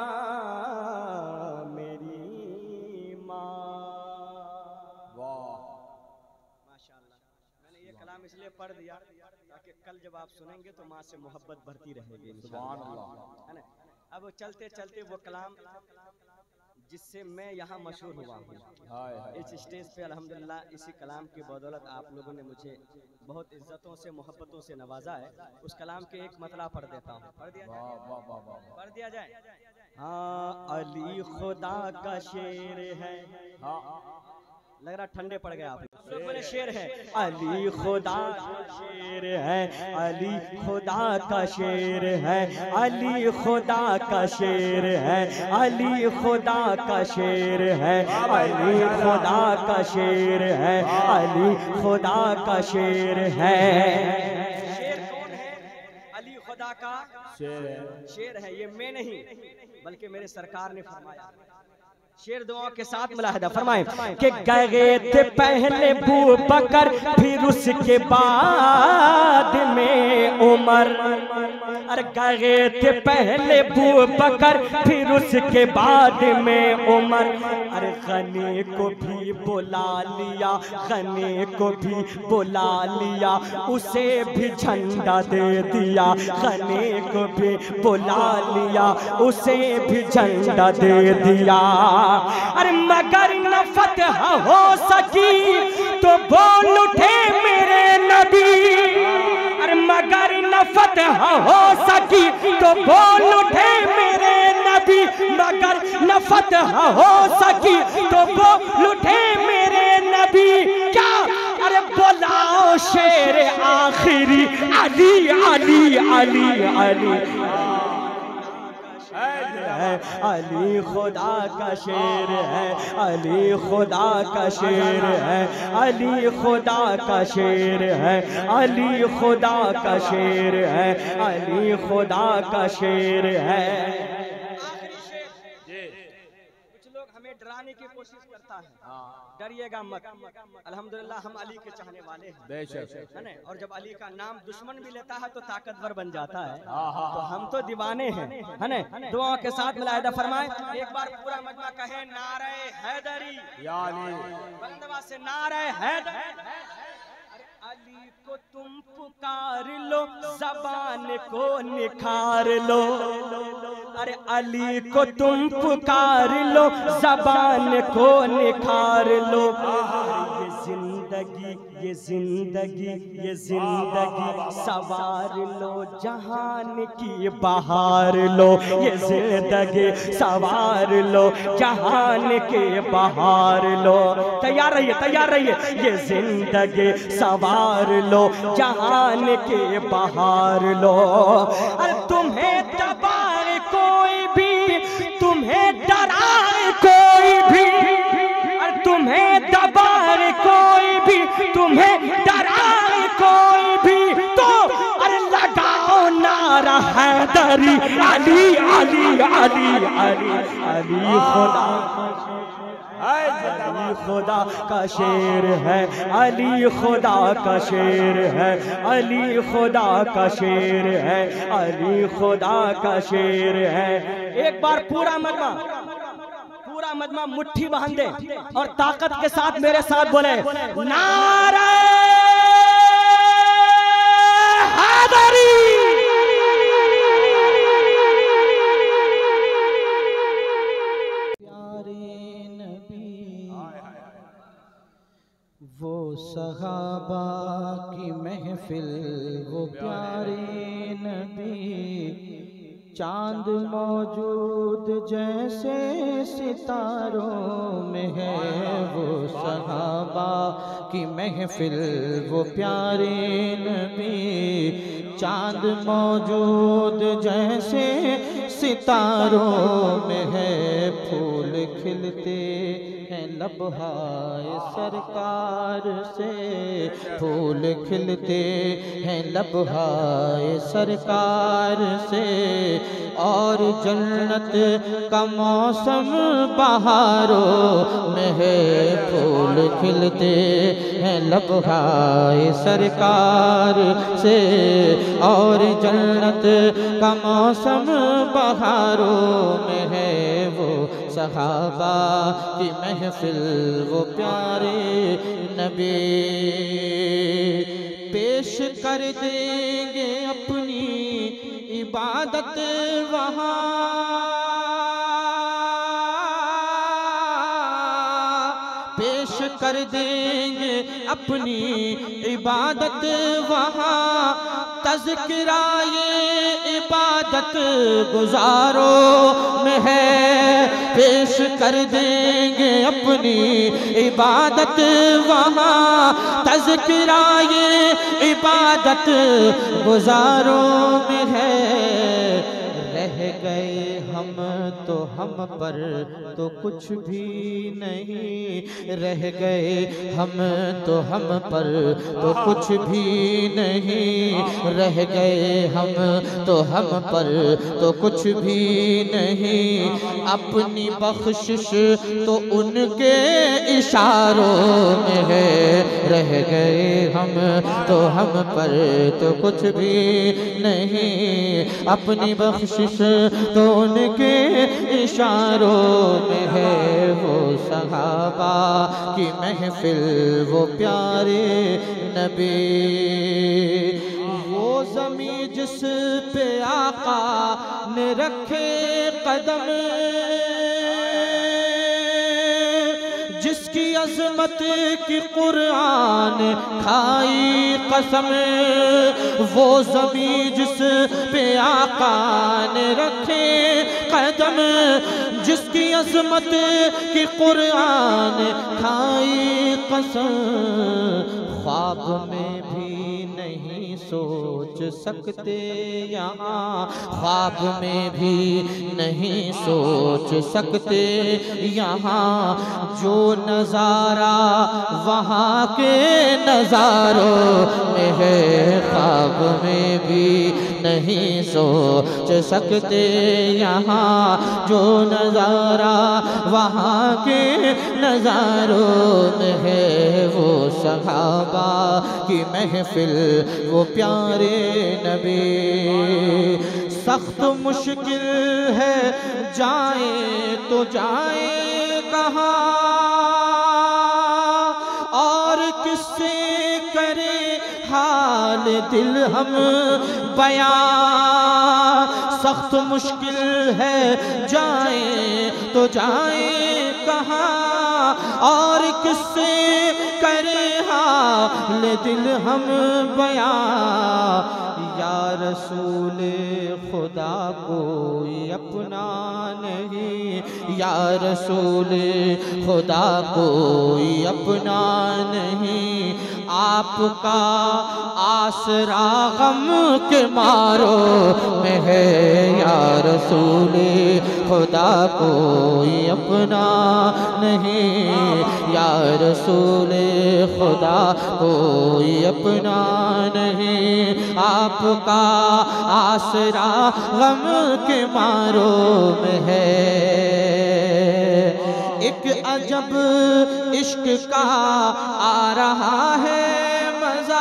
मेरी माँ। वाह माशाअल्लाह। मैंने ये कलाम इसलिए पढ़ दिया ताकि कल जब आप सुनेंगे तो माँ से मोहब्बत बढ़ती रहेगी सुभान इंशाअल्लाह, अल्लाह। है ना। अब चलते चलते वो कलाम जिससे मैं यहाँ मशहूर हुआ हूँ, हाय हाय इस स्टेज पे अल्हम्दुलिल्लाह इसी कलाम की बदौलत आप लोगों ने मुझे बहुत इज्जतों से मोहब्बतों से नवाजा है। उस कलाम के एक मतला पढ़ देता हूँ, पढ़ दिया वाह जाए, वाह वाह वाह पढ़ दिया जाए। हाँ अली खुदा का शेर है, हाँ लग रहा ठंडे पड़ गए आप लोग बोले शेर है, अली खुदा का शेर है, अली खुदा का शेर है, अली खुदा का शेर है, अली खुदा का शेर है, अली खुदा का शेर है, अली खुदा का शेर है। शेर कौन है? अली खुदा का शेर है। शेर है, ये मैं नहीं बल्कि मेरे सरकार ने फरमाया। शेर दुआओं के साथ मुलाहिदा फरमाएं कि गए थे पहले बू बकर फिर उसके बाद में उमर, अरे गए थे पहले बू बकर फिर उसके बाद में उमर, अरे गनी को भी बुला लिया, गनी को भी बुला लिया, उसे भी झंडा दे दिया, गनी को भी बुला लिया, उसे भी झंडा दे दिया। अरे मगर न फतह हो सकी तो बोल उठे मेरे नबी, अरे मगर न फतह हो सकी तो बोल उठे मेरे नबी, मगर न फतह हो सकी तो बोल उठे मेरे नबी। क्या? अरे बुलाओ शेर आखिरी अली अली अली अली है, अली खुदा का शेर है, अली खुदा का शेर है, अली खुदा का शेर है, अली खुदा का शेर है, अली खुदा का शेर है। कुछ लोग हमें डराने की कोशिश करता है, डरिएगा मत, अल्हम्दुलिल्लाह हम अली के चाहने वाले हैं, बेशक है ना। और जब अली का नाम दुश्मन भी लेता है तो ताकतवर बन जाता है, तो हम तो दीवाने हैं, है ना। दुआ के साथ मुलाहिदा फरमाएं, एक बार पूरा मजमा कहे नारे हैदरी, या अली बंदवा से नारे हैदरी। अली को तुम पुकार लो, जबान को निखार लो, अरे अली को तुम पुकार लो, जबान को निखार लो। ये जिंदगी ये जिंदगी ये जिंदगी सवार लो, जहान की बहार लो, ये जिंदगी सवार लो, जहान के बहार लो। तैयार रहिए तैयार रहिए, ये जिंदगी सवार लो, जहान के बहार लो। अरे तुम्हें दबाए कोई भी, तुम्हें डराए कोई भी, अरे तुम्हें दबाए कोई भी, तुम्हें डराए कोई भी, तो अरे लगाओ नारा हैदरी अली अली अली अली अली खुदा अली खुदा का शेर है, अली खुदा का शेर है, अली खुदा का शेर है, अली खुदा का शेर है। एक बार पूरा मजमा पूरा मजमा मुट्ठी बांध दे और ताकत के साथ मेरे साथ बोले नारे हैदरी। वो सहाबा की महफिल, वो प्यारे नबी, चांद मौजूद जैसे सितारों में है। वो सहाबा की महफिल, वो प्यारे नबी, चांद मौजूद जैसे सितारों में है। फूल खिलते हैं लबहाए सरकार से, फूल खिलते हैं लबहाए सरकार से, और जन्नत का मौसम बहारों में है। फूल खिलते हैं लबहाए सरकार से, और जन्नत का मौसम बहारों में है। वो सहाबा की महफिल, वो प्यारे नबी, पेश कर देंगे अपनी इबादत वहाँ, पेश कर देंगे अपनी इबादत वहाँ। तज़किरा ये इबादत गुजारों में है, पेश कर देंगे अपनी इबादत वहाँ। तज़किरा ये इबादत गुजारों में है। रह गए हम तो हम पर तो कुछ भी नहीं, रह गए हम तो हम पर तो कुछ भी नहीं, रह गए हम तो हम पर तो कुछ भी नहीं। अपनी बख्शिश तो उनके इशारों में है, रह गए हम तो हम पर तो कुछ भी नहीं। अपनी बख्शिश तो उनके इशारों में है। वो सहाबा की महफिल, वो प्यारे नबी, वो ज़मीं जिस पे आका ने रखे कदम, जिसकी अज़मत की कुरान खाई कसम। वो ज़मीं जिस पे आका ने रखे कदम, जिसकी अज़मत की कुरान खाई कसम। ख्वाब में भी नहीं सोच सकते यहाँ, ख्वाब में भी नहीं सोच सकते यहाँ। जो नज़ारा वहाँ के नज़ारों में है, ख्वाब में भी नहीं सोच सकते यहाँ। जो नज़ारा वहाँ के नज़ारों में है। वो सहाबा की महफिल, वो प्यारे नबी। सख्त मुश्किल है जाए तो जाए कहाँ, और किससे करे हाल दिल हम बयां। सख्त मुश्किल है जाए तो जाए कहाँ, और किससे करे हाल दिल हम बयां। या रसूल खुदा कोई अपना नहीं, या रसूल खुदा कोई अपना नहीं। आपका आसरा गम के मारो में है, या रसूल खुदा कोई अपना नहीं। या रसूल खुदा कोई अपना नहीं। आपका आसरा गम के मारो में है। एक अजब इश्क का आ रहा है मजा,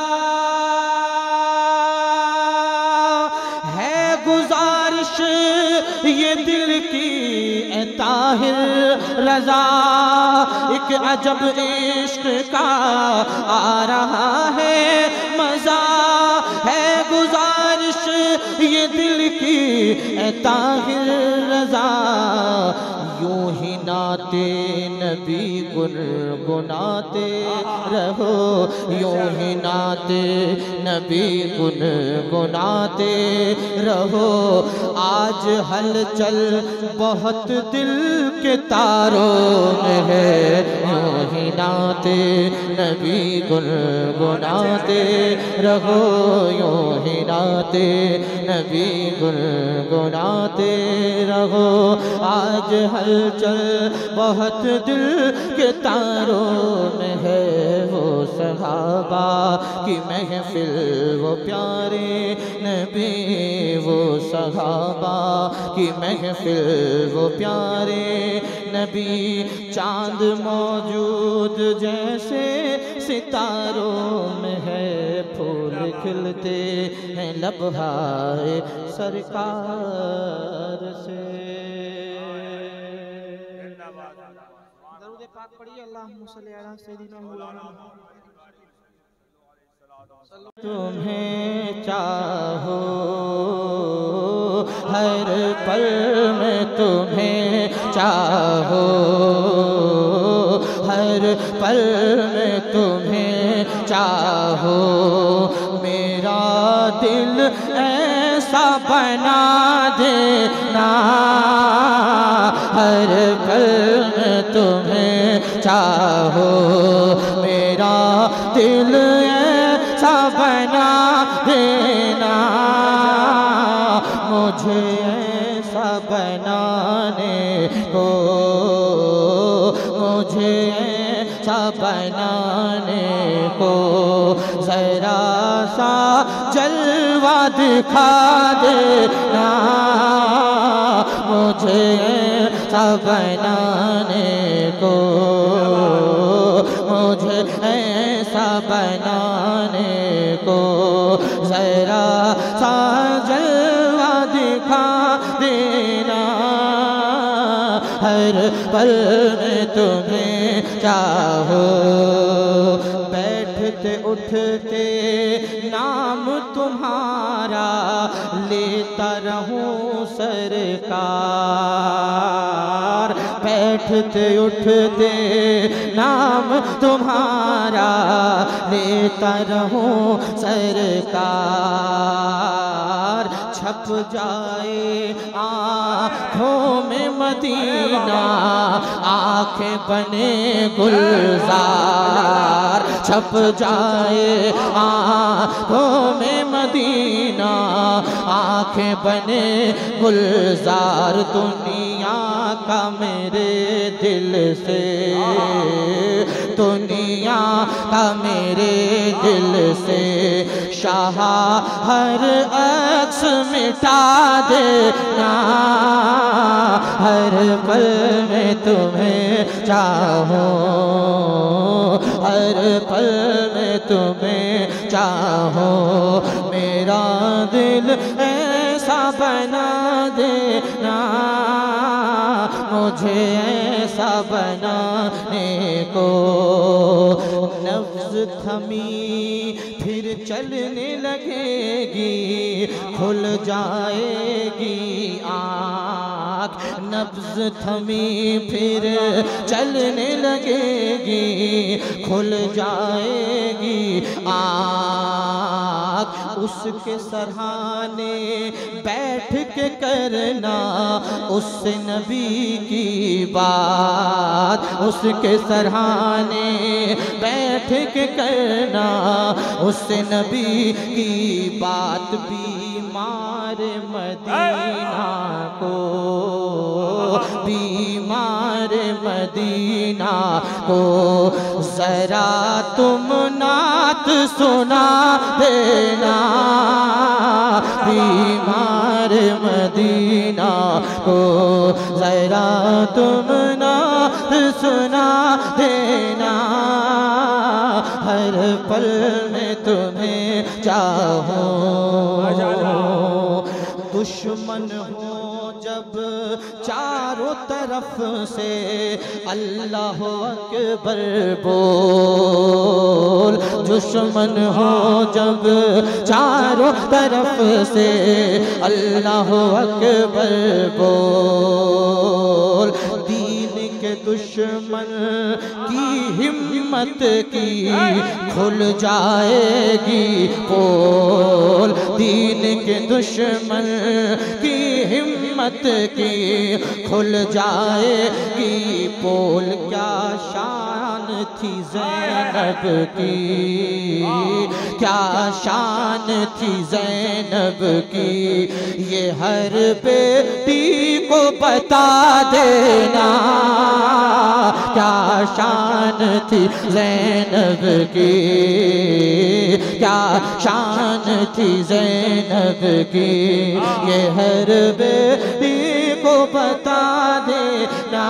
है गुजारिश ये दिल की ए ताहिर रजा। एक अजब इश्क का आ रहा है मजा, है गुजारिश ये दिल की ए ताहिर रजा। यूं ही नाते नबी गुनगुनाते रहो, यूं ही नाते नबी गुनगुनाते रहो। आज हलचल बहुत दिल के तारों में है, यूं ही नाते नबी गुनगुनाते रहो, यूं ही नाते नबी गुनगुनाते रहो। आज हलचल बहुत दिल के तारों में है, वो सहाबा की महफिल वो प्यारे नबी, वो सहाबा की महफिल वो प्यारे नबी। चांद मौजूद जैसे सितारों में है, फूल खिलते हैं लबहाए सरकार से। दरूद पाक पढ़िए, अल्लाहुम्मा सल्ली अला सय्यिदिना मौलाना। तुम्हें चाहो हर पल में, तुम्हें चाहो हर पल में, तुम्हें चाहो। मेरा दिल ऐसा बना देना, हर पल में तुम्हें चाहो। मेरा दिल ऐसा बना देना, मुझे ऐसा बनाने को, मुझे ऐसा बनाने को जरा सा जलवा दिखा देना, मुझे ऐसा बनाने को, मुझे ऐसा बनाने को जरा सा जलवा दिखा देना। हर पल में तुम्हें चाहो, बैठते उठते नाम तुम्हारा लेता रहूं सरकार, बैठते उठते नाम तुम्हारा लेता रहूं सरकार। छप जाए आँखों में मदीना, आँखें बने गुलजार, छप जाए आँखों में मदीना, आँखें बने गुलजार। दुनिया का मेरे दिल से, दुनिया का मेरे दिल से शाह हर अक्स मिटा देना, हर पल में तुम्हें चाहो, हर पल में तुम्हें चाहो। मेरा दिल ऐसा बना देना, मुझे ऐसा बनाने को। नफ्स थमी फिर चलने लगेगी, खुल जाएगी आँख। नब्ज़ थमी फिर चलने लगेगी, खुल जाएगी आँख। उसके सरहाने बैठ के करना उस नबी की बात, उसके सरहाने बैठ के करना उस नबी की बात। बीमार मदीना को, बीमार मदीना को जरा तुम नात सुना देना, बीमार मदीना को जरा तुम नात सुना देना, हर पल में तुम्हें चाहूं। दुश्मन हो जब चारों तरफ से अल्लाह अकबर बोल, दुश्मन हो जब चारों तरफ से अल्लाह अकबर बोल, दीन के दुश्मन की हिम्मत की खुल जाएगी पोल, दीन के दुश्मन की हिम्मत की खुल जाएगी पोल। क्या शान थी ज़ैनब की, क्या शान थी ज़ैनब की, ये हर बेटी को बता देना, क्या शान थी ज़ैनब की, क्या शान थी ज़ैनब की, ये हर बेटी को बता देना,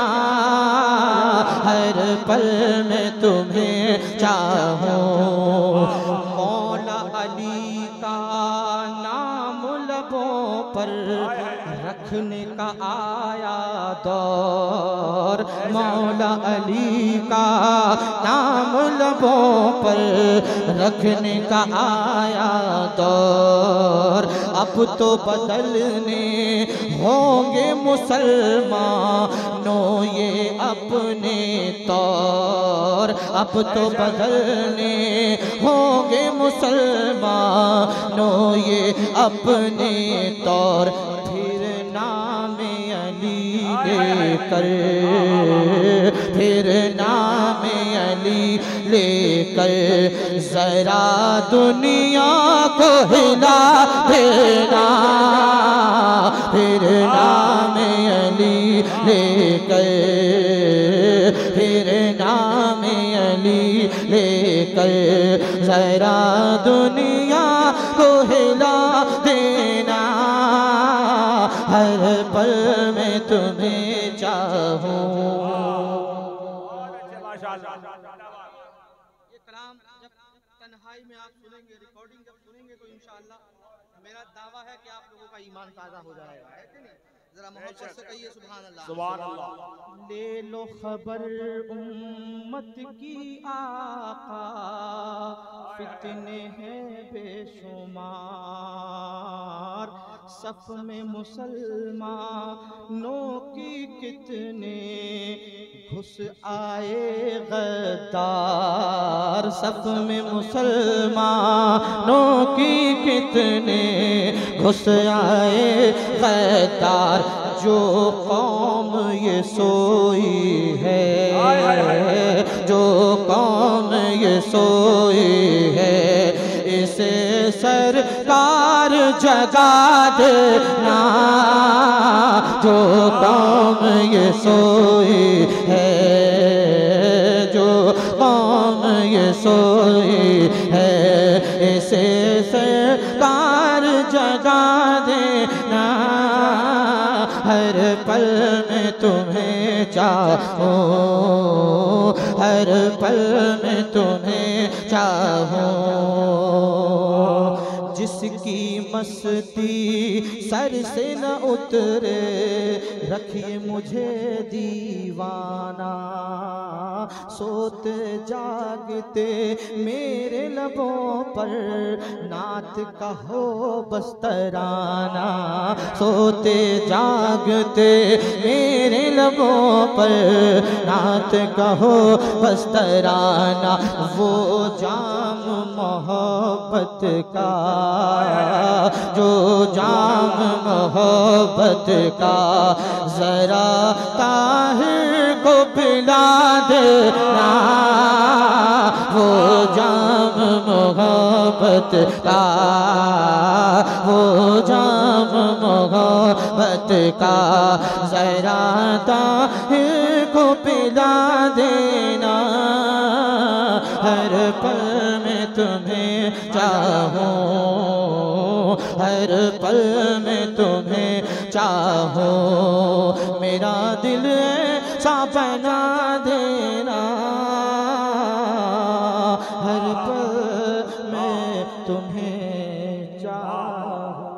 हर पल में तुम्हें चाहूं। मौला अली का नाम लबों पर रखने का आया दौर, मौला अली का नाम लबों पर रखने का आया दौर। अब तो बदलने होंगे मुसलमानों ये अपने तौर, अब तो बदलने होंगे मुसलमानों ये अपने तौर। फिर नाम अली लेकर, फिर नाम अली लेकर जरा दुनिया को हिला देना, फिर नाम अली लेकर, फिर नाम अली लेकर जरा दुनिया को हिला देना, हर पल में तुम्हें चाहूं। ये कलाम जब तन्हाई में आप सुनेंगे, रिकॉर्डिंग जब सुनेंगे तो इंशाअल्लाह मेरा दावा है कि आप लोगों का ईमान ताज़ा हो जाएगा, है कि नहीं? जरा मोहब्बत से कहिए सुभान अल्लाह। सुभान अल्लाह। ले लो खबर उम्मत की आका, फितने हैं बेशुमार, सफ में मुसलमानों की कितने घुस आए गद्दार, सफ में मुसलमानों की कितने घुस आए गद्दार। जो कौम ये सोई है, जो कौम ये सोई है, इसे सरकार जगा देना, जो कौम ये सोई है, जो कौम ये सोई है, इसे सरकार जगा देना, हर पल में तुम्हें चाहूं, हर पल में तुम्हें चाहूं। जिसकी मस्ती सर से न उतरे, रखिए मुझे दीवाना, सोते जागते मेरे लबों पर नात कहो बस तराना, सोते जागते मेरे लबों पर नात कहो बस तराना। वो जाम मोहब्बत का, जो जाम मोहब्बत का, जरा ताहिर को पिला देना, वो जाम मोहब्बत का, वो जाम मोहब्बत का, जरा ताहिर को पिला देना, हर पल में तुम्हें चाहूं, हर पल में तुम्हें चाहूं। मेरा दिल सा बना देना, हर पल मैं तुम्हें चाहूं।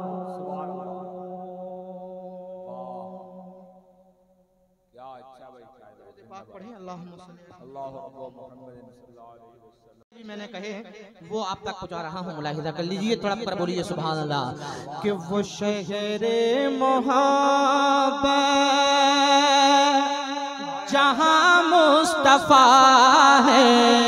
क्या अच्छा भाई, क्या पाक पढ़ें अल्लाहुम्मा सल्ली अल्लाहु अकबर मोहम्मद सल्लल्लाहु अलैहि वसल्लम। मैंने कहे वो आप तक पहुंचा रहा हूँ, मुलाहिदा कर लीजिए, तड़प कर बोलिए सुभान अल्लाह। कि वो शहरे मोहब्बत जहाँ मुस्तफा है,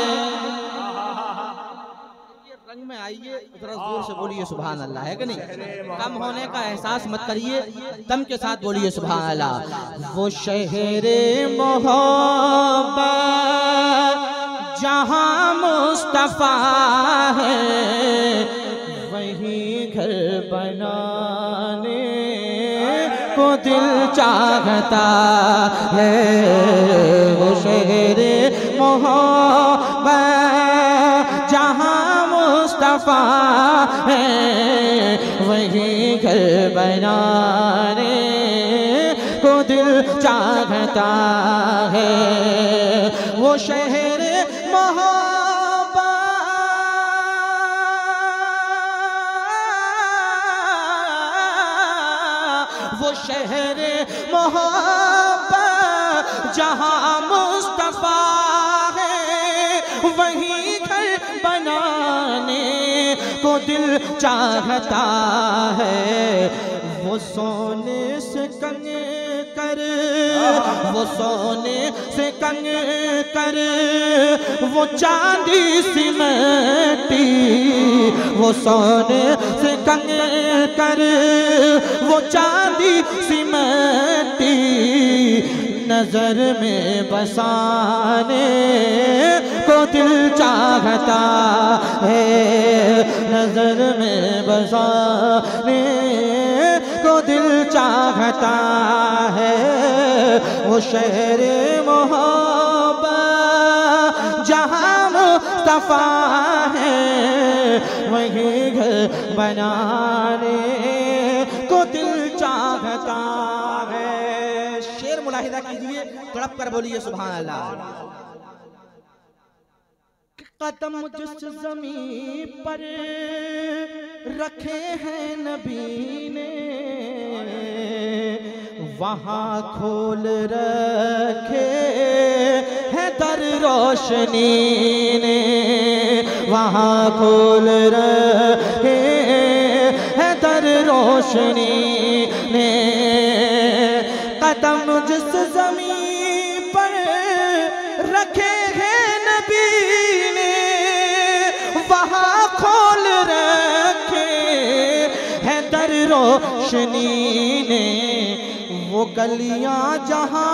रंग में आइए, जरा जोर से बोलिए सुभान अल्लाह, है कि नहीं? कम होने का एहसास मत करिए, दम के साथ बोलिए सुभान अल्लाह। वो शहरे मोहब्बत जहाँ मुस्तफा है, वही घर बनाने को दिल चाहता है। वो शहरे मोहब्बत जहाँ मुस्तफा है, वही घर बनाने को दिल चाहता है। वो शहर मोहब्बत वो शहर मोहब्बत जहाँ मुस्तफा है, वही घर बनाने को दिल चाहता है। वो सोने से कंगे कर, वो सोने से कंगे कर, वो चांदी सिमटी, वो सोने से कंगे कर, वो चांदी सिमटी, नजर में बसाने को दिल चाहता है। नजर में बसाने को दिल चाहता है। वो शहर मोहब्बत जहाँ मुस्तफा है, वही घर बनाने को दिल चाहता है। शेर मुलाहिदा कीजिए, तड़प कर बोलिए सुभान अल्लाह। कदम जिस ज़मीन पर रखे हैं नबी ने, वहाँ खोल रखे हैं दर रोशनी ने, वहाँ खोल रखे हैं दर रोशनी ने। कदम जिस ज़मीन पर रखे हैं नबी ने, वहाँ खोल रखे हैं दर रोशनी ने। वो गलियां जहाँ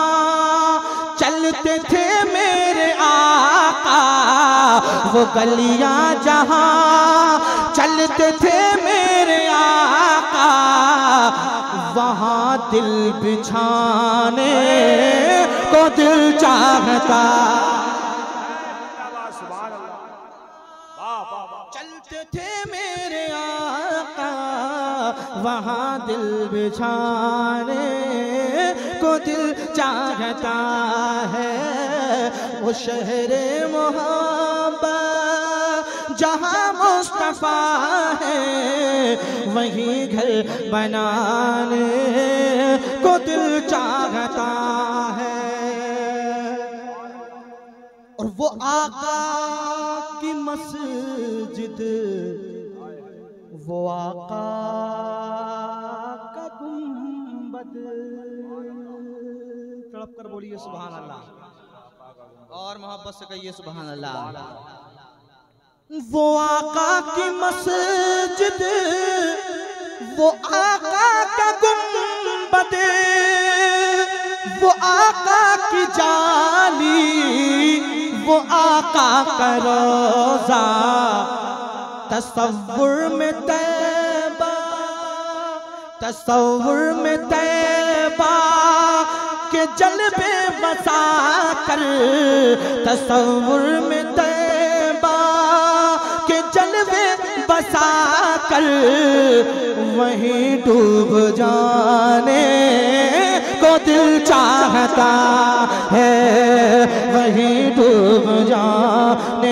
चलते थे मेरे आका, वो गलियां जहाँ चलते थे मेरे आका, वहाँ दिल बिछाने को दिल चाहता। चलते थे मेरे आका, वहाँ दिल बिछाने को दिल चाहता है। वो शहरे मोहब्बत जहाँ मुस्तफा है, वही घर बनाने को दिल चाहता है। और वो आका की मस्जिद, वो आका का गुंबद, तड़प कर बोलिए सुभान अल्लाह और मोहब्बत से कहिए सुभान अल्लाह। वो आका की मस्जिद, वो आका का गुंबद, वो आका की जाली, वो आका का रोजा, तसव्वुर में तैबा, तसव्वुर में तैबा के जलवे बसा कर, तसव्वुर में तैबा के जलवे बसा कर, वहीं डूब जाने को को दिल चाहता है वहीं डूब जाने।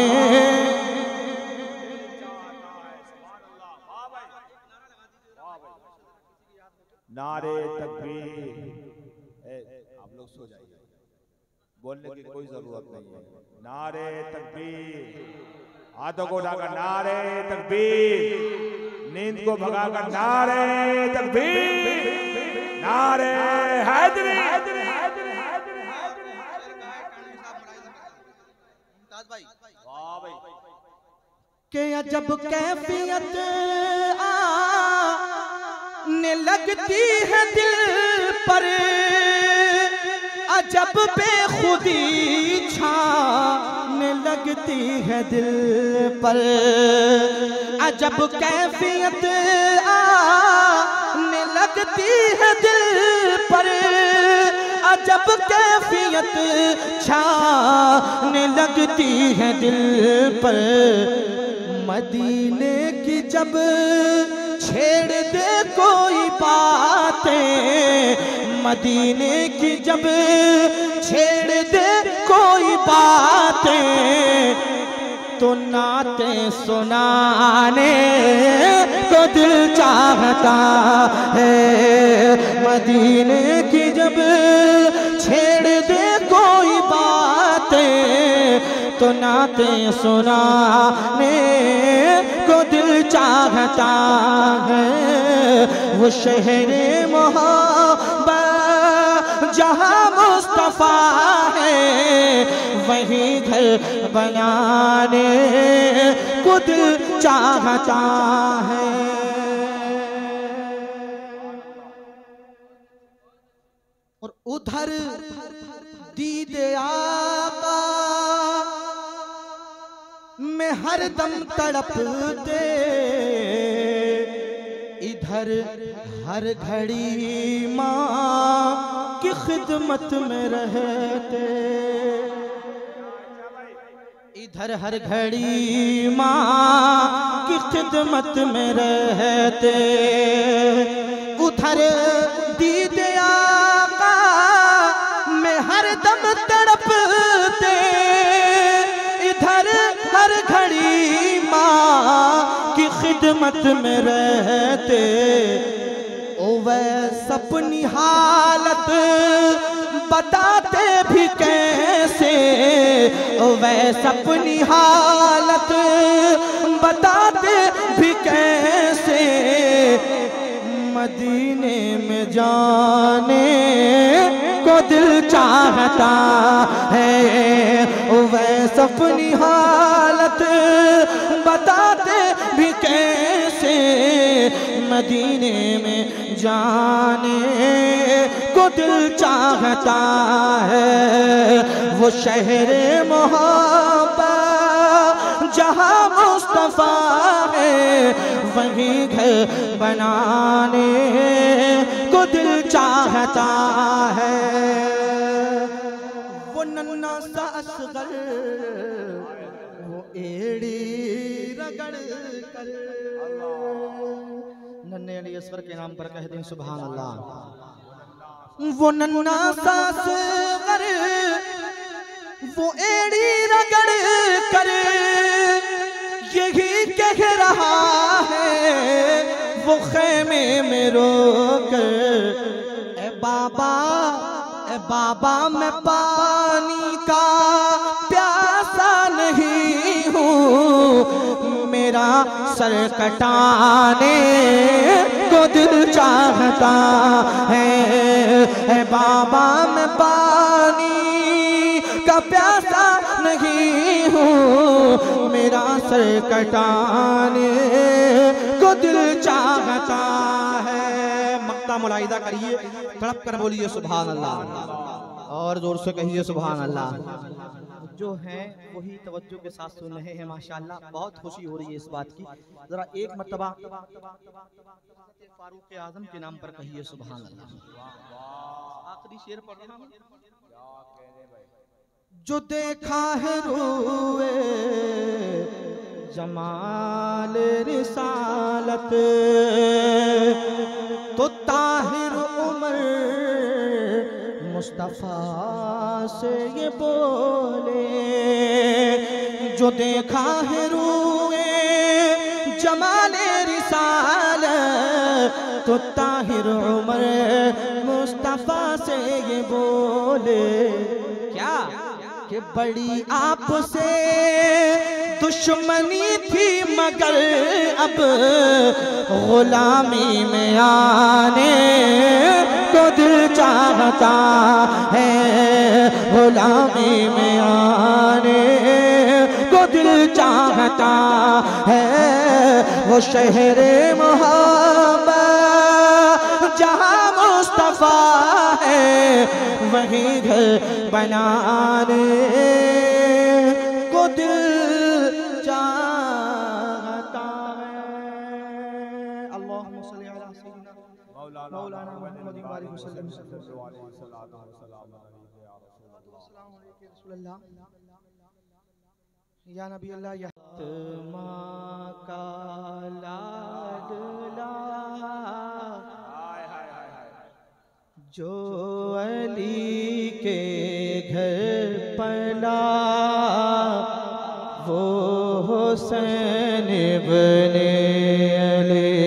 नारे तकबीर। आप लोग सो जाइए, बोलने की कोई जरूरत नहीं है। नारे तकबीर, हाथों को उठाकर नारे तकबीर, नींद को भगाकर नारे तकबीर, नारे हैदरी। वाह भाई। के अजब कैफियत आने लगती है दिल पर, अजब बेखुदी छाने लगती है दिल पर, अजब कैफियत आने लगती है दिल पर, अजब कैफियत छाने लगती है दिल पर। मदीने की जब छेड़ दे कोई बातें, मदीने की जब छेड़ दे कोई बातें, तो नाते सुनाने को दिल चाहता है। मदीने की जब छेड़ दे कोई बातें, तो नाते सुनाने को दिल चाहता है। वो शहरे मोहब्बत जहाँ मुस्तफा है, वहीं घर बनाने को दिल चाहता है। और उधर दीदे आका में हरदम तड़पते, इधर हर घड़ी माँ की खिदमत में रहते, इधर हर घड़ी माँ की खिदमत में रहते, उधर दीदे आका में हरदम तड़पते, इधर हर घड़ी माँ की खिदमत में रहते। ओ वैस अपनी हालत बताते भी कैसे, ओ वैस अपनी हालत बताते भी कैसे, मदीने में जाने को दिल चाहता है। ओ वैस अपनी हालत बताते भी कैसे, मदीने में जाने को दिल चाहता है। वो शहरे मोहब्बत जहाँ मुस्तफा है, वहीं घर बनाने को दिल चाहता है। वो नन्ना सा असगर वो एड़ी रगड़ कर, नन्हे अली असगर के नाम पर कह दें सुभान अल्लाह। वो नन्ना सा असगर वो एड़ी रगड़ कर यही कह रहा है, वो खेमे में रोकर, ए बाबा ए बाबा मैं पानी का प्यासा नहीं हूँ, मेरा सर कटाने को दिल चाहता है। ए बाबा मैं पानी का प्यासा नहीं हूँ, मेरा सर कटाने को दिल चाहता है। मक्ता मुलाहिदा करिए, तड़प कर बोलिए सुभान अल्लाह, और जोर से कहिए सुभान अल्लाह। जो हैं वही तवज्जो के साथ सुन रहे हैं माशाअल्लाह, बहुत खुशी हो रही है इस बात की। जरा एक मर्तबा फारूक आजम के नाम पर कहिए सुभान अल्लाह। आखिरी शेर पढ़ रहा हूं। जो देखा है रूए जमाल रिसालत, तो ताहिर उमर मुस्तफ़ा से ये बोले, जो देखा है रूए जमाले रिसालत तो ताहिर उमर मुस्तफ़ा से ये बोले, क्या कि बड़ी आपसे दुश्मनी थी मगर अब गुलामी में आने को दिल चाहता है, गुलामी में आने को दिल चाहता है। वो शहरे मोहब्बत जहाँ मुस्तफ़ा है वहीं घर बनाने को दिल चाहता है। अल्लाहुम्मा सल्ली अला सय्यिदिना मौलाना मुहम्मद व आलिहि वसल्लम। अस्सलामु अलैकुम या रसूल अल्लाह या नबी अल्लाह या माँ का लाडला जो अली के घर पला वो हुसैन इब्ने अली,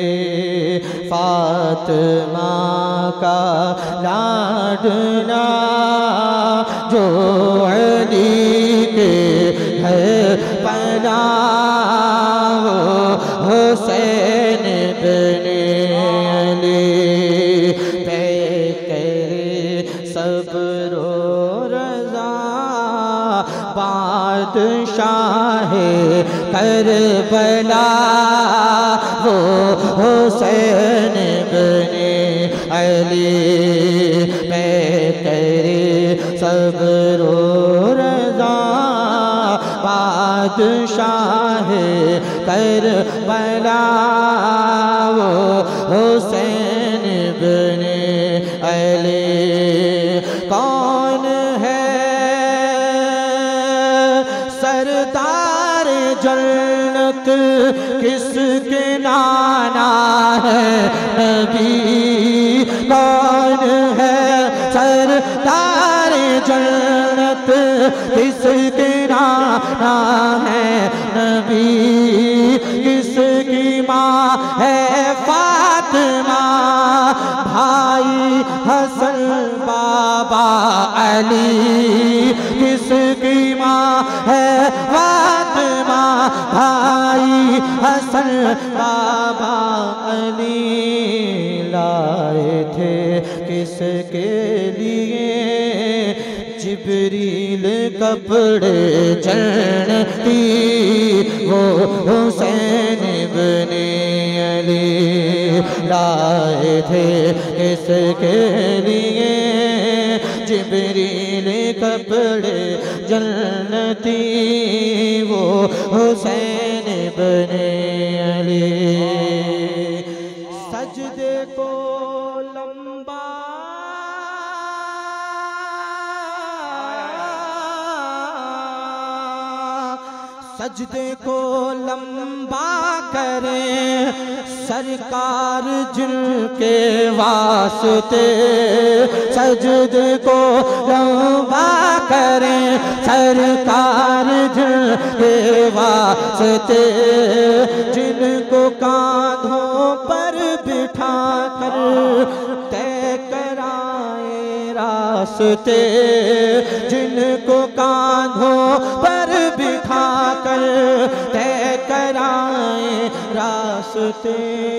फातिमा का लाडला जो अली के घर पला वो हुसैन इब्ने अली। सब्रो रज़ा बादशाह करबला वो हुसैन इब्ने अली मैं करे सब्रो रज़ा बादशाह करबला वो हुसैन इब्ने अली। कौन है सरदार जन्नत किसके नाना है नबी, कौन है सरदार जन्नत किसके नाना है नबी, किसकी माँ है फातिमा भाई हसन बाबा अली, किसकी माँ है फातिमा भाई हसन बाबा अली। लाए थे किसके लिए जिब्रील कपड़े जन्नती वो हुसैन इब्ने अली। लाए थे किसके लिए जिब्रील कपड़े जन्नती वो हुसैन इब्ने अली। सजदे को लंबा सजदे को लंबा करें सरकार जिनके वास्ते, सजदे को लंबा करें सरकार जिनके वास्ते, जिनको कांधों पर बिठा कर तय कराए रास्ते, जिनको कांधों पर बिठा कर तय कराए रास्ते,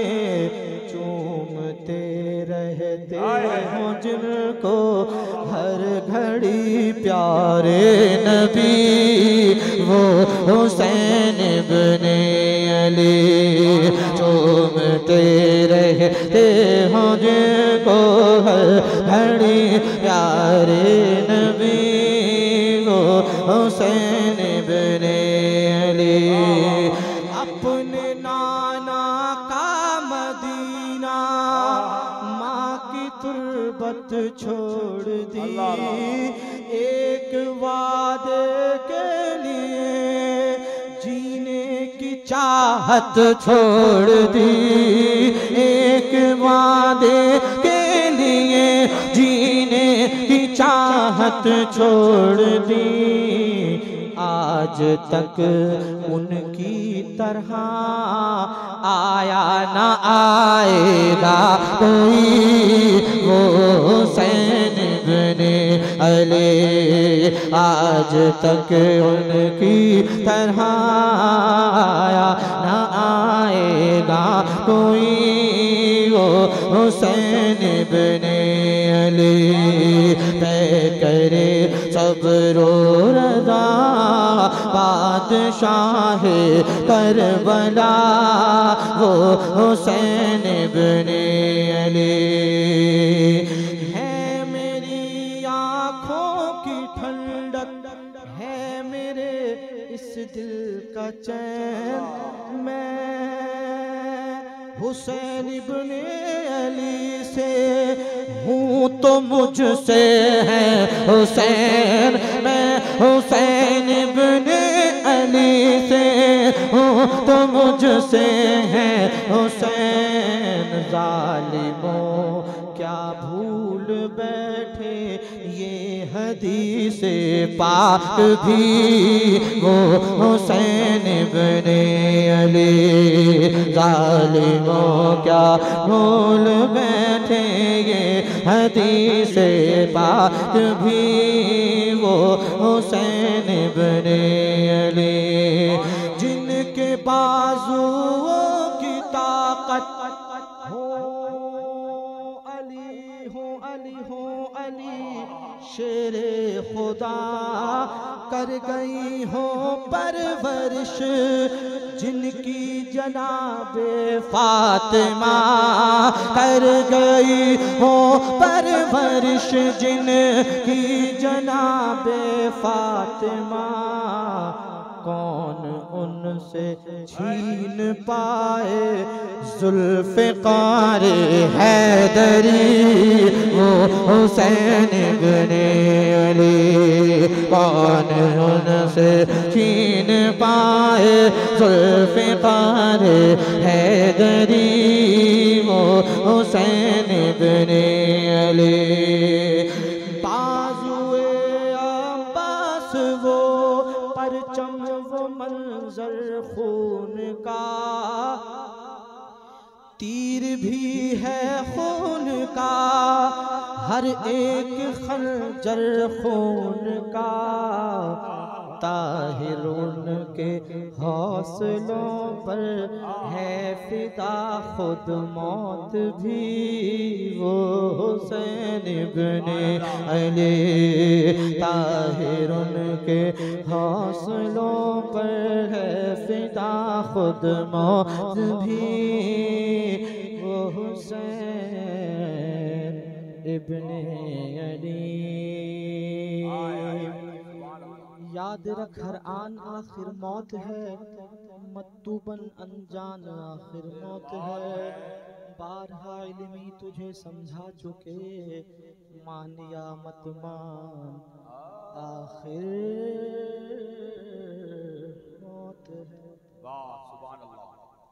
चूमते रहते हो जिनको हर घड़ी प्यारे नबी वो हुसैन इब्ने अली। चूमते रहते हो जिनको हर घड़ी प्यारे नबी वो हुसैन इब्ने अली। अपने नाना का मदीना माँ की तुरबत छोड़ दी, एक वादे के लिए जीने की चाहत छोड़ दी, एक वादे के लिए जीने की चाहत चाहत छोड़ दी, आज तक उनकी तरह आया ना आएगा कोई वो हुसैन इब्ने अली, आज तक उनकी तरह आया ना आएगा कोई वो हुसैन इब्ने अली। तय करे सब्र रज़ा बादशाह करबला वो हुसैन इब्ने अली। है मेरी आँखों की ठंडक, है मेरे इस दिल का चैन, मैं हुसैन इब्ने अली से हूँ तो मुझसे है हुसैन, मैं हुसैन इब्ने अली से हूँ तो मुझसे है हुसैन। जालिमों क्या भूल बैठे ये हदीस पाक भी वो हुसैन इब्ने अली। जालिमों क्या भूल बैठे ये हदीस पाक भी वो हुसैन इब्ने अली। जिनके बाजुओं की ताकत हो अली हो अली हो अली, शेरे खुदा कर गई हो परवरिश, जिनकी जनाबे फातिमा कर गई हो परवरिश, जिनकी जनाबे फातिमा कौन उनसे छीन पाए जुल्फ़िकार हैदरी वो हुसैन इब्ने अली। कौन उनसे छीन पाए जुल्फ़िकार हैदरी वो हुसैन इब्ने अली। बाजुए अब्बास वो परचम वो मंजर खून का, तीर भी है खून का, हर एक खंजर खून का। ताहिर उनके हौसलों पर है फिदा खुद मौत भी वो हुसैन इब्ने अली। ताहिर उनके हौसलों पर है फिदा खुद मौत भी वो हुसैन इब्ने अली। याद रख हर आन आखिर मौत है, मत्तूबन अनजान आखिर मौत है। बारहा इल्मी तुझे समझा चुके, मान या मत मान आखिर मौत है। वाह सुभान अल्लाह।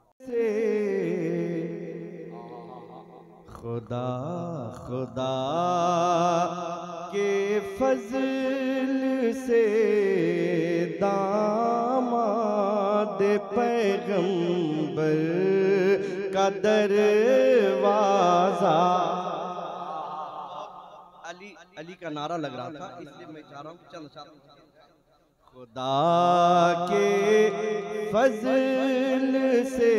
खुदा खुदा के फजल से दामाद पैगंबर का दरवाजा। अली अली का नारा लग रहा था, इसलिए मैं चाह रहा हूँ चल खुदा के फजल से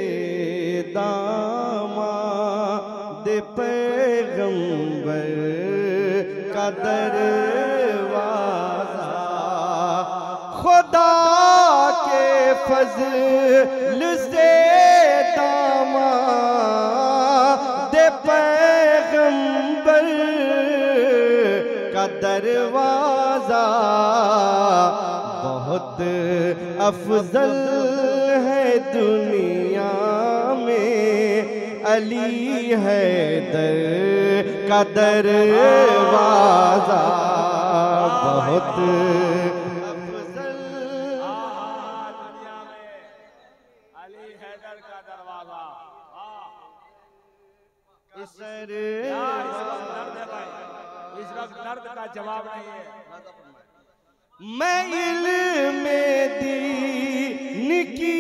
दामाद पैगंबर का दरवाजा। खुदा के फजल से दामाद पैगंबर का दरवाजा बहुत अफजल है दुनिया में, अली हैदर का दरवाजा बहुत अफजल। दुनिया में अली हैदर का दरवाजा। इस इस वक्त दर्द का जवाब नहीं है। मैं इल्म दीन की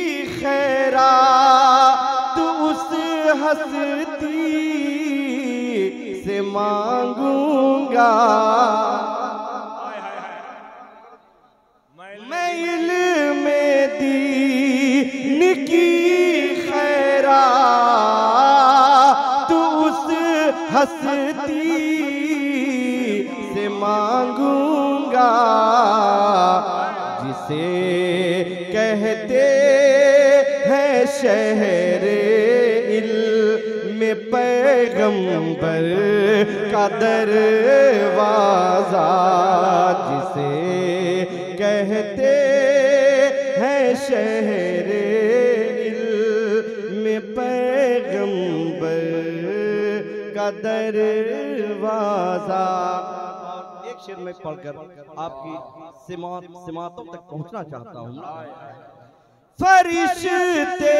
खैरात उस हस्ती से मांगूंगा, मैं इल्म दीन की खैरात उस हस्ती से मांगूंगा जिसे कहते हैं शहरे इल्म पैगंबर का दरवाजा, जिसे कहते हैं शहरे इल्म पैगंबर का दरवाजा। एक शेर में पढ़कर आपकी सिमात सिमातों तक पहुंचना चाहता हूँ। फरिश्ते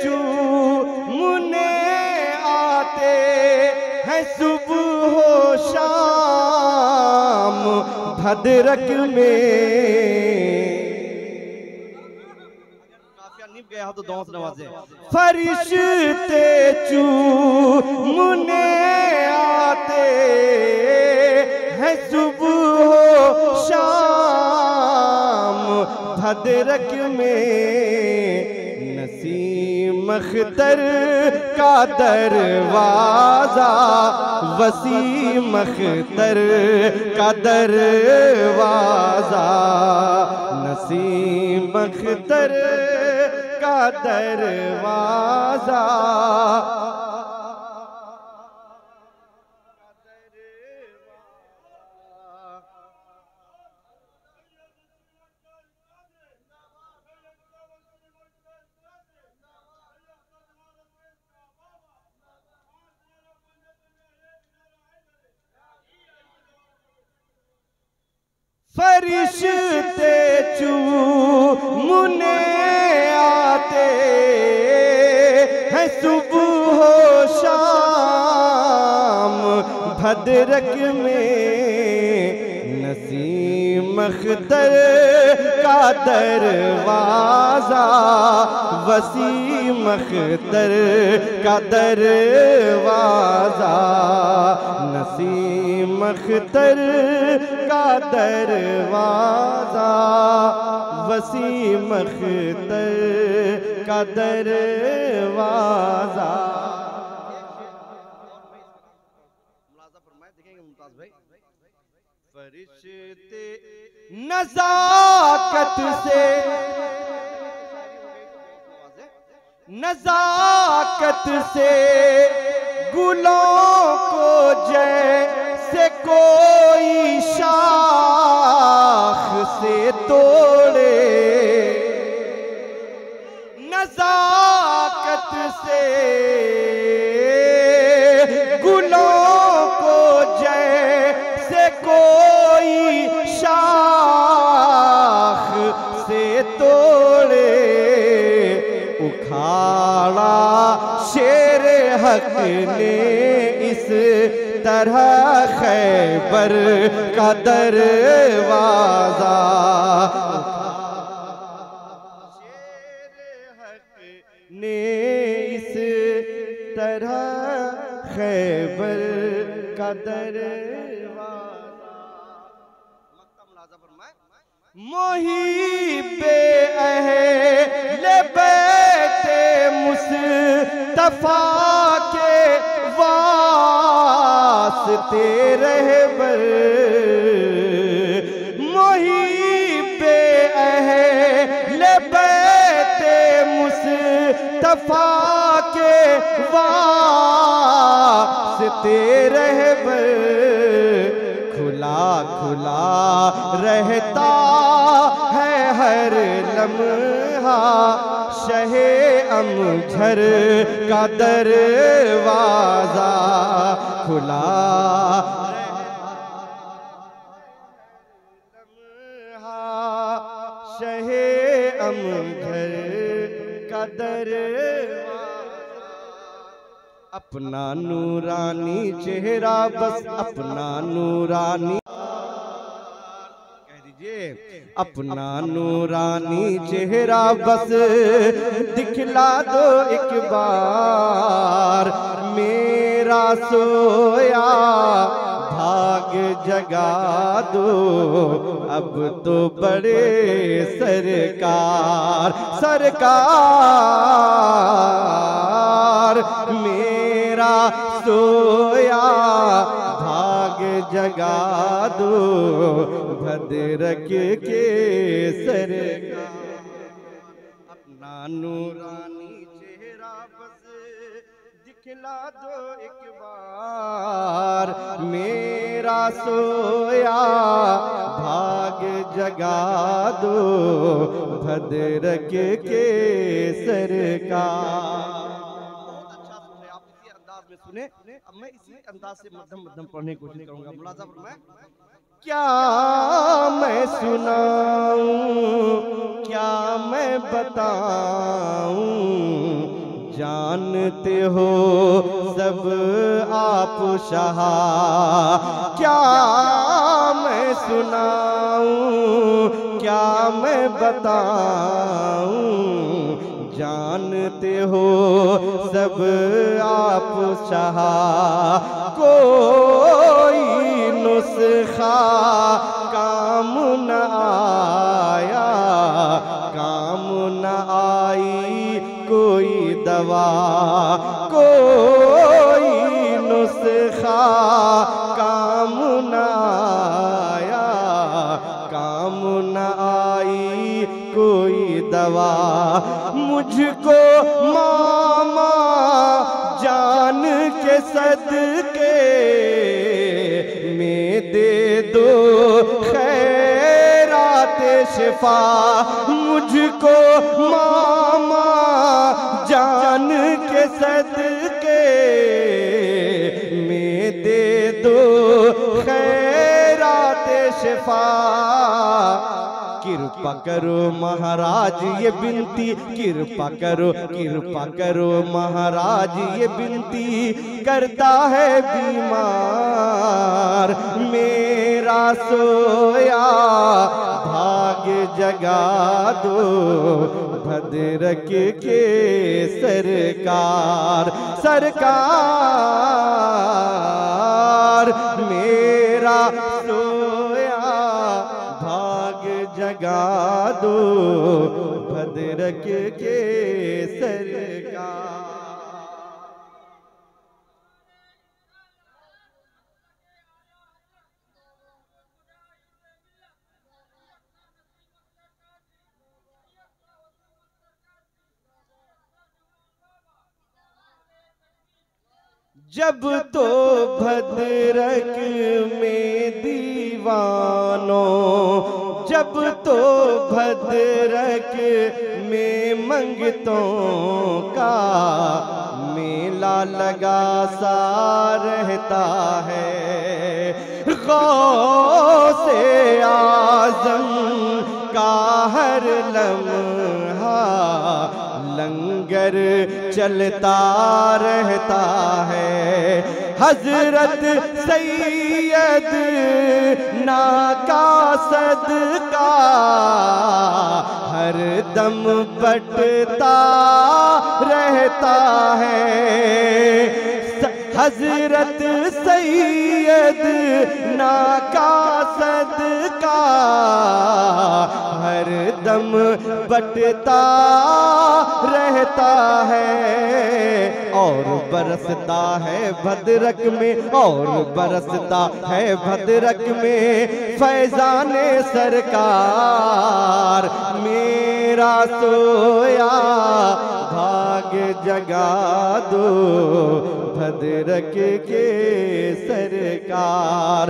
चूमने आते हैं सुबह हो शाम भद्रक में, निभ गया हो तो दौस नवाजे। फरिश्ते चूमने आते हैं सुबह हो शाम भद्रक में, नसीम अख्तर का दरवाजा वसीम अख्तर का दरवाजा, नसीम अख्तर का दरवाजा। फरिश्ते चूमने आते हैं सुबह हो शाम भद्रक में, नसीम अख्तर का दरवाजा वसीम अख्तर का दरवाजा, नसीम अख्तर का दरवाजा वसीम अख्तर का दरवाजा। देखेंगे मुमताज भाई। फरिश्ते नज़ाकत से नज़ाकत से गुलों को जैसे कोई शाख से तोड़े, नज़ाकत से गुलों को जैसे कोई शाख से तोड़े, उखाड़ा शेर हक ने इस तरह खैबर का दरवाजा, शेर हक ने इस तरह खैबर का दरवाजा। मोहिबे अहले बैते मुस्तफा के वास्ते रहबर, मोहिबे अहले बैते मुस्तफा के वास्ते रहबर, खुला खुला रहता है हर लम्हा शहे अमझर का दरवाजा, खुला लम्हा शहे अमझर का दरवाजा। अपना नूरानी चेहरा बस अपना नूरानी कह दीजिए अपना नूरानी चेहरा बस दिखला दो एक बार मेरा सोया भाग जगा दो अब तो बड़े सरकार सरकार मेरा सोया भाग जगा दो भद्रक के सरकार अपना नूरानी चेहरा बस दिखला दो एक बार मेरा सोया भाग जगा दो भद्रक के सरकार। बहुत अच्छा सुने आप इसी अंदाज में सुने। अब मैं इसी अंदाज से मध्यम मध्यम पढ़ने की कोशिश करूंगा। मुलाजा फरमाएं। क्या मैं सुनाऊं क्या मैं बताऊं जानते हो सब आप शाह क्या मैं सुनाऊं क्या मैं बताऊं जानते हो सब आप शाह कोई नुस्खा काम न आया काम न आई कोई दवा कोई नुस्खा काम न आया काम न आई कोई दवा मुझको मामा जान के सदके में दे दो खैरात शिफा मुझको मामा जान के सदके में दे दो खैरात शिफा कृपा करो महाराज ये बिनती कृपा करो कृपा करो महाराज ये बिनती करता है बीमार मेरा सोया भाग जगा दो भद्रक के सरकार सरकार मेरा सोया भाग जगा दो भद्रक के सरकार। जब तो भद्रक में दीवानों जब तो भद्रक में मंगतों का मेला लगा सा रहता है गौसे आज़म का हर लम्हा लंगर चलता रहता है हजरत सैयद ना का सदका हर दम बटता रहता है हजरत सैयद ना का सदका हर दम बटता रहता है और बरसता है भद्रक में और बरसता है भद्रक में फैजाने सरकार मेरा सोया भाग जगा दो भद्रक के सरकार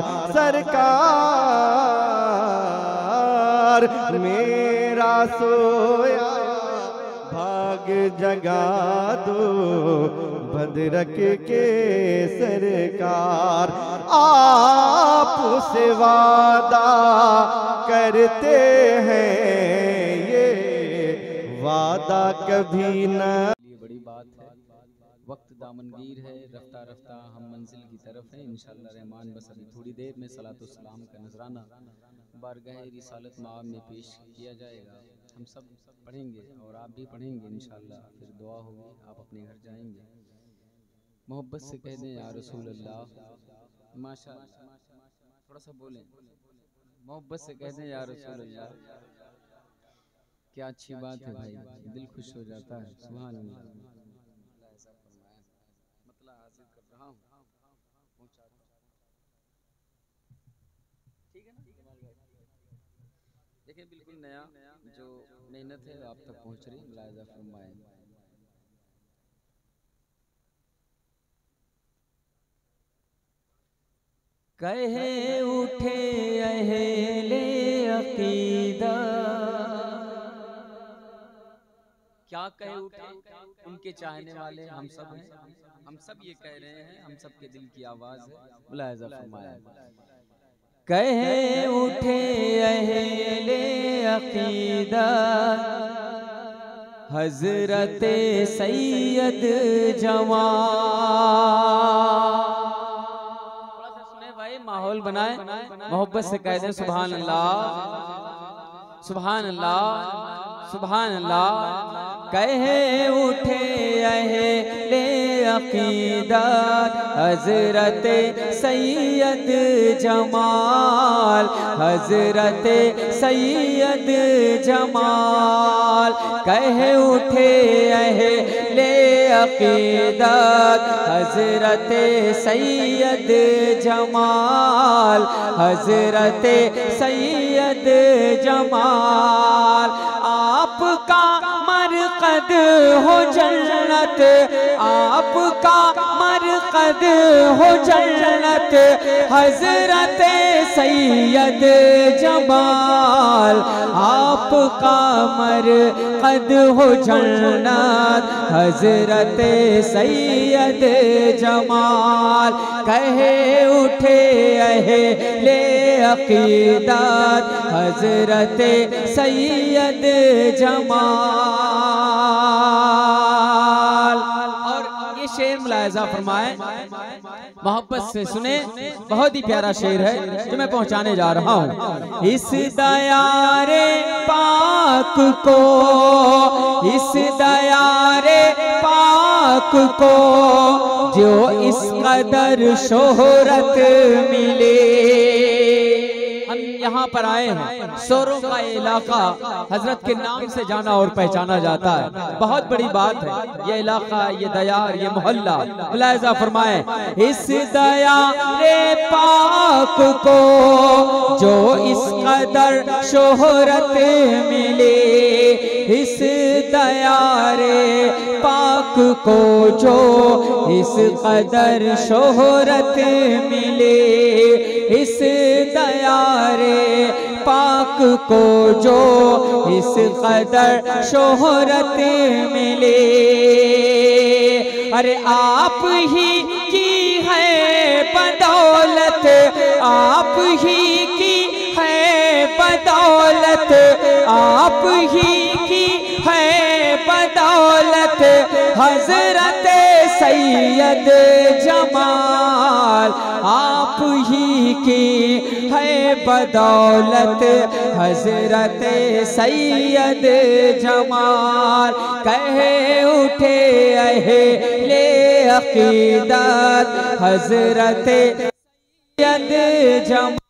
सरकार मेरा सोया भाग जगा दो भद्रक के सरकार आप से वादा करते हैं ये वादा कभी न ये बड़ी बात है वक्त दामनगीर है, रफ्ता रफ्ता हम मंजिल की तरफ है इंशाअल्लाह रहमान। बस अभी थोड़ी देर में सलातो सलाम का नजराना बारगाह रिसालत माब में पेश किया जाएगा। हम सब पढ़ेंगे और आप भी पढ़ेंगे इंशाअल्लाह, फिर दुआ होगी, आप अपने घर जाएंगे। मोहब्बत से कह दें या रसूल अल्लाह, माशाअल्लाह, थोड़ा सा बोलें, मोहब्बत से कह दें या रसूल अल्लाह। क्या अच्छी बात है भाई, दिल खुश हो जाता है। सुभान अल्लाह। मतलब हाजिर कर रहा हूँ, ठीक है ना। देखिए बिल्कुल नया जो मेहनत है आप तक पहुँच रही, मुलाहिजा फरमाएं। कहे उठे अहले अकीदा, क्या कहे उठे उनके चाहने वाले हम सब हैं, हम सब ये कह रहे हैं, हम सब के दिल की आवाज है। मुलाहिजा फरमाया। कहे उठे अहले अकीदा हजरत सैयद जवान। माहौल बनाए, मोहब्बत से कह दे सुभान अल्लाह, सुभान अल्लाह, सुभान अल्लाह। कहे उठे अहले अकीदत हजरत सैयद जमाल, हजरत सैयद जमाल। कहे उठे अहले अकीदत हजरत सैयद जमाल, हजरत सैयद जमाल। आपका मरकद हो जन्नत, आपका मरकद हो जन्नत, हजरत सैयद जमाल। आपका मरकद हो जन्नत, हजरत सैयद जमाल। कहे उठे अहले अकीदत हजरत सैयद जमाल। और ये शेर मुलाहिजा फरमाए, मोहब्बत से सुने, बहुत ही प्यारा शेर है जो मैं पहुंचाने जा रहा हूँ। इस दयारे पाक को, इस दयारे पाक को जो इस कदर शोहरत मिले। हम यहाँ पर आए हैं, सोरों का इलाका हजरत के नाम से जाना और पहचाना जाता है, बहुत बड़ी बात है। ये इलाका, ये दयार, ये मोहल्ला। मुलाहिजा फरमाए, इस दयारे पाक को जो इस कदर शोहरत मिले, इस दयारे पाक को जो इस कदर शोहरत मिले, इस दयारे पाक को जो इस कदर शोहरत मिले। अरे आप ही की है बदौलत, आप ही की है बदौलत, आप ही की है बदौलत, हजरत सैयद जमाल। आप ही की है बदौलत, हजरत सैयद जमाल। कहे उठे अहले अकीदत हजरत सैयद जमाल।